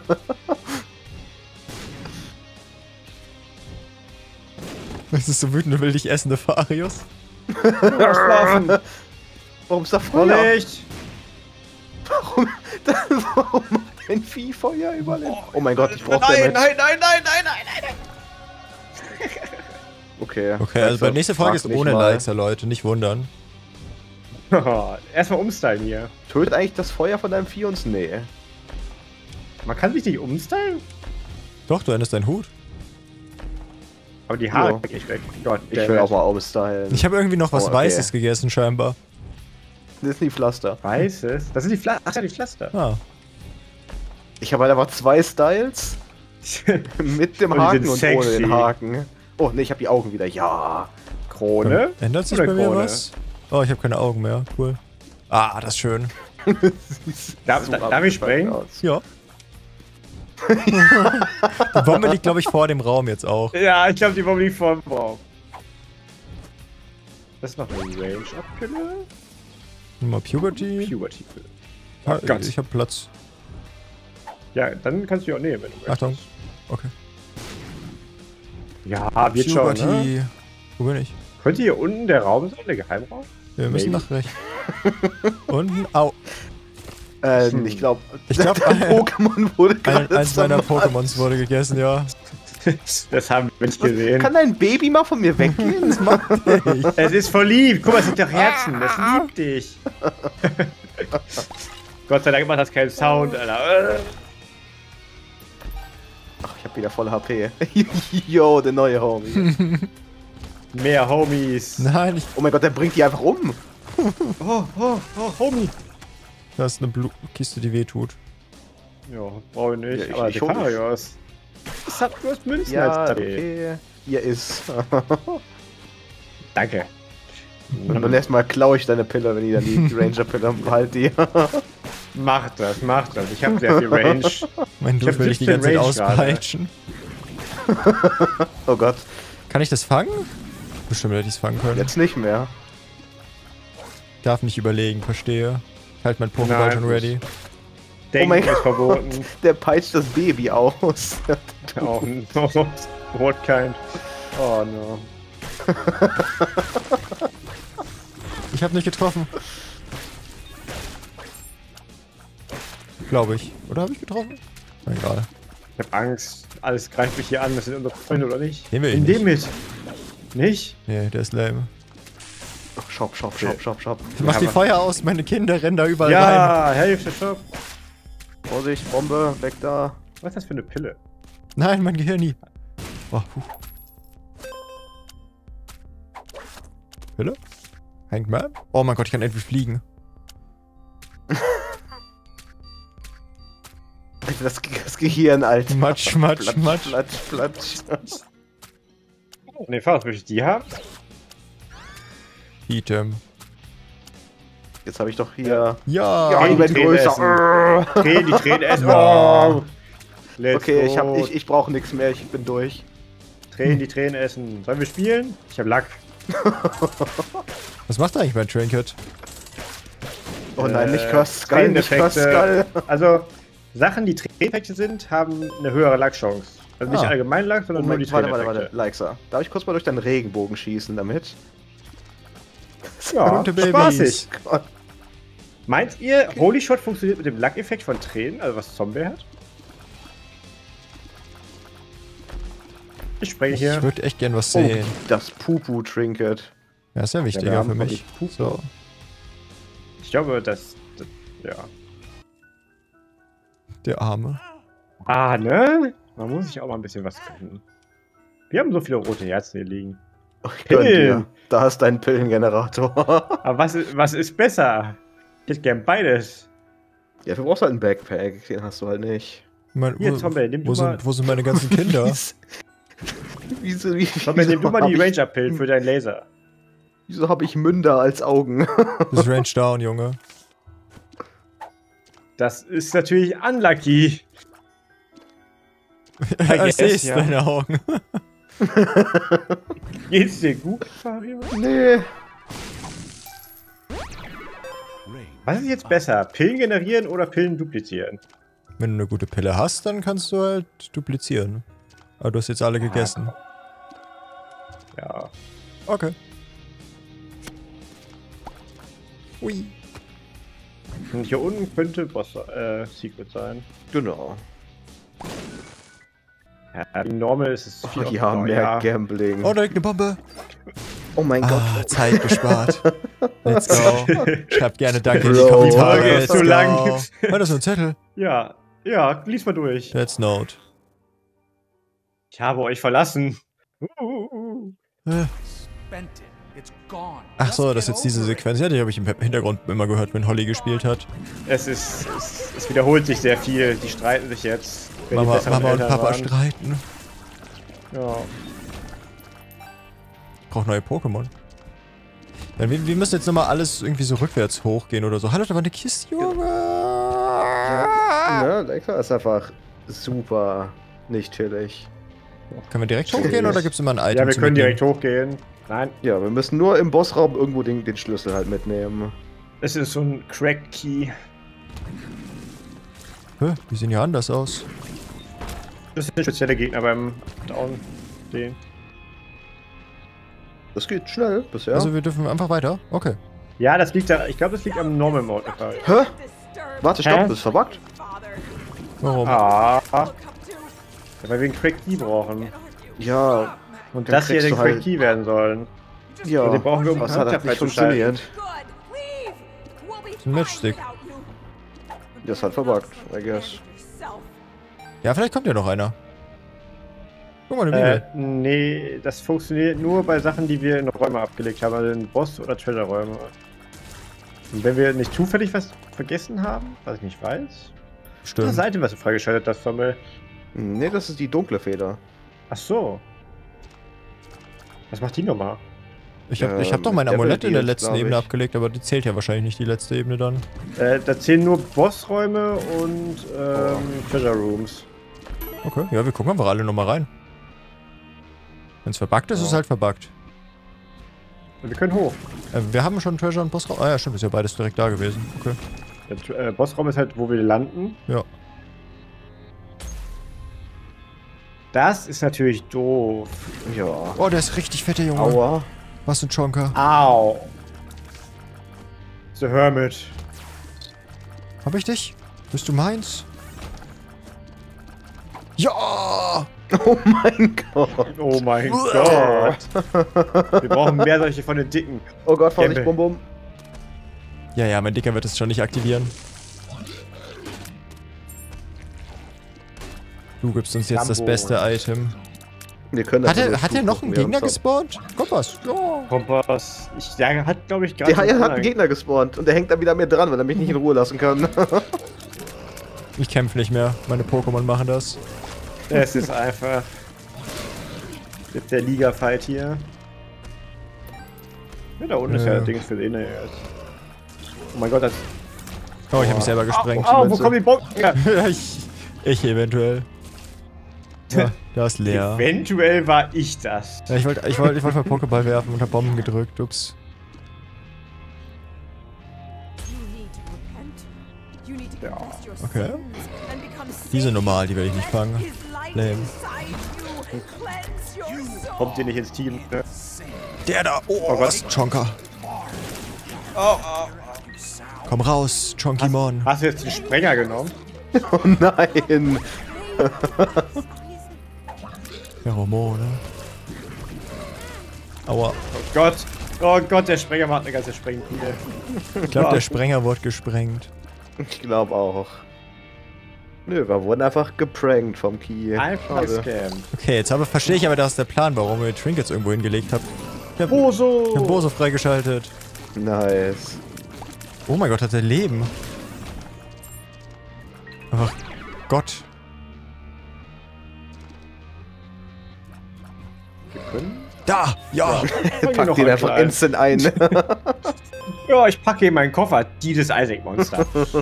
[SPEAKER 1] Das ist so wütende, will dich essende Farius.
[SPEAKER 2] Schlafen.
[SPEAKER 3] Warum ist da Feuer?
[SPEAKER 2] Vorsicht.
[SPEAKER 3] Warum, warum macht ein Vieh Feuer überall hin? Oh mein Gott, ich brauch
[SPEAKER 2] Nein,
[SPEAKER 3] Damage.
[SPEAKER 2] nein, nein, nein, nein, nein, nein.
[SPEAKER 3] Okay.
[SPEAKER 1] Okay, also bei der nächsten Folge
[SPEAKER 3] Frag
[SPEAKER 1] ist
[SPEAKER 3] mich
[SPEAKER 1] ohne
[SPEAKER 3] mal.
[SPEAKER 1] Likes, ja, Leute. Nicht wundern.
[SPEAKER 2] Oh, erstmal umstylen hier.
[SPEAKER 3] Tötet eigentlich das Feuer von deinem Vieh uns? Nee.
[SPEAKER 2] Man kann sich nicht umstylen?
[SPEAKER 1] Doch, du änderst deinen Hut.
[SPEAKER 2] Aber die Haare
[SPEAKER 3] Ja.
[SPEAKER 2] krieg ich weg. Gott,
[SPEAKER 3] Ich will auch mal umstylen.
[SPEAKER 1] Ich habe irgendwie noch was
[SPEAKER 3] Oh, okay.
[SPEAKER 1] Weißes gegessen, scheinbar.
[SPEAKER 3] Disney-Pflaster.
[SPEAKER 2] Weißes? Das sind die Pflaster. Ach ja, die Pflaster.
[SPEAKER 1] Ah.
[SPEAKER 3] Ich habe halt aber zwei Styles. Mit dem
[SPEAKER 2] Und die
[SPEAKER 3] Haken
[SPEAKER 2] sind
[SPEAKER 3] und ohne
[SPEAKER 2] sexy.
[SPEAKER 3] den Haken. Oh ne, ich habe die Augen wieder. Ja.
[SPEAKER 2] Krone?
[SPEAKER 1] Ändert sich
[SPEAKER 2] Oder
[SPEAKER 1] bei mir
[SPEAKER 2] Krone?
[SPEAKER 1] was? Oh, ich habe keine Augen mehr. Cool. Ah, das ist schön.
[SPEAKER 2] Darf,
[SPEAKER 3] So
[SPEAKER 2] da, darf ich springen?
[SPEAKER 3] aus.
[SPEAKER 1] Ja. Die Bombe liegt, glaube ich, vor dem Raum jetzt auch.
[SPEAKER 2] Ja, ich glaube, die Bombe liegt vor dem Baum. Das macht eine Range-Up-Pille.
[SPEAKER 1] Mal Puberty.
[SPEAKER 2] Puberty-Pille.
[SPEAKER 1] Ah,
[SPEAKER 2] Gott.
[SPEAKER 1] ich habe Platz.
[SPEAKER 2] Ja, dann kannst du die auch nehmen, wenn du möchtest.
[SPEAKER 1] Achtung. Okay.
[SPEAKER 2] Ja, wird schon, ne?
[SPEAKER 1] Puberty. Wo bin ich?
[SPEAKER 2] Könnte hier unten der Raum sein, der Geheimraum?
[SPEAKER 1] Wir müssen
[SPEAKER 2] Maybe.
[SPEAKER 1] nach rechts. Unten. Au.
[SPEAKER 3] Äh,
[SPEAKER 2] Hm.
[SPEAKER 3] ich glaube,
[SPEAKER 1] Ich glaub,
[SPEAKER 3] dein Pokémon wurde
[SPEAKER 1] Ein,
[SPEAKER 3] gerade
[SPEAKER 1] eins meiner
[SPEAKER 3] zermatscht.
[SPEAKER 1] Pokémons wurde gegessen, ja.
[SPEAKER 2] Das haben wir nicht gesehen.
[SPEAKER 3] Kann dein Baby mal von mir weggehen?
[SPEAKER 1] Das macht nicht.
[SPEAKER 2] Es ist voll lieb. Guck mal, es sind doch Herzen. Das liebt dich. Gott sei Dank macht das keinen Sound, Alter.
[SPEAKER 3] Ach, ich habe wieder voll H P. Yo, der neue Homie.
[SPEAKER 2] Mehr Homies.
[SPEAKER 1] Nein, ich.
[SPEAKER 3] Oh mein Gott, der bringt die einfach um.
[SPEAKER 2] Oh, oh, oh, Homie.
[SPEAKER 1] Da ist eine Blu Kiste, die wehtut.
[SPEAKER 2] Ja, brauche ich nicht.
[SPEAKER 3] Ja, ich-
[SPEAKER 2] aber
[SPEAKER 3] ich hol dich.
[SPEAKER 2] Dekarios. Das hat bloß Münzen
[SPEAKER 3] Ja,
[SPEAKER 2] als Tablet.
[SPEAKER 3] okay. Hier ist.
[SPEAKER 2] Danke.
[SPEAKER 3] Und beim nächsten Mal klaue ich deine Pille, wenn die dann die Ranger-Pille behalt die.
[SPEAKER 2] Mach das, mach das. Ich habe sehr viel Range.
[SPEAKER 1] Mein
[SPEAKER 2] Ich
[SPEAKER 1] Dude
[SPEAKER 2] hab
[SPEAKER 1] will dich die
[SPEAKER 2] siebzehn
[SPEAKER 1] ganze Zeit
[SPEAKER 2] Range gerade.
[SPEAKER 1] auspeitschen.
[SPEAKER 3] Oh Gott,
[SPEAKER 1] Kann ich das fangen? Bestimmt hätte ich es fangen können.
[SPEAKER 3] jetzt nicht mehr.
[SPEAKER 1] Darf nicht überlegen, verstehe. Ich halte mein Pokéball
[SPEAKER 2] Nein,
[SPEAKER 1] schon
[SPEAKER 2] das-
[SPEAKER 1] ready.
[SPEAKER 2] Denken
[SPEAKER 3] mein
[SPEAKER 2] ist
[SPEAKER 3] Gott.
[SPEAKER 2] verboten.
[SPEAKER 3] Der peitscht das Baby aus.
[SPEAKER 2] Auch ein What kind? Oh no.
[SPEAKER 1] Ich habe nicht getroffen. Glaube ich. Oder habe ich getroffen? Na, egal.
[SPEAKER 2] Ich hab Angst. Alles greift mich hier an. Das sind unsere Freunde, oder nicht?
[SPEAKER 1] Den will ich
[SPEAKER 2] Nimm
[SPEAKER 1] nicht.
[SPEAKER 2] den mit. Nicht?
[SPEAKER 1] Nee, der ist lame.
[SPEAKER 3] Shop, shop, shop, shop, shop.
[SPEAKER 1] Mach
[SPEAKER 2] Ja,
[SPEAKER 1] die
[SPEAKER 2] aber-
[SPEAKER 1] Feuer aus, meine Kinder rennen da überall rein.
[SPEAKER 2] Ja, Hälfte Shop.
[SPEAKER 3] Vorsicht, Bombe, weg da.
[SPEAKER 2] Was ist das für eine Pille?
[SPEAKER 1] Nein, mein Gehirn nie. Oh, puh. Pille? Hängt mal? Oh mein Gott, ich kann endlich fliegen.
[SPEAKER 3] Das, das Gehirn, Alter.
[SPEAKER 1] Matsch, matsch,
[SPEAKER 3] Platsch,
[SPEAKER 1] matsch.
[SPEAKER 3] platsch, platsch.
[SPEAKER 2] Ne, Faust, möchte ich die haben?
[SPEAKER 1] Item.
[SPEAKER 3] Jetzt habe ich doch hier.
[SPEAKER 1] Ja!
[SPEAKER 3] Ja, die
[SPEAKER 2] die
[SPEAKER 3] werden
[SPEAKER 2] Tränen
[SPEAKER 3] größer.
[SPEAKER 2] Tränen, die Tränen essen.
[SPEAKER 1] Ja.
[SPEAKER 2] Oh. Let's
[SPEAKER 3] Okay, ich, hab,
[SPEAKER 2] go.
[SPEAKER 3] ich, ich brauche nichts mehr, ich bin durch.
[SPEAKER 2] Tränen, die Tränen essen. Sollen wir spielen? Ich hab Lack.
[SPEAKER 1] Was macht eigentlich mein Trinket?
[SPEAKER 3] Oh nein, nicht
[SPEAKER 2] Äh,
[SPEAKER 3] Curse Skull, nicht Curse
[SPEAKER 2] Tränendefekte.
[SPEAKER 3] Skull.
[SPEAKER 2] Also, Sachen, die Tränendefekte sind, haben eine höhere Lackchance. Also nicht
[SPEAKER 1] Ah.
[SPEAKER 2] allgemein Lack, sondern nur die
[SPEAKER 3] Moment, warte, warte,
[SPEAKER 2] Tränendefekte.
[SPEAKER 3] warte, Leixa. Darf ich kurz mal durch deinen Regenbogen schießen damit?
[SPEAKER 2] Ja,
[SPEAKER 1] Gute Babys.
[SPEAKER 2] spaßig.
[SPEAKER 3] Gott.
[SPEAKER 2] Meint ihr, Holy Shot funktioniert mit dem Lackeffekt von Tränen, also was Zombie hat? Ich spreche
[SPEAKER 1] Ich
[SPEAKER 2] hier.
[SPEAKER 1] würde echt gern was
[SPEAKER 3] Oh,
[SPEAKER 1] sehen.
[SPEAKER 3] das Pupu-Trinket.
[SPEAKER 1] Ja, ist ja
[SPEAKER 2] Ja,
[SPEAKER 1] wichtiger
[SPEAKER 2] wir haben
[SPEAKER 1] für
[SPEAKER 2] noch
[SPEAKER 1] mich.
[SPEAKER 2] die Pupu.
[SPEAKER 1] So.
[SPEAKER 2] Ich glaube, das, das. Ja.
[SPEAKER 1] Der Arme.
[SPEAKER 2] Ah, ne? Man muss sich auch mal ein bisschen was gönnen. Wir haben so viele rote Herzen hier liegen.
[SPEAKER 3] Ich gönn dir.
[SPEAKER 2] Pillen.
[SPEAKER 3] Da hast du deinen Pillengenerator.
[SPEAKER 2] Aber was, ist- was ist besser? Ich hätte gern beides.
[SPEAKER 3] Ja, du brauchst halt einen Backpack. Den hast du halt nicht.
[SPEAKER 1] Mein,
[SPEAKER 2] Hier,
[SPEAKER 1] wo,
[SPEAKER 2] Zombie, nimm du
[SPEAKER 1] wo,
[SPEAKER 2] mal.
[SPEAKER 1] sind, wo sind meine ganzen Kinder?
[SPEAKER 3] Wieso, wie,
[SPEAKER 2] Zombie, nimm du mal die
[SPEAKER 3] hab ich-
[SPEAKER 2] Ranger-Pillen für deinen Laser.
[SPEAKER 3] Wieso habe ich Münder als Augen?
[SPEAKER 1] Das ist Range down, Junge.
[SPEAKER 2] Das ist natürlich unlucky.
[SPEAKER 1] ich
[SPEAKER 2] guess,
[SPEAKER 1] seh's,
[SPEAKER 2] ja.
[SPEAKER 1] deine Augen.
[SPEAKER 2] Geht's dir gut, Fario?
[SPEAKER 3] Nee.
[SPEAKER 2] Was ist jetzt besser? Pillen generieren oder Pillen duplizieren?
[SPEAKER 1] Wenn du eine gute Pille hast, dann kannst du halt duplizieren. Aber du hast jetzt alle gegessen.
[SPEAKER 2] Ja.
[SPEAKER 1] Okay. Ui.
[SPEAKER 2] Und hier unten könnte Boss äh, Secret sein.
[SPEAKER 3] Genau.
[SPEAKER 2] Ja, die Normal ist es viel
[SPEAKER 3] Oh, ja,
[SPEAKER 2] offener.
[SPEAKER 3] mehr
[SPEAKER 2] Ja.
[SPEAKER 3] Gambling.
[SPEAKER 1] Oh, da liegt eine Bombe.
[SPEAKER 3] Oh mein
[SPEAKER 1] Ah,
[SPEAKER 3] Gott.
[SPEAKER 1] Zeit gespart. Let's go. Schreibt gerne Danke in die
[SPEAKER 3] Bro,
[SPEAKER 1] Kommentare.
[SPEAKER 2] die Folge ist
[SPEAKER 1] Let's
[SPEAKER 2] zu
[SPEAKER 1] go.
[SPEAKER 2] lang.
[SPEAKER 1] Oh, das ist nur ein Zettel.
[SPEAKER 2] Ja, ja, lies mal durch.
[SPEAKER 1] Let's note.
[SPEAKER 2] Ich habe euch verlassen. Uh,
[SPEAKER 1] Äh. Ach so, das ist jetzt diese Sequenz. Ja, die habe ich im Hintergrund immer gehört, wenn Holly gespielt hat.
[SPEAKER 2] Es ist, es, es wiederholt sich sehr viel. Die streiten sich jetzt. wer die
[SPEAKER 1] Mama,
[SPEAKER 2] besseren
[SPEAKER 1] Mama und
[SPEAKER 2] Eltern
[SPEAKER 1] Papa
[SPEAKER 2] waren.
[SPEAKER 1] streiten.
[SPEAKER 2] Ja.
[SPEAKER 1] Ich brauche neue Pokémon. Ja, wir, wir müssen jetzt nochmal alles irgendwie so rückwärts hochgehen oder so. Hallo, da war eine Kiste, Junge.
[SPEAKER 3] Ja, Leixa ist einfach super nicht chillig.
[SPEAKER 1] Können wir direkt hochgehen oder gibt es immer ein Item
[SPEAKER 2] Ja, wir
[SPEAKER 1] zu
[SPEAKER 2] können
[SPEAKER 1] mitnehmen?
[SPEAKER 2] direkt hochgehen. Nein,
[SPEAKER 3] Ja, wir müssen nur im Bossraum irgendwo den, den Schlüssel halt mitnehmen.
[SPEAKER 2] es ist so ein Cracked Key.
[SPEAKER 1] Hä? Die sehen ja anders aus.
[SPEAKER 2] Das sind spezielle Gegner beim Down sehen.
[SPEAKER 3] Das geht schnell bisher.
[SPEAKER 1] Also wir dürfen einfach weiter? Okay.
[SPEAKER 2] Ja, das liegt da. Ich glaube, das liegt am Normal Mode.
[SPEAKER 3] Hä? Warte, stopp,
[SPEAKER 2] Hä?
[SPEAKER 3] das ist verbuggt.
[SPEAKER 1] Warum?
[SPEAKER 2] Ah. Weil wir einen Cracked Key brauchen.
[SPEAKER 3] Ja,
[SPEAKER 2] Und
[SPEAKER 3] Dann
[SPEAKER 2] das hier
[SPEAKER 3] kriegst
[SPEAKER 2] den
[SPEAKER 3] du
[SPEAKER 2] Cracked
[SPEAKER 3] halt-
[SPEAKER 2] Key werden sollen.
[SPEAKER 3] ja.
[SPEAKER 2] Und den brauchen wir, um
[SPEAKER 3] Was hat
[SPEAKER 2] Charakter
[SPEAKER 3] das nicht
[SPEAKER 2] freizuschalten.
[SPEAKER 3] funktioniert?
[SPEAKER 1] Ein Matchstick.
[SPEAKER 3] Das hat verbuggt, I guess.
[SPEAKER 1] Ja, vielleicht kommt ja noch einer. Guck mal, eine
[SPEAKER 2] Äh,
[SPEAKER 1] Bibel.
[SPEAKER 2] nee, das funktioniert nur bei Sachen, die wir in Räume abgelegt haben, also in Boss- oder Treasure-Räume. Und wenn wir nicht zufällig was vergessen haben, was ich nicht weiß.
[SPEAKER 1] Stimmt.
[SPEAKER 2] Die Seite, was du freigeschaltet hast, Sommel.
[SPEAKER 3] Ne, das ist die dunkle Feder.
[SPEAKER 2] Ach so. Was macht die nochmal?
[SPEAKER 1] Ich hab, ich
[SPEAKER 3] Ähm,
[SPEAKER 1] hab doch mein
[SPEAKER 3] Devil
[SPEAKER 1] Amulett in der
[SPEAKER 3] Deals,
[SPEAKER 1] letzten
[SPEAKER 3] glaub
[SPEAKER 1] Ebene
[SPEAKER 3] ich.
[SPEAKER 1] abgelegt, aber die zählt ja wahrscheinlich nicht die letzte Ebene dann.
[SPEAKER 2] Äh, da zählen nur Bossräume und ähm, Treasure Rooms.
[SPEAKER 1] Okay, ja, wir gucken einfach alle nochmal rein. Wenn's verbuggt ist,
[SPEAKER 2] Ja.
[SPEAKER 1] ist es halt verbuggt.
[SPEAKER 2] Und wir können hoch.
[SPEAKER 1] Äh, wir haben schon Treasure und Bossraum. Ah ja, stimmt, ist ja beides direkt da gewesen. Okay.
[SPEAKER 2] Der Tr- äh, Bossraum ist halt, wo wir landen.
[SPEAKER 1] Ja.
[SPEAKER 2] Das ist natürlich doof.
[SPEAKER 3] Ja.
[SPEAKER 1] Oh, der ist richtig fett, der Junge.
[SPEAKER 3] Aua.
[SPEAKER 1] Was ein Chonker.
[SPEAKER 2] Au. The Hermit.
[SPEAKER 1] Hab ich dich? Bist du meins? Ja!
[SPEAKER 3] Oh mein Gott.
[SPEAKER 2] Oh mein Gott. Wir brauchen mehr solche von den Dicken.
[SPEAKER 3] Oh Gott, Vorsicht,
[SPEAKER 2] Gamble.
[SPEAKER 3] Bum Bum.
[SPEAKER 1] Ja, ja, mein Dicker wird es schon nicht aktivieren. Du gibst uns jetzt das
[SPEAKER 2] Lambo.
[SPEAKER 1] beste Item.
[SPEAKER 3] Wir können das
[SPEAKER 1] Hat er,
[SPEAKER 3] also
[SPEAKER 1] hat er noch einen
[SPEAKER 3] zugucken,
[SPEAKER 1] Gegner
[SPEAKER 3] wir haben
[SPEAKER 1] gespawnt? Kompass. Ja.
[SPEAKER 2] Kompass. Ich, der hat, glaube ich, gerade.
[SPEAKER 3] Der ja, hat einen Gegner gespawnt und der hängt da wieder mir dran, weil er mich nicht in Ruhe lassen kann.
[SPEAKER 1] Ich kämpfe nicht mehr. Meine Pokémon machen das.
[SPEAKER 2] Es ist einfach. Jetzt der Liga-Fight hier. Ja, da unten ist ja
[SPEAKER 1] Ja.
[SPEAKER 2] das Ding für den jetzt. Oh mein Gott, das.
[SPEAKER 1] Oh, ich habe mich selber gesprengt.
[SPEAKER 2] Au, wo kommen die Bomben? Ja.
[SPEAKER 1] ich, ich eventuell. Ja, da ist leer.
[SPEAKER 2] Eventuell war ich das.
[SPEAKER 1] Ja, ich wollte ich wollt, ich wollt mal Pokéball werfen und hab Bomben gedrückt. Ups.
[SPEAKER 2] Ja,
[SPEAKER 1] okay. Die sind normal, die werde ich nicht fangen. Lame.
[SPEAKER 2] Kommt ihr nicht ins Team? Ne?
[SPEAKER 1] Der da! Oh,
[SPEAKER 2] Gott.
[SPEAKER 1] was ein Chonker.
[SPEAKER 2] Oh, oh.
[SPEAKER 1] Komm raus, Chonkimon.
[SPEAKER 2] Hast du jetzt den Sprenger genommen?
[SPEAKER 3] Oh nein.
[SPEAKER 1] Pheromone. Aua.
[SPEAKER 2] Oh Gott. Oh Gott, der Sprenger macht eine ganze Sprengkugel.
[SPEAKER 1] Ich glaube, der Sprenger wurde gesprengt.
[SPEAKER 3] Ich glaube auch. Nö, wir wurden einfach geprankt vom Key.
[SPEAKER 2] Einfach
[SPEAKER 3] Schade.
[SPEAKER 2] Scam.
[SPEAKER 1] Okay, jetzt aber verstehe ich aber, das ist der Plan, warum ihr Trinkets irgendwo hingelegt habt. Ich hab,
[SPEAKER 2] Boso!
[SPEAKER 1] ich hab Boso freigeschaltet.
[SPEAKER 3] Nice.
[SPEAKER 1] Oh mein Gott, hat er Leben. Ach Gott.
[SPEAKER 2] Wir können?
[SPEAKER 1] Da! Ja!
[SPEAKER 3] Pack den einfach instant ein.
[SPEAKER 2] Ja, ich packe in meinen Koffer. Die des Isaac-Monster.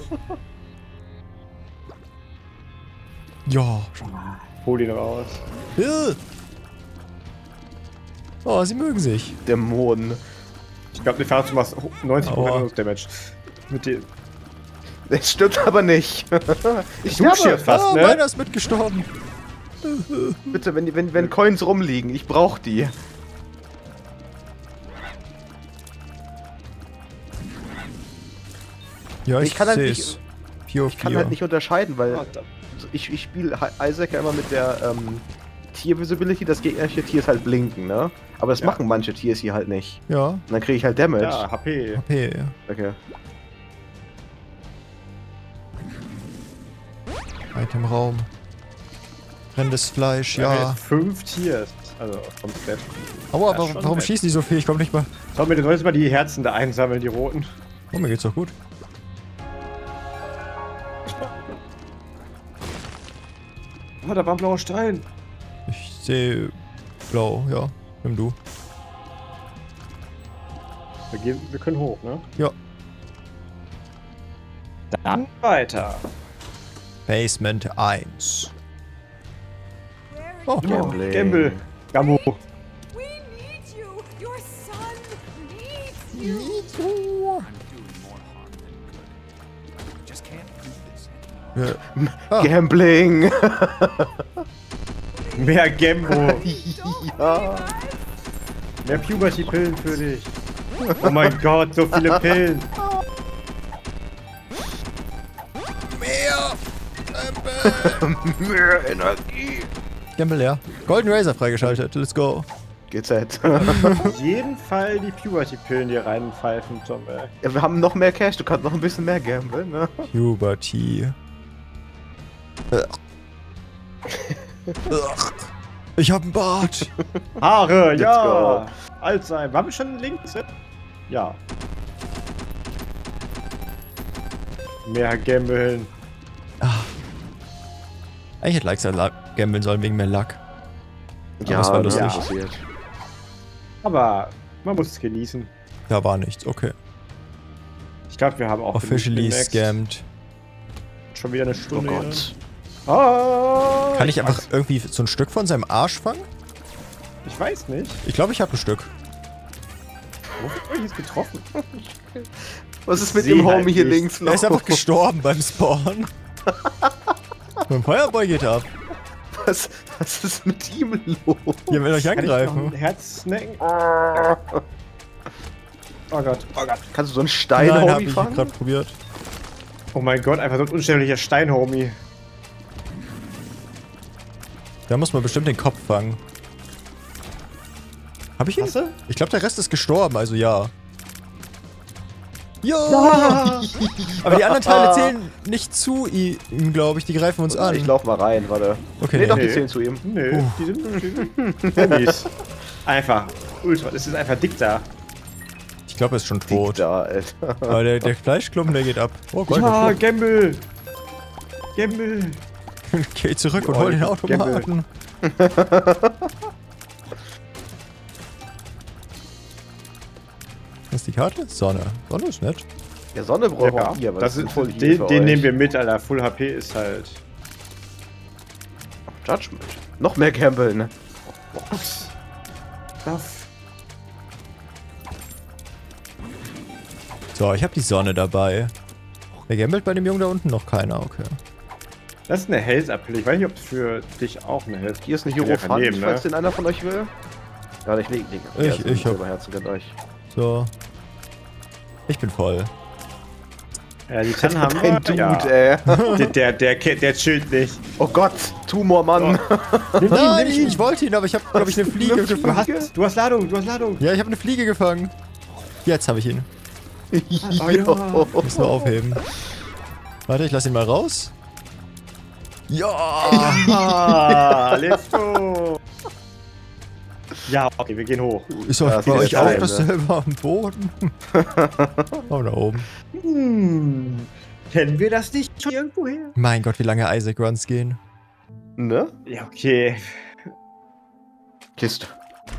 [SPEAKER 1] Ja.
[SPEAKER 2] Hol ihn raus.
[SPEAKER 1] Äh. Oh, sie mögen sich.
[SPEAKER 3] Dämonen.
[SPEAKER 2] Ich glaube, die Fahrt machst neunzig
[SPEAKER 1] Aua.
[SPEAKER 2] Prozent Damage. Mit dem.
[SPEAKER 3] Das stimmt aber nicht. Ich
[SPEAKER 2] Du stirbst
[SPEAKER 3] sterbe.
[SPEAKER 2] fast,
[SPEAKER 1] Ah,
[SPEAKER 2] ne?
[SPEAKER 1] meiner ist mitgestorben.
[SPEAKER 3] Bitte, wenn, wenn, wenn Coins rumliegen, ich brauch die.
[SPEAKER 1] Ja, ich,
[SPEAKER 3] Ich kann halt
[SPEAKER 1] seh's. Pure
[SPEAKER 3] Ich kann
[SPEAKER 1] vier.
[SPEAKER 3] halt nicht unterscheiden, weil
[SPEAKER 2] Oh, da-
[SPEAKER 3] ich, ich spiele Isaac ja immer mit der ähm, Tier-Visibility, das gegnerische Tier ist halt blinken, ne? Aber das
[SPEAKER 2] Ja.
[SPEAKER 3] machen manche Tiers hier halt nicht.
[SPEAKER 1] Ja,
[SPEAKER 3] Und dann kriege ich halt Damage.
[SPEAKER 2] Ja, H P.
[SPEAKER 1] H P.
[SPEAKER 3] Okay.
[SPEAKER 1] Itemraum. Brennendes Fleisch,
[SPEAKER 2] Wir haben
[SPEAKER 1] ja.
[SPEAKER 2] jetzt fünf Tiers. Also komplett.
[SPEAKER 1] Aua,
[SPEAKER 2] Ja,
[SPEAKER 1] warum,
[SPEAKER 2] schon
[SPEAKER 1] warum
[SPEAKER 2] nett.
[SPEAKER 1] schießen die so viel? Ich komm nicht mal.
[SPEAKER 2] Schau mir, du solltest mal die Herzen da einsammeln, die roten.
[SPEAKER 1] Oh, mir geht's doch gut.
[SPEAKER 2] Oh, da war ein blauer Stein.
[SPEAKER 1] Ich sehe blau, ja. Nimm du.
[SPEAKER 2] Wir, gehen, wir können hoch, ne?
[SPEAKER 1] Ja.
[SPEAKER 2] Dann weiter.
[SPEAKER 1] Basement eins. Oh,
[SPEAKER 2] Oh,
[SPEAKER 3] Gambling.
[SPEAKER 2] Gamble. Gambo.
[SPEAKER 4] We need you. Your son needs you.
[SPEAKER 1] ja. Ah,
[SPEAKER 3] Gambling!
[SPEAKER 2] Mehr Gambo.
[SPEAKER 3] Ja.
[SPEAKER 2] Mehr Puberty-Pillen für dich. Oh mein Gott, so viele Pillen.
[SPEAKER 1] mehr!
[SPEAKER 3] Mehr Energie!
[SPEAKER 1] Gamble leer. Golden Razor freigeschaltet. Let's go.
[SPEAKER 3] G Z.
[SPEAKER 2] Auf jeden Fall die Puberty-Pillen hier reinpfeifen, Tom, ey.
[SPEAKER 3] Ja, wir haben noch mehr Cash, du kannst noch ein bisschen mehr gamblen, ne?
[SPEAKER 1] Puberty. Ugh. Ugh. Ich hab einen Bart.
[SPEAKER 2] Haare,
[SPEAKER 3] Let's
[SPEAKER 2] ja.
[SPEAKER 3] go.
[SPEAKER 2] Alt sein. Waren wir schon links? Ja. Mehr gambeln.
[SPEAKER 1] Eigentlich hätte Leixer gambeln sollen wegen mehr Luck.
[SPEAKER 3] Ja,
[SPEAKER 1] das war
[SPEAKER 3] das
[SPEAKER 1] lustig.
[SPEAKER 3] ist passiert.
[SPEAKER 2] Aber man muss es genießen.
[SPEAKER 1] Da war nichts, okay.
[SPEAKER 2] Ich glaube, wir haben auch
[SPEAKER 1] Officially
[SPEAKER 2] genug
[SPEAKER 1] scammed.
[SPEAKER 2] Schon wieder eine
[SPEAKER 3] Oh
[SPEAKER 2] Stunde.
[SPEAKER 3] Gott.
[SPEAKER 2] Oh,
[SPEAKER 1] Kann ich einfach
[SPEAKER 2] weiß-
[SPEAKER 1] irgendwie so ein Stück von seinem Arsch fangen?
[SPEAKER 2] Ich weiß nicht.
[SPEAKER 1] Ich glaube, ich habe ein Stück.
[SPEAKER 2] Wofür hab ich jetzt getroffen?
[SPEAKER 3] Was ist mit
[SPEAKER 2] Seh
[SPEAKER 3] dem
[SPEAKER 2] halt
[SPEAKER 3] Homie hier
[SPEAKER 2] nicht.
[SPEAKER 3] links noch?
[SPEAKER 1] Er ist einfach gestorben beim Spawn. Mein Feuerball geht ab.
[SPEAKER 3] Was, was ist mit ihm los?
[SPEAKER 1] Hier will euch
[SPEAKER 2] Kann ich noch
[SPEAKER 1] angreifen.
[SPEAKER 2] ein Herz snacken? Oh Gott, oh Gott.
[SPEAKER 3] Kannst du so einen
[SPEAKER 1] Nein,
[SPEAKER 3] Stein-Homie
[SPEAKER 1] hab ich
[SPEAKER 3] fangen?
[SPEAKER 1] gerade probiert.
[SPEAKER 2] Oh mein Gott, einfach so ein unsterblicher Stein-Homie.
[SPEAKER 1] Da muss man bestimmt den Kopf fangen. Hab ich ihn?
[SPEAKER 2] Hast du?
[SPEAKER 1] Ich glaube, der Rest ist gestorben, also ja. Ja! Aber die anderen Teile zählen nicht zu ihm, glaube ich. Die greifen uns an.
[SPEAKER 3] Ich lauf mal rein, warte.
[SPEAKER 1] Okay,
[SPEAKER 3] Nee,
[SPEAKER 1] nee.
[SPEAKER 3] doch, die
[SPEAKER 2] Nee.
[SPEAKER 3] zählen zu ihm.
[SPEAKER 2] Nö,
[SPEAKER 1] Uh.
[SPEAKER 2] die sind, die sind Homies. Einfach ultra, es ist einfach dick da.
[SPEAKER 1] Ich glaube, er ist schon tot.
[SPEAKER 3] Da, Alter.
[SPEAKER 1] Aber der, der Fleischklumpen, der geht ab. Oh Gott,
[SPEAKER 2] Ja,
[SPEAKER 1] der
[SPEAKER 2] Gamble! Gamble!
[SPEAKER 1] Geh zurück und
[SPEAKER 2] Oh,
[SPEAKER 1] hol den
[SPEAKER 2] Gamble.
[SPEAKER 1] Automaten. Was ist die Karte? Sonne. Sonne ist nett.
[SPEAKER 3] Ja, Sonne brauchen
[SPEAKER 2] Ja,
[SPEAKER 3] wir, aber
[SPEAKER 2] das ist,
[SPEAKER 3] voll Heal
[SPEAKER 2] den,
[SPEAKER 3] für
[SPEAKER 2] den
[SPEAKER 3] euch.
[SPEAKER 2] nehmen wir mit, Alter. Full H P ist halt.
[SPEAKER 3] Judgment. Noch mehr Gambeln, ne?
[SPEAKER 2] Was? Stuff.
[SPEAKER 1] So, ich habe die Sonne dabei. Wer gambelt bei dem Jungen da unten? Noch keiner, okay.
[SPEAKER 2] Das ist eine Health-Appelle. Ich weiß nicht, ob es für dich auch eine Health.
[SPEAKER 3] Hier ist eine
[SPEAKER 2] Ja,
[SPEAKER 3] Hierophant,
[SPEAKER 2] daneben, ne?
[SPEAKER 3] falls den einer von euch will. Ja, ich leg, leg.
[SPEAKER 1] Ich-
[SPEAKER 3] ja,
[SPEAKER 1] ich hab-
[SPEAKER 3] Herzen gönnt euch.
[SPEAKER 1] So. Ich bin voll.
[SPEAKER 2] Ja, die Tannen haben
[SPEAKER 3] Ein
[SPEAKER 2] wir.
[SPEAKER 3] Dude,
[SPEAKER 2] Ja.
[SPEAKER 3] ey.
[SPEAKER 2] Der, der, der, der, der chillt nicht.
[SPEAKER 3] Oh Gott, Tumormann.
[SPEAKER 2] Nimm ihn,
[SPEAKER 1] Nein,
[SPEAKER 2] nimm
[SPEAKER 1] ich,
[SPEAKER 2] ihn.
[SPEAKER 1] ich wollte ihn, aber ich habe, glaube ich, eine Fliege
[SPEAKER 3] Eine
[SPEAKER 2] Du
[SPEAKER 1] gefangen.
[SPEAKER 2] hast, du hast Ladung, du hast Ladung.
[SPEAKER 1] Ja, ich habe eine Fliege gefangen. Jetzt habe ich ihn.
[SPEAKER 2] Oh, ja.
[SPEAKER 1] Muss nur aufheben. Warte, ich lasse ihn mal raus. Ja!
[SPEAKER 2] Ah, let's go. Ja, okay, wir gehen hoch.
[SPEAKER 1] Ist doch
[SPEAKER 3] Ja,
[SPEAKER 1] bei
[SPEAKER 3] wieder
[SPEAKER 1] euch auch
[SPEAKER 3] Stein, ne?
[SPEAKER 1] dasselbe am Boden? Oh, da oben.
[SPEAKER 2] Hm. Kennen wir das nicht schon irgendwoher?
[SPEAKER 1] Mein Gott, wie lange Isaac Runs gehen.
[SPEAKER 3] Ne?
[SPEAKER 2] Ja, okay.
[SPEAKER 3] Kiste.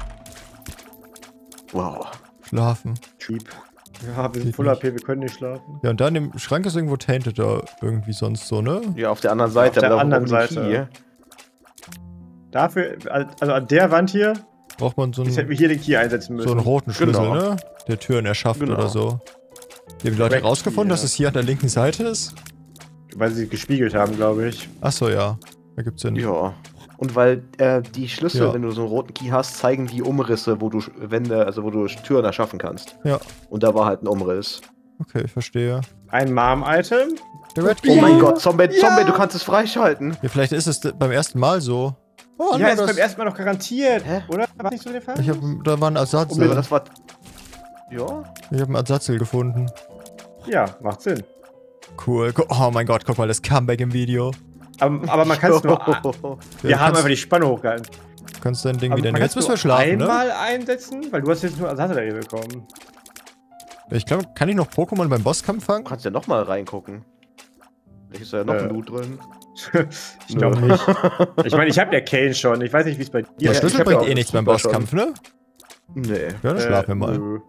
[SPEAKER 3] Wow.
[SPEAKER 1] Schlafen.
[SPEAKER 2] Cheap. Ja, wir sind
[SPEAKER 1] Geht
[SPEAKER 2] Full H
[SPEAKER 1] nicht.
[SPEAKER 2] P, wir können nicht schlafen.
[SPEAKER 1] Ja, und dann im Schrank ist irgendwo Tainted da irgendwie sonst so, ne?
[SPEAKER 3] Ja, auf der anderen Seite.
[SPEAKER 2] Auf der
[SPEAKER 3] aber da
[SPEAKER 2] anderen
[SPEAKER 3] oben die
[SPEAKER 2] Seite.
[SPEAKER 3] Key.
[SPEAKER 2] Dafür, also an der Wand hier,
[SPEAKER 1] Braucht man so
[SPEAKER 2] jetzt hätten wir
[SPEAKER 1] einen,
[SPEAKER 2] hier den Key einsetzen müssen.
[SPEAKER 1] so einen roten Schlüssel,
[SPEAKER 3] Genau.
[SPEAKER 1] ne? Der Türen erschafft
[SPEAKER 3] Genau.
[SPEAKER 1] oder so. Die haben die Leute
[SPEAKER 2] Correct
[SPEAKER 1] rausgefunden,
[SPEAKER 2] Key,
[SPEAKER 1] dass
[SPEAKER 2] ja.
[SPEAKER 1] es hier an der linken Seite ist?
[SPEAKER 2] Weil sie gespiegelt haben, glaube ich.
[SPEAKER 1] Achso, ja. Da gibt's Sinn.
[SPEAKER 3] Ja. Und weil äh, die Schlüssel,
[SPEAKER 1] Ja.
[SPEAKER 3] wenn du so einen roten Key hast, zeigen die Umrisse, wo du Sch- Wände, also wo du Türen erschaffen kannst.
[SPEAKER 1] Ja.
[SPEAKER 3] Und da war halt ein Umriss.
[SPEAKER 1] Okay, ich verstehe.
[SPEAKER 2] Ein Mom-Item.
[SPEAKER 1] Der Red
[SPEAKER 3] Oh
[SPEAKER 1] Key.
[SPEAKER 3] mein Gott, Zombie,
[SPEAKER 2] Ja.
[SPEAKER 3] Zombie, du kannst es freischalten.
[SPEAKER 1] Ja, vielleicht ist es d- beim ersten Mal so. Oh,
[SPEAKER 2] Ja,
[SPEAKER 1] nee,
[SPEAKER 2] ist
[SPEAKER 1] das,
[SPEAKER 2] beim ersten Mal noch garantiert,
[SPEAKER 3] Hä?
[SPEAKER 2] oder? War nicht so der Fall?
[SPEAKER 1] ich hab, da war ein
[SPEAKER 3] Oh,
[SPEAKER 1] Ersatzel.
[SPEAKER 3] das war. Ja?
[SPEAKER 1] Ich habe einen Ersatzel gefunden.
[SPEAKER 2] Ja, macht Sinn.
[SPEAKER 1] Cool. Gu- Oh mein Gott, guck mal, das Comeback im Video.
[SPEAKER 2] Aber, aber man kann es nur. Wir
[SPEAKER 1] Du
[SPEAKER 2] haben
[SPEAKER 1] kannst,
[SPEAKER 2] einfach die Spanne hochgehalten.
[SPEAKER 1] kannst dein Ding
[SPEAKER 2] Aber
[SPEAKER 1] wieder
[SPEAKER 2] man
[SPEAKER 1] nehmen. Jetzt
[SPEAKER 2] kann's
[SPEAKER 1] müssen wir
[SPEAKER 2] nur
[SPEAKER 1] schlafen, ne?
[SPEAKER 2] einmal einsetzen, weil du hast jetzt nur Ersatz bekommen.
[SPEAKER 1] Ich glaube, kann ich noch Pokémon beim Bosskampf
[SPEAKER 3] Du
[SPEAKER 1] fangen?
[SPEAKER 3] kannst ja nochmal reingucken. Vielleicht ist da ja noch
[SPEAKER 2] Äh.
[SPEAKER 3] ein Loot drin.
[SPEAKER 2] Ich glaube nicht. Ich meine, ich habe ja Kane schon. Ich weiß nicht, wie es bei dir
[SPEAKER 1] Der
[SPEAKER 3] Ja,
[SPEAKER 1] Schlüssel
[SPEAKER 3] ich hab
[SPEAKER 1] bringt
[SPEAKER 3] ja auch
[SPEAKER 1] eh nichts beim
[SPEAKER 3] Super schon.
[SPEAKER 1] Bosskampf, ne?
[SPEAKER 3] Nee.
[SPEAKER 1] Ja, dann schlafen wir mal.
[SPEAKER 2] nö.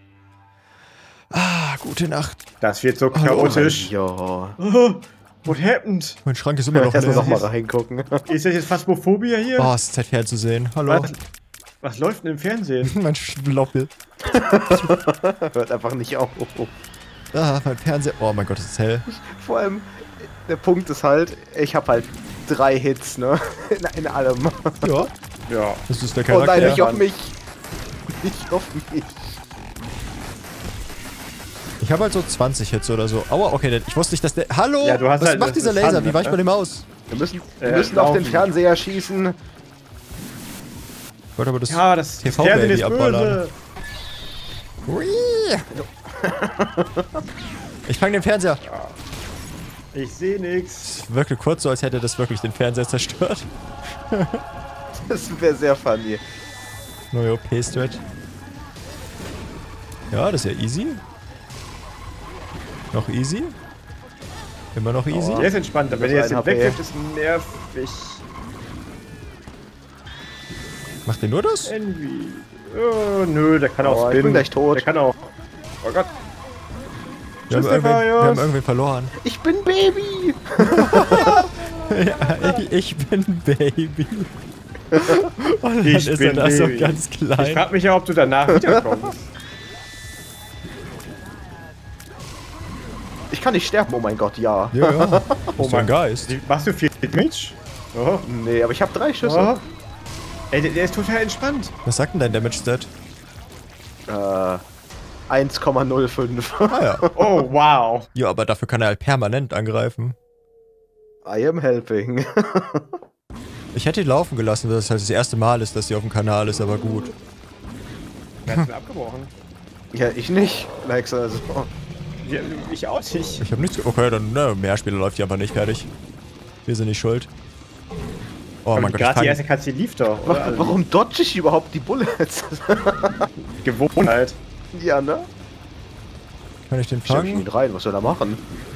[SPEAKER 1] Ah, gute Nacht.
[SPEAKER 2] Das wird so
[SPEAKER 1] Hallo.
[SPEAKER 2] chaotisch.
[SPEAKER 3] Ja.
[SPEAKER 2] Oh, what happened?
[SPEAKER 1] Mein Schrank ist immer noch
[SPEAKER 3] Erstmal
[SPEAKER 1] leer.
[SPEAKER 3] nochmal reingucken.
[SPEAKER 2] Ist das jetzt Phasmophobia hier?
[SPEAKER 1] Oh, es ist Zeit fernzusehen. Hallo.
[SPEAKER 2] Was, was läuft denn im Fernsehen?
[SPEAKER 1] Mein Schlauchbild.
[SPEAKER 3] Hört einfach nicht auf.
[SPEAKER 1] Ah, mein Fernseher. Oh mein Gott, es ist hell.
[SPEAKER 3] Vor allem, der Punkt ist halt, ich habe halt drei Hits, ne? In, in allem.
[SPEAKER 1] Ja,
[SPEAKER 2] Ja.
[SPEAKER 1] das ist der
[SPEAKER 3] Oh
[SPEAKER 1] Charakter.
[SPEAKER 3] nein, nicht
[SPEAKER 2] Ja.
[SPEAKER 3] auf mich. Nicht auf mich.
[SPEAKER 1] Ich habe halt so zwanzig Hits oder so. Aua, okay, der- ich wusste nicht, dass der... Hallo?
[SPEAKER 2] Ja, du hast
[SPEAKER 1] Was
[SPEAKER 2] halt-
[SPEAKER 1] macht
[SPEAKER 2] das
[SPEAKER 1] dieser
[SPEAKER 2] ist
[SPEAKER 1] Laser?
[SPEAKER 2] Hand,
[SPEAKER 1] Wie war ich
[SPEAKER 2] ne?
[SPEAKER 1] bei dem aus?
[SPEAKER 3] Wir müssen, wir
[SPEAKER 2] Äh,
[SPEAKER 3] müssen auf den
[SPEAKER 2] laufen.
[SPEAKER 3] Fernseher schießen.
[SPEAKER 1] Ich wollte aber das...
[SPEAKER 2] Ja, das
[SPEAKER 1] T V
[SPEAKER 2] Fernsehen
[SPEAKER 1] Baby
[SPEAKER 2] ist
[SPEAKER 1] abballern.
[SPEAKER 2] böse.
[SPEAKER 1] Ich fange den Fernseher.
[SPEAKER 2] Ich sehe nix.
[SPEAKER 1] Es wirkte kurz so, als hätte das wirklich den Fernseher zerstört.
[SPEAKER 3] Das wäre sehr funny.
[SPEAKER 1] Neue O P-Strat. Ja, das ist ja easy. Noch easy. Immer noch easy.
[SPEAKER 2] Der ist entspannt, aber wenn ihr jetzt den weggibt, ist nervig.
[SPEAKER 1] Macht der nur das?
[SPEAKER 2] Envy. Oh, nö, der kann auch
[SPEAKER 3] Oh, ich
[SPEAKER 2] spinnen.
[SPEAKER 3] bin gleich tot.
[SPEAKER 2] Der kann auch. Oh Gott.
[SPEAKER 1] Wir haben,
[SPEAKER 2] Tschüss,
[SPEAKER 1] irgendwen, wir
[SPEAKER 2] Stefanios.
[SPEAKER 1] haben irgendwen verloren.
[SPEAKER 3] Ich bin Baby!
[SPEAKER 1] Ja, ich, ich bin Baby. Und dann
[SPEAKER 2] Ich
[SPEAKER 1] ist
[SPEAKER 2] bin
[SPEAKER 1] er da so
[SPEAKER 2] Baby.
[SPEAKER 1] ganz
[SPEAKER 2] Ich
[SPEAKER 1] klein.
[SPEAKER 2] frag mich ja, ob du danach wiederkommst.
[SPEAKER 3] Ich kann nicht sterben, oh mein Gott, ja.
[SPEAKER 1] Ja, ja.
[SPEAKER 2] Oh
[SPEAKER 1] Ist ja ein
[SPEAKER 2] Mann.
[SPEAKER 1] Geist.
[SPEAKER 2] Wie- Machst du viel Damage? Oh.
[SPEAKER 3] Nee, aber ich habe drei Schüsse.
[SPEAKER 2] Oh. Ey, der, der ist total entspannt.
[SPEAKER 1] Was sagt denn dein Damage-Stat?
[SPEAKER 3] Äh, eins Komma null fünf.
[SPEAKER 1] Ah ja.
[SPEAKER 2] Oh, wow.
[SPEAKER 1] Ja, aber dafür kann er halt permanent angreifen.
[SPEAKER 3] I am helping.
[SPEAKER 1] Ich hätte ihn laufen gelassen, weil das halt das erste Mal ist, dass sie auf dem Kanal ist, aber gut.
[SPEAKER 2] Wer hat's denn abgebrochen?
[SPEAKER 3] Ja, ich nicht. Lex, also.
[SPEAKER 2] Ja, ich auch nicht.
[SPEAKER 1] Ich habe nichts... Okay, dann, ne, Mehrspieler läuft hier einfach nicht fertig. Wir sind nicht schuld. Oh
[SPEAKER 2] Aber
[SPEAKER 1] mein
[SPEAKER 2] die-
[SPEAKER 1] Gott, ich
[SPEAKER 2] gerade die
[SPEAKER 1] kann...
[SPEAKER 2] erste Katze lief doch, oder? Also,
[SPEAKER 3] Warum dodge ich überhaupt die Bullets?
[SPEAKER 2] Gewohnheit.
[SPEAKER 3] Ja, ne?
[SPEAKER 1] Kann ich den
[SPEAKER 3] Ich hab ihn
[SPEAKER 1] fangen?
[SPEAKER 3] rein, was soll er machen?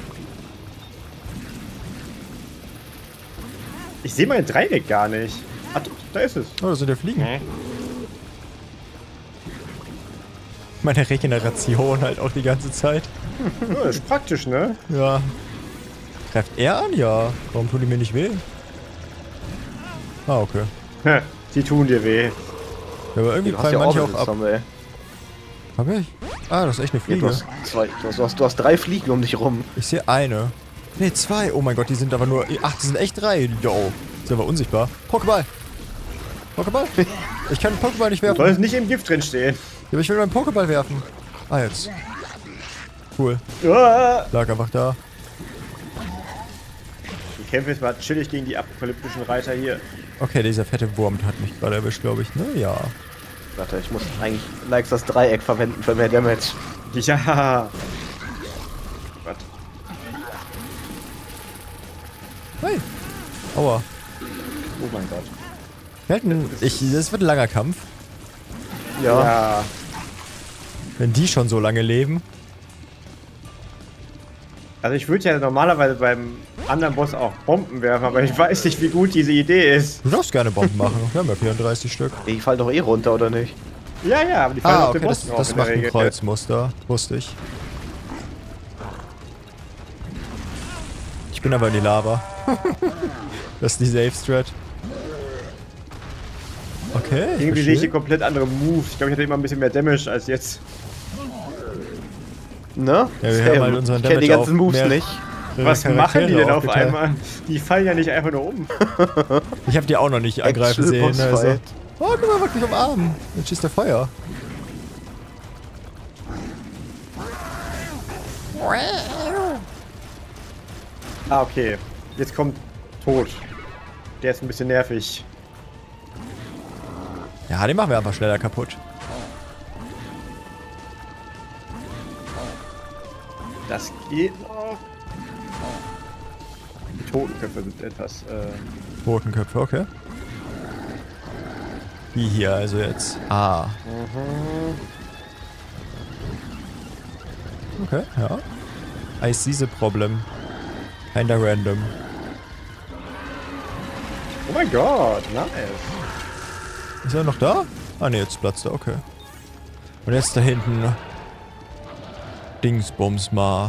[SPEAKER 2] Ich sehe mein Dreieck gar nicht. Ach, da ist es.
[SPEAKER 1] Oh, da sind ja Fliegen. Meine Regeneration halt auch die ganze Zeit.
[SPEAKER 2] Oh, das ist praktisch, ne?
[SPEAKER 1] Ja. Greift er an? Ja. Warum tun die mir nicht weh? Ah, okay.
[SPEAKER 2] Hä, die tun dir weh.
[SPEAKER 1] Ja, aber irgendwie
[SPEAKER 3] Du hast
[SPEAKER 1] fallen
[SPEAKER 3] ja
[SPEAKER 1] manche
[SPEAKER 3] auch
[SPEAKER 1] auch ab.
[SPEAKER 3] Sammel, ey.
[SPEAKER 1] Hab ich? Ah, das ist echt eine
[SPEAKER 3] Ja,
[SPEAKER 1] Fliege.
[SPEAKER 3] du, hast zwei, du, hast, du, hast, du hast drei Fliegen um dich rum.
[SPEAKER 1] Ich sehe eine. Ne, zwei. Oh mein Gott, die sind aber nur... Ach, die sind echt drei. Yo. Ist aber unsichtbar. Pokéball. Pokéball? Ich kann den Pokéball nicht
[SPEAKER 2] Du
[SPEAKER 1] werfen.
[SPEAKER 2] sollst nicht im Gift drin stehen.
[SPEAKER 1] Ja, aber ich will meinen Pokéball werfen. Ah, jetzt. Cool.
[SPEAKER 2] Ah.
[SPEAKER 1] Lag einfach da.
[SPEAKER 2] Ich kämpfe jetzt mal chillig gegen die apokalyptischen Reiter hier.
[SPEAKER 1] Okay, dieser fette Wurm hat mich gerade erwischt, glaube ich. Ne, ja.
[SPEAKER 3] Warte, ich muss eigentlich Likes das Dreieck verwenden für mehr Damage.
[SPEAKER 2] Ja. Was?
[SPEAKER 1] Hey. Aua.
[SPEAKER 2] Oh mein Gott.
[SPEAKER 1] Wir halten, ich, das wird ein langer Kampf.
[SPEAKER 3] Ja.
[SPEAKER 2] Ja.
[SPEAKER 1] Wenn die schon so lange leben.
[SPEAKER 2] Also ich würde ja normalerweise beim anderen Boss auch Bomben werfen, aber ich weiß nicht, wie gut diese Idee ist.
[SPEAKER 1] Du darfst gerne Bomben machen. Wir haben ja vierunddreißig Stück.
[SPEAKER 3] Die fallen doch eh runter, oder nicht?
[SPEAKER 2] Ja, ja, aber die fallen
[SPEAKER 1] Ah,
[SPEAKER 2] auf den
[SPEAKER 1] okay,
[SPEAKER 2] Boss
[SPEAKER 1] das,
[SPEAKER 2] drauf
[SPEAKER 1] das
[SPEAKER 2] in der
[SPEAKER 1] macht ein
[SPEAKER 2] Regel.
[SPEAKER 1] Kreuzmuster. Wusste ich. Ich bin aber in die Lava. Das ist die Safe-Strat. Okay, ich
[SPEAKER 2] Irgendwie sehe ich hier
[SPEAKER 1] verstehe.
[SPEAKER 2] komplett andere Moves. Ich glaube, ich hatte immer ein bisschen mehr Damage als jetzt.
[SPEAKER 3] Ne?
[SPEAKER 1] Ja, wir
[SPEAKER 3] Same.
[SPEAKER 1] haben halt unseren
[SPEAKER 3] ich kenn die
[SPEAKER 1] Damage
[SPEAKER 3] ganzen
[SPEAKER 1] auf
[SPEAKER 3] Moves
[SPEAKER 1] mehr-
[SPEAKER 3] nicht.
[SPEAKER 2] Was
[SPEAKER 1] Charaktere
[SPEAKER 2] machen die denn auf
[SPEAKER 1] aufgeteilt.
[SPEAKER 2] einmal? Die fallen ja nicht einfach nur um.
[SPEAKER 1] Ich habe die auch noch nicht angreifen
[SPEAKER 3] Actual
[SPEAKER 1] sehen. Also.
[SPEAKER 3] Bossfight.
[SPEAKER 1] Oh, guck mal, wirklich umarmen. Jetzt schießt der Feuer.
[SPEAKER 2] Ah, okay. Jetzt kommt Tod. Der ist ein bisschen nervig.
[SPEAKER 1] Ja, den machen wir einfach schneller kaputt.
[SPEAKER 2] Das geht noch. Die Totenköpfe sind etwas, äh...
[SPEAKER 1] Totenköpfe, okay. Die hier also jetzt. Ah. Okay, ja. I see the problem. Kinda random.
[SPEAKER 2] Oh mein Gott, nice.
[SPEAKER 1] Ist er noch da? Ah ne, jetzt platzt er, okay. Und jetzt da hinten. Dingsbums mal.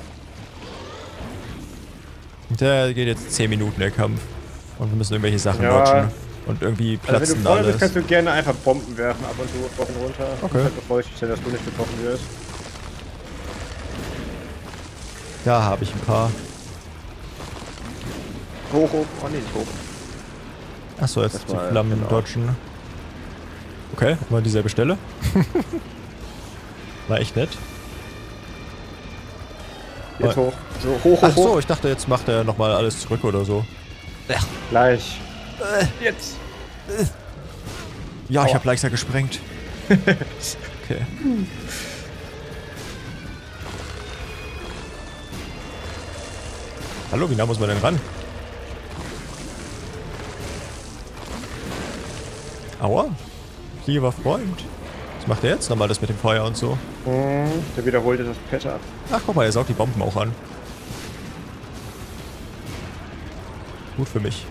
[SPEAKER 1] Der geht jetzt zehn Minuten der Kampf. Und wir müssen irgendwelche Sachen
[SPEAKER 2] Ja.
[SPEAKER 1] dodgen. Und irgendwie
[SPEAKER 2] Also wenn
[SPEAKER 1] platzen
[SPEAKER 2] du voll
[SPEAKER 1] alles.
[SPEAKER 2] bist, kannst du gerne einfach Bomben werfen, ab und zu hoch und runter.
[SPEAKER 1] Okay.
[SPEAKER 2] Halt bevor ich stelle, dass du nicht getroffen wirst.
[SPEAKER 1] Da habe ich ein paar.
[SPEAKER 3] Hoch, hoch. Oh, nee, nicht hoch.
[SPEAKER 1] Achso, jetzt
[SPEAKER 3] Das
[SPEAKER 1] die
[SPEAKER 3] war-
[SPEAKER 1] Flammen
[SPEAKER 3] genau.
[SPEAKER 1] dodgen. Okay, war dieselbe Stelle. War echt nett.
[SPEAKER 2] Jetzt hoch.
[SPEAKER 3] So, hoch, hoch,
[SPEAKER 1] Ach so,
[SPEAKER 3] hoch.
[SPEAKER 1] ich dachte, jetzt macht er nochmal alles zurück oder so.
[SPEAKER 2] Gleich. Jetzt.
[SPEAKER 1] Ja, ich
[SPEAKER 2] Aua.
[SPEAKER 1] habe Leixa gesprengt. Okay. Hallo, wie nah muss man denn ran? Aua. Lieber Freund. Was macht der jetzt nochmal das mit dem Feuer und so?
[SPEAKER 2] Hm, der wiederholt jetzt das Pattern.
[SPEAKER 1] Ach, guck mal, er saugt die Bomben auch an. Gut für mich.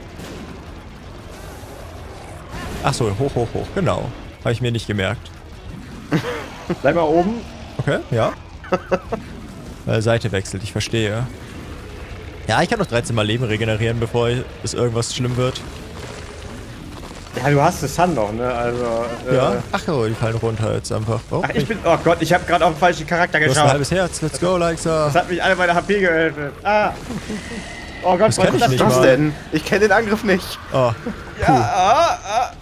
[SPEAKER 1] Achso, hoch, hoch, hoch. Genau. Habe ich mir nicht gemerkt.
[SPEAKER 2] Bleib mal oben.
[SPEAKER 1] Okay, ja. Äh, Seite wechselt, ich verstehe. Ja, ich kann noch dreizehn Mal Leben regenerieren, bevor es irgendwas schlimm wird.
[SPEAKER 2] Ja, du hast das Sun noch, ne? Also. Äh,
[SPEAKER 1] Ja. Ach oh, die fallen runter jetzt einfach. Oh,
[SPEAKER 2] Ach, ich bin. Oh Gott, ich habe gerade auf den falschen Charakter
[SPEAKER 1] du hast ein
[SPEAKER 2] geschaut.
[SPEAKER 1] halbes Herz. Let's go, Leixa.
[SPEAKER 2] Das hat mich alle meine H P geöffnet. Ah. Oh Gott,
[SPEAKER 1] Das kenn ich
[SPEAKER 2] ist
[SPEAKER 1] nicht
[SPEAKER 3] Was
[SPEAKER 1] mal.
[SPEAKER 3] denn? Ich kenne den Angriff nicht.
[SPEAKER 1] Oh,
[SPEAKER 2] Ja, ah, ah.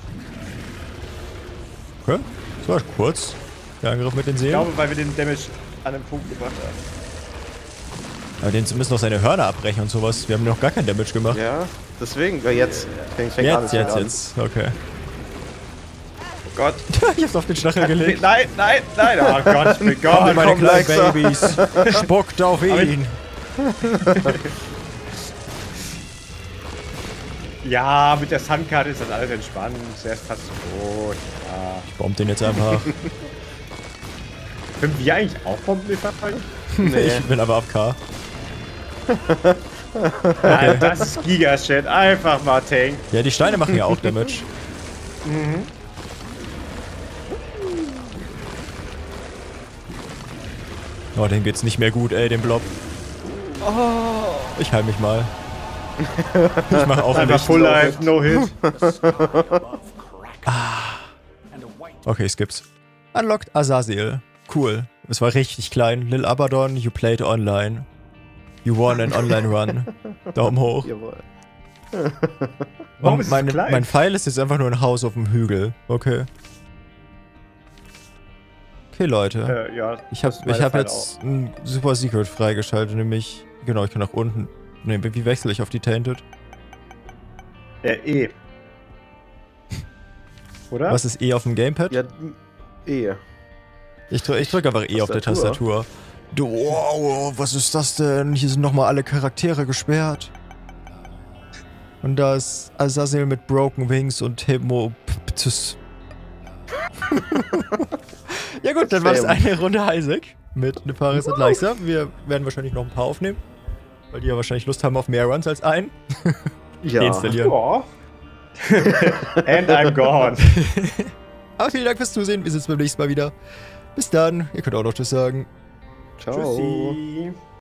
[SPEAKER 1] okay. Das war kurz. Der Angriff mit den
[SPEAKER 2] Ich
[SPEAKER 1] Seelen.
[SPEAKER 2] glaube, weil wir den Damage an einem Punkt gemacht haben.
[SPEAKER 1] Aber den müssen noch seine Hörner abbrechen und sowas. Wir haben noch gar kein Damage gemacht.
[SPEAKER 3] Ja, deswegen. Ja, jetzt. Fängt, fängt
[SPEAKER 1] Jetzt,
[SPEAKER 3] alles
[SPEAKER 1] jetzt,
[SPEAKER 3] wieder
[SPEAKER 1] jetzt. Okay.
[SPEAKER 2] Oh Gott.
[SPEAKER 1] Ich hab's auf den Stachel gelegt.
[SPEAKER 2] Nein, nein, nein. Oh Gott, ich bin
[SPEAKER 1] Komm,
[SPEAKER 2] Gott.
[SPEAKER 1] meine
[SPEAKER 3] komm,
[SPEAKER 1] kleinen
[SPEAKER 3] Leixa.
[SPEAKER 1] Babys. Spuckt auf ihn.
[SPEAKER 2] Ja, mit der Suncard ist das alles entspannt. Der ist fast tot. Ja.
[SPEAKER 1] Bombt den jetzt einfach.
[SPEAKER 2] Können wir eigentlich auch Bomben verfangen?
[SPEAKER 3] Nee.
[SPEAKER 1] Ich bin aber auf K.
[SPEAKER 2] Ja, das ist Giga-Shit. Einfach mal Tank.
[SPEAKER 1] Ja, die Steine machen ja auch Damage.
[SPEAKER 2] Mhm.
[SPEAKER 1] Oh, dem geht's nicht mehr gut, ey, dem Blob. Ich heil mich mal. Ich mach auch
[SPEAKER 2] Einfach
[SPEAKER 1] nicht.
[SPEAKER 2] Full Life, No Hit.
[SPEAKER 1] Okay, skips. Unlocked Azazel. Cool. Es war richtig klein. Lil Abaddon, you played online. You won an online run. Daumen hoch.
[SPEAKER 3] Jawohl.
[SPEAKER 2] Warum
[SPEAKER 1] Und
[SPEAKER 2] ist es
[SPEAKER 1] meine,
[SPEAKER 2] klein?
[SPEAKER 1] mein Pfeil ist jetzt einfach nur ein Haus auf dem Hügel. Okay. Okay, Leute.
[SPEAKER 2] Äh, ja,
[SPEAKER 1] Ich hab,
[SPEAKER 2] das ist meine
[SPEAKER 1] ich hab
[SPEAKER 2] Pfeile
[SPEAKER 1] jetzt ein Super Secret freigeschaltet, nämlich... Genau, ich kann nach unten... Ne, wie wechsle ich auf die Tainted?
[SPEAKER 2] auch. Äh, E. Oder?
[SPEAKER 1] Was ist E auf dem Gamepad?
[SPEAKER 3] Ja, eh.
[SPEAKER 1] Ich, drück, ich drück einfach E auf der
[SPEAKER 3] Tastatur.
[SPEAKER 1] Tastatur. Du, wow, was ist das denn? Hier sind nochmal alle Charaktere gesperrt. Und da ist Azazel mit Broken Wings und Hemoptysis. Ja gut, dann war das eine Runde Isaac mit Nefaris und Leixa. Wir werden wahrscheinlich noch ein paar aufnehmen. Weil die ja wahrscheinlich Lust haben auf mehr Runs als einen.
[SPEAKER 3] Ja.
[SPEAKER 1] Installieren.
[SPEAKER 2] Ja. And I'm gone.
[SPEAKER 1] Aber vielen Dank fürs Zusehen. Wir sehen uns beim nächsten Mal wieder. Bis dann. Ihr könnt auch noch Tschüss sagen.
[SPEAKER 3] Ciao.
[SPEAKER 2] Tschüssi.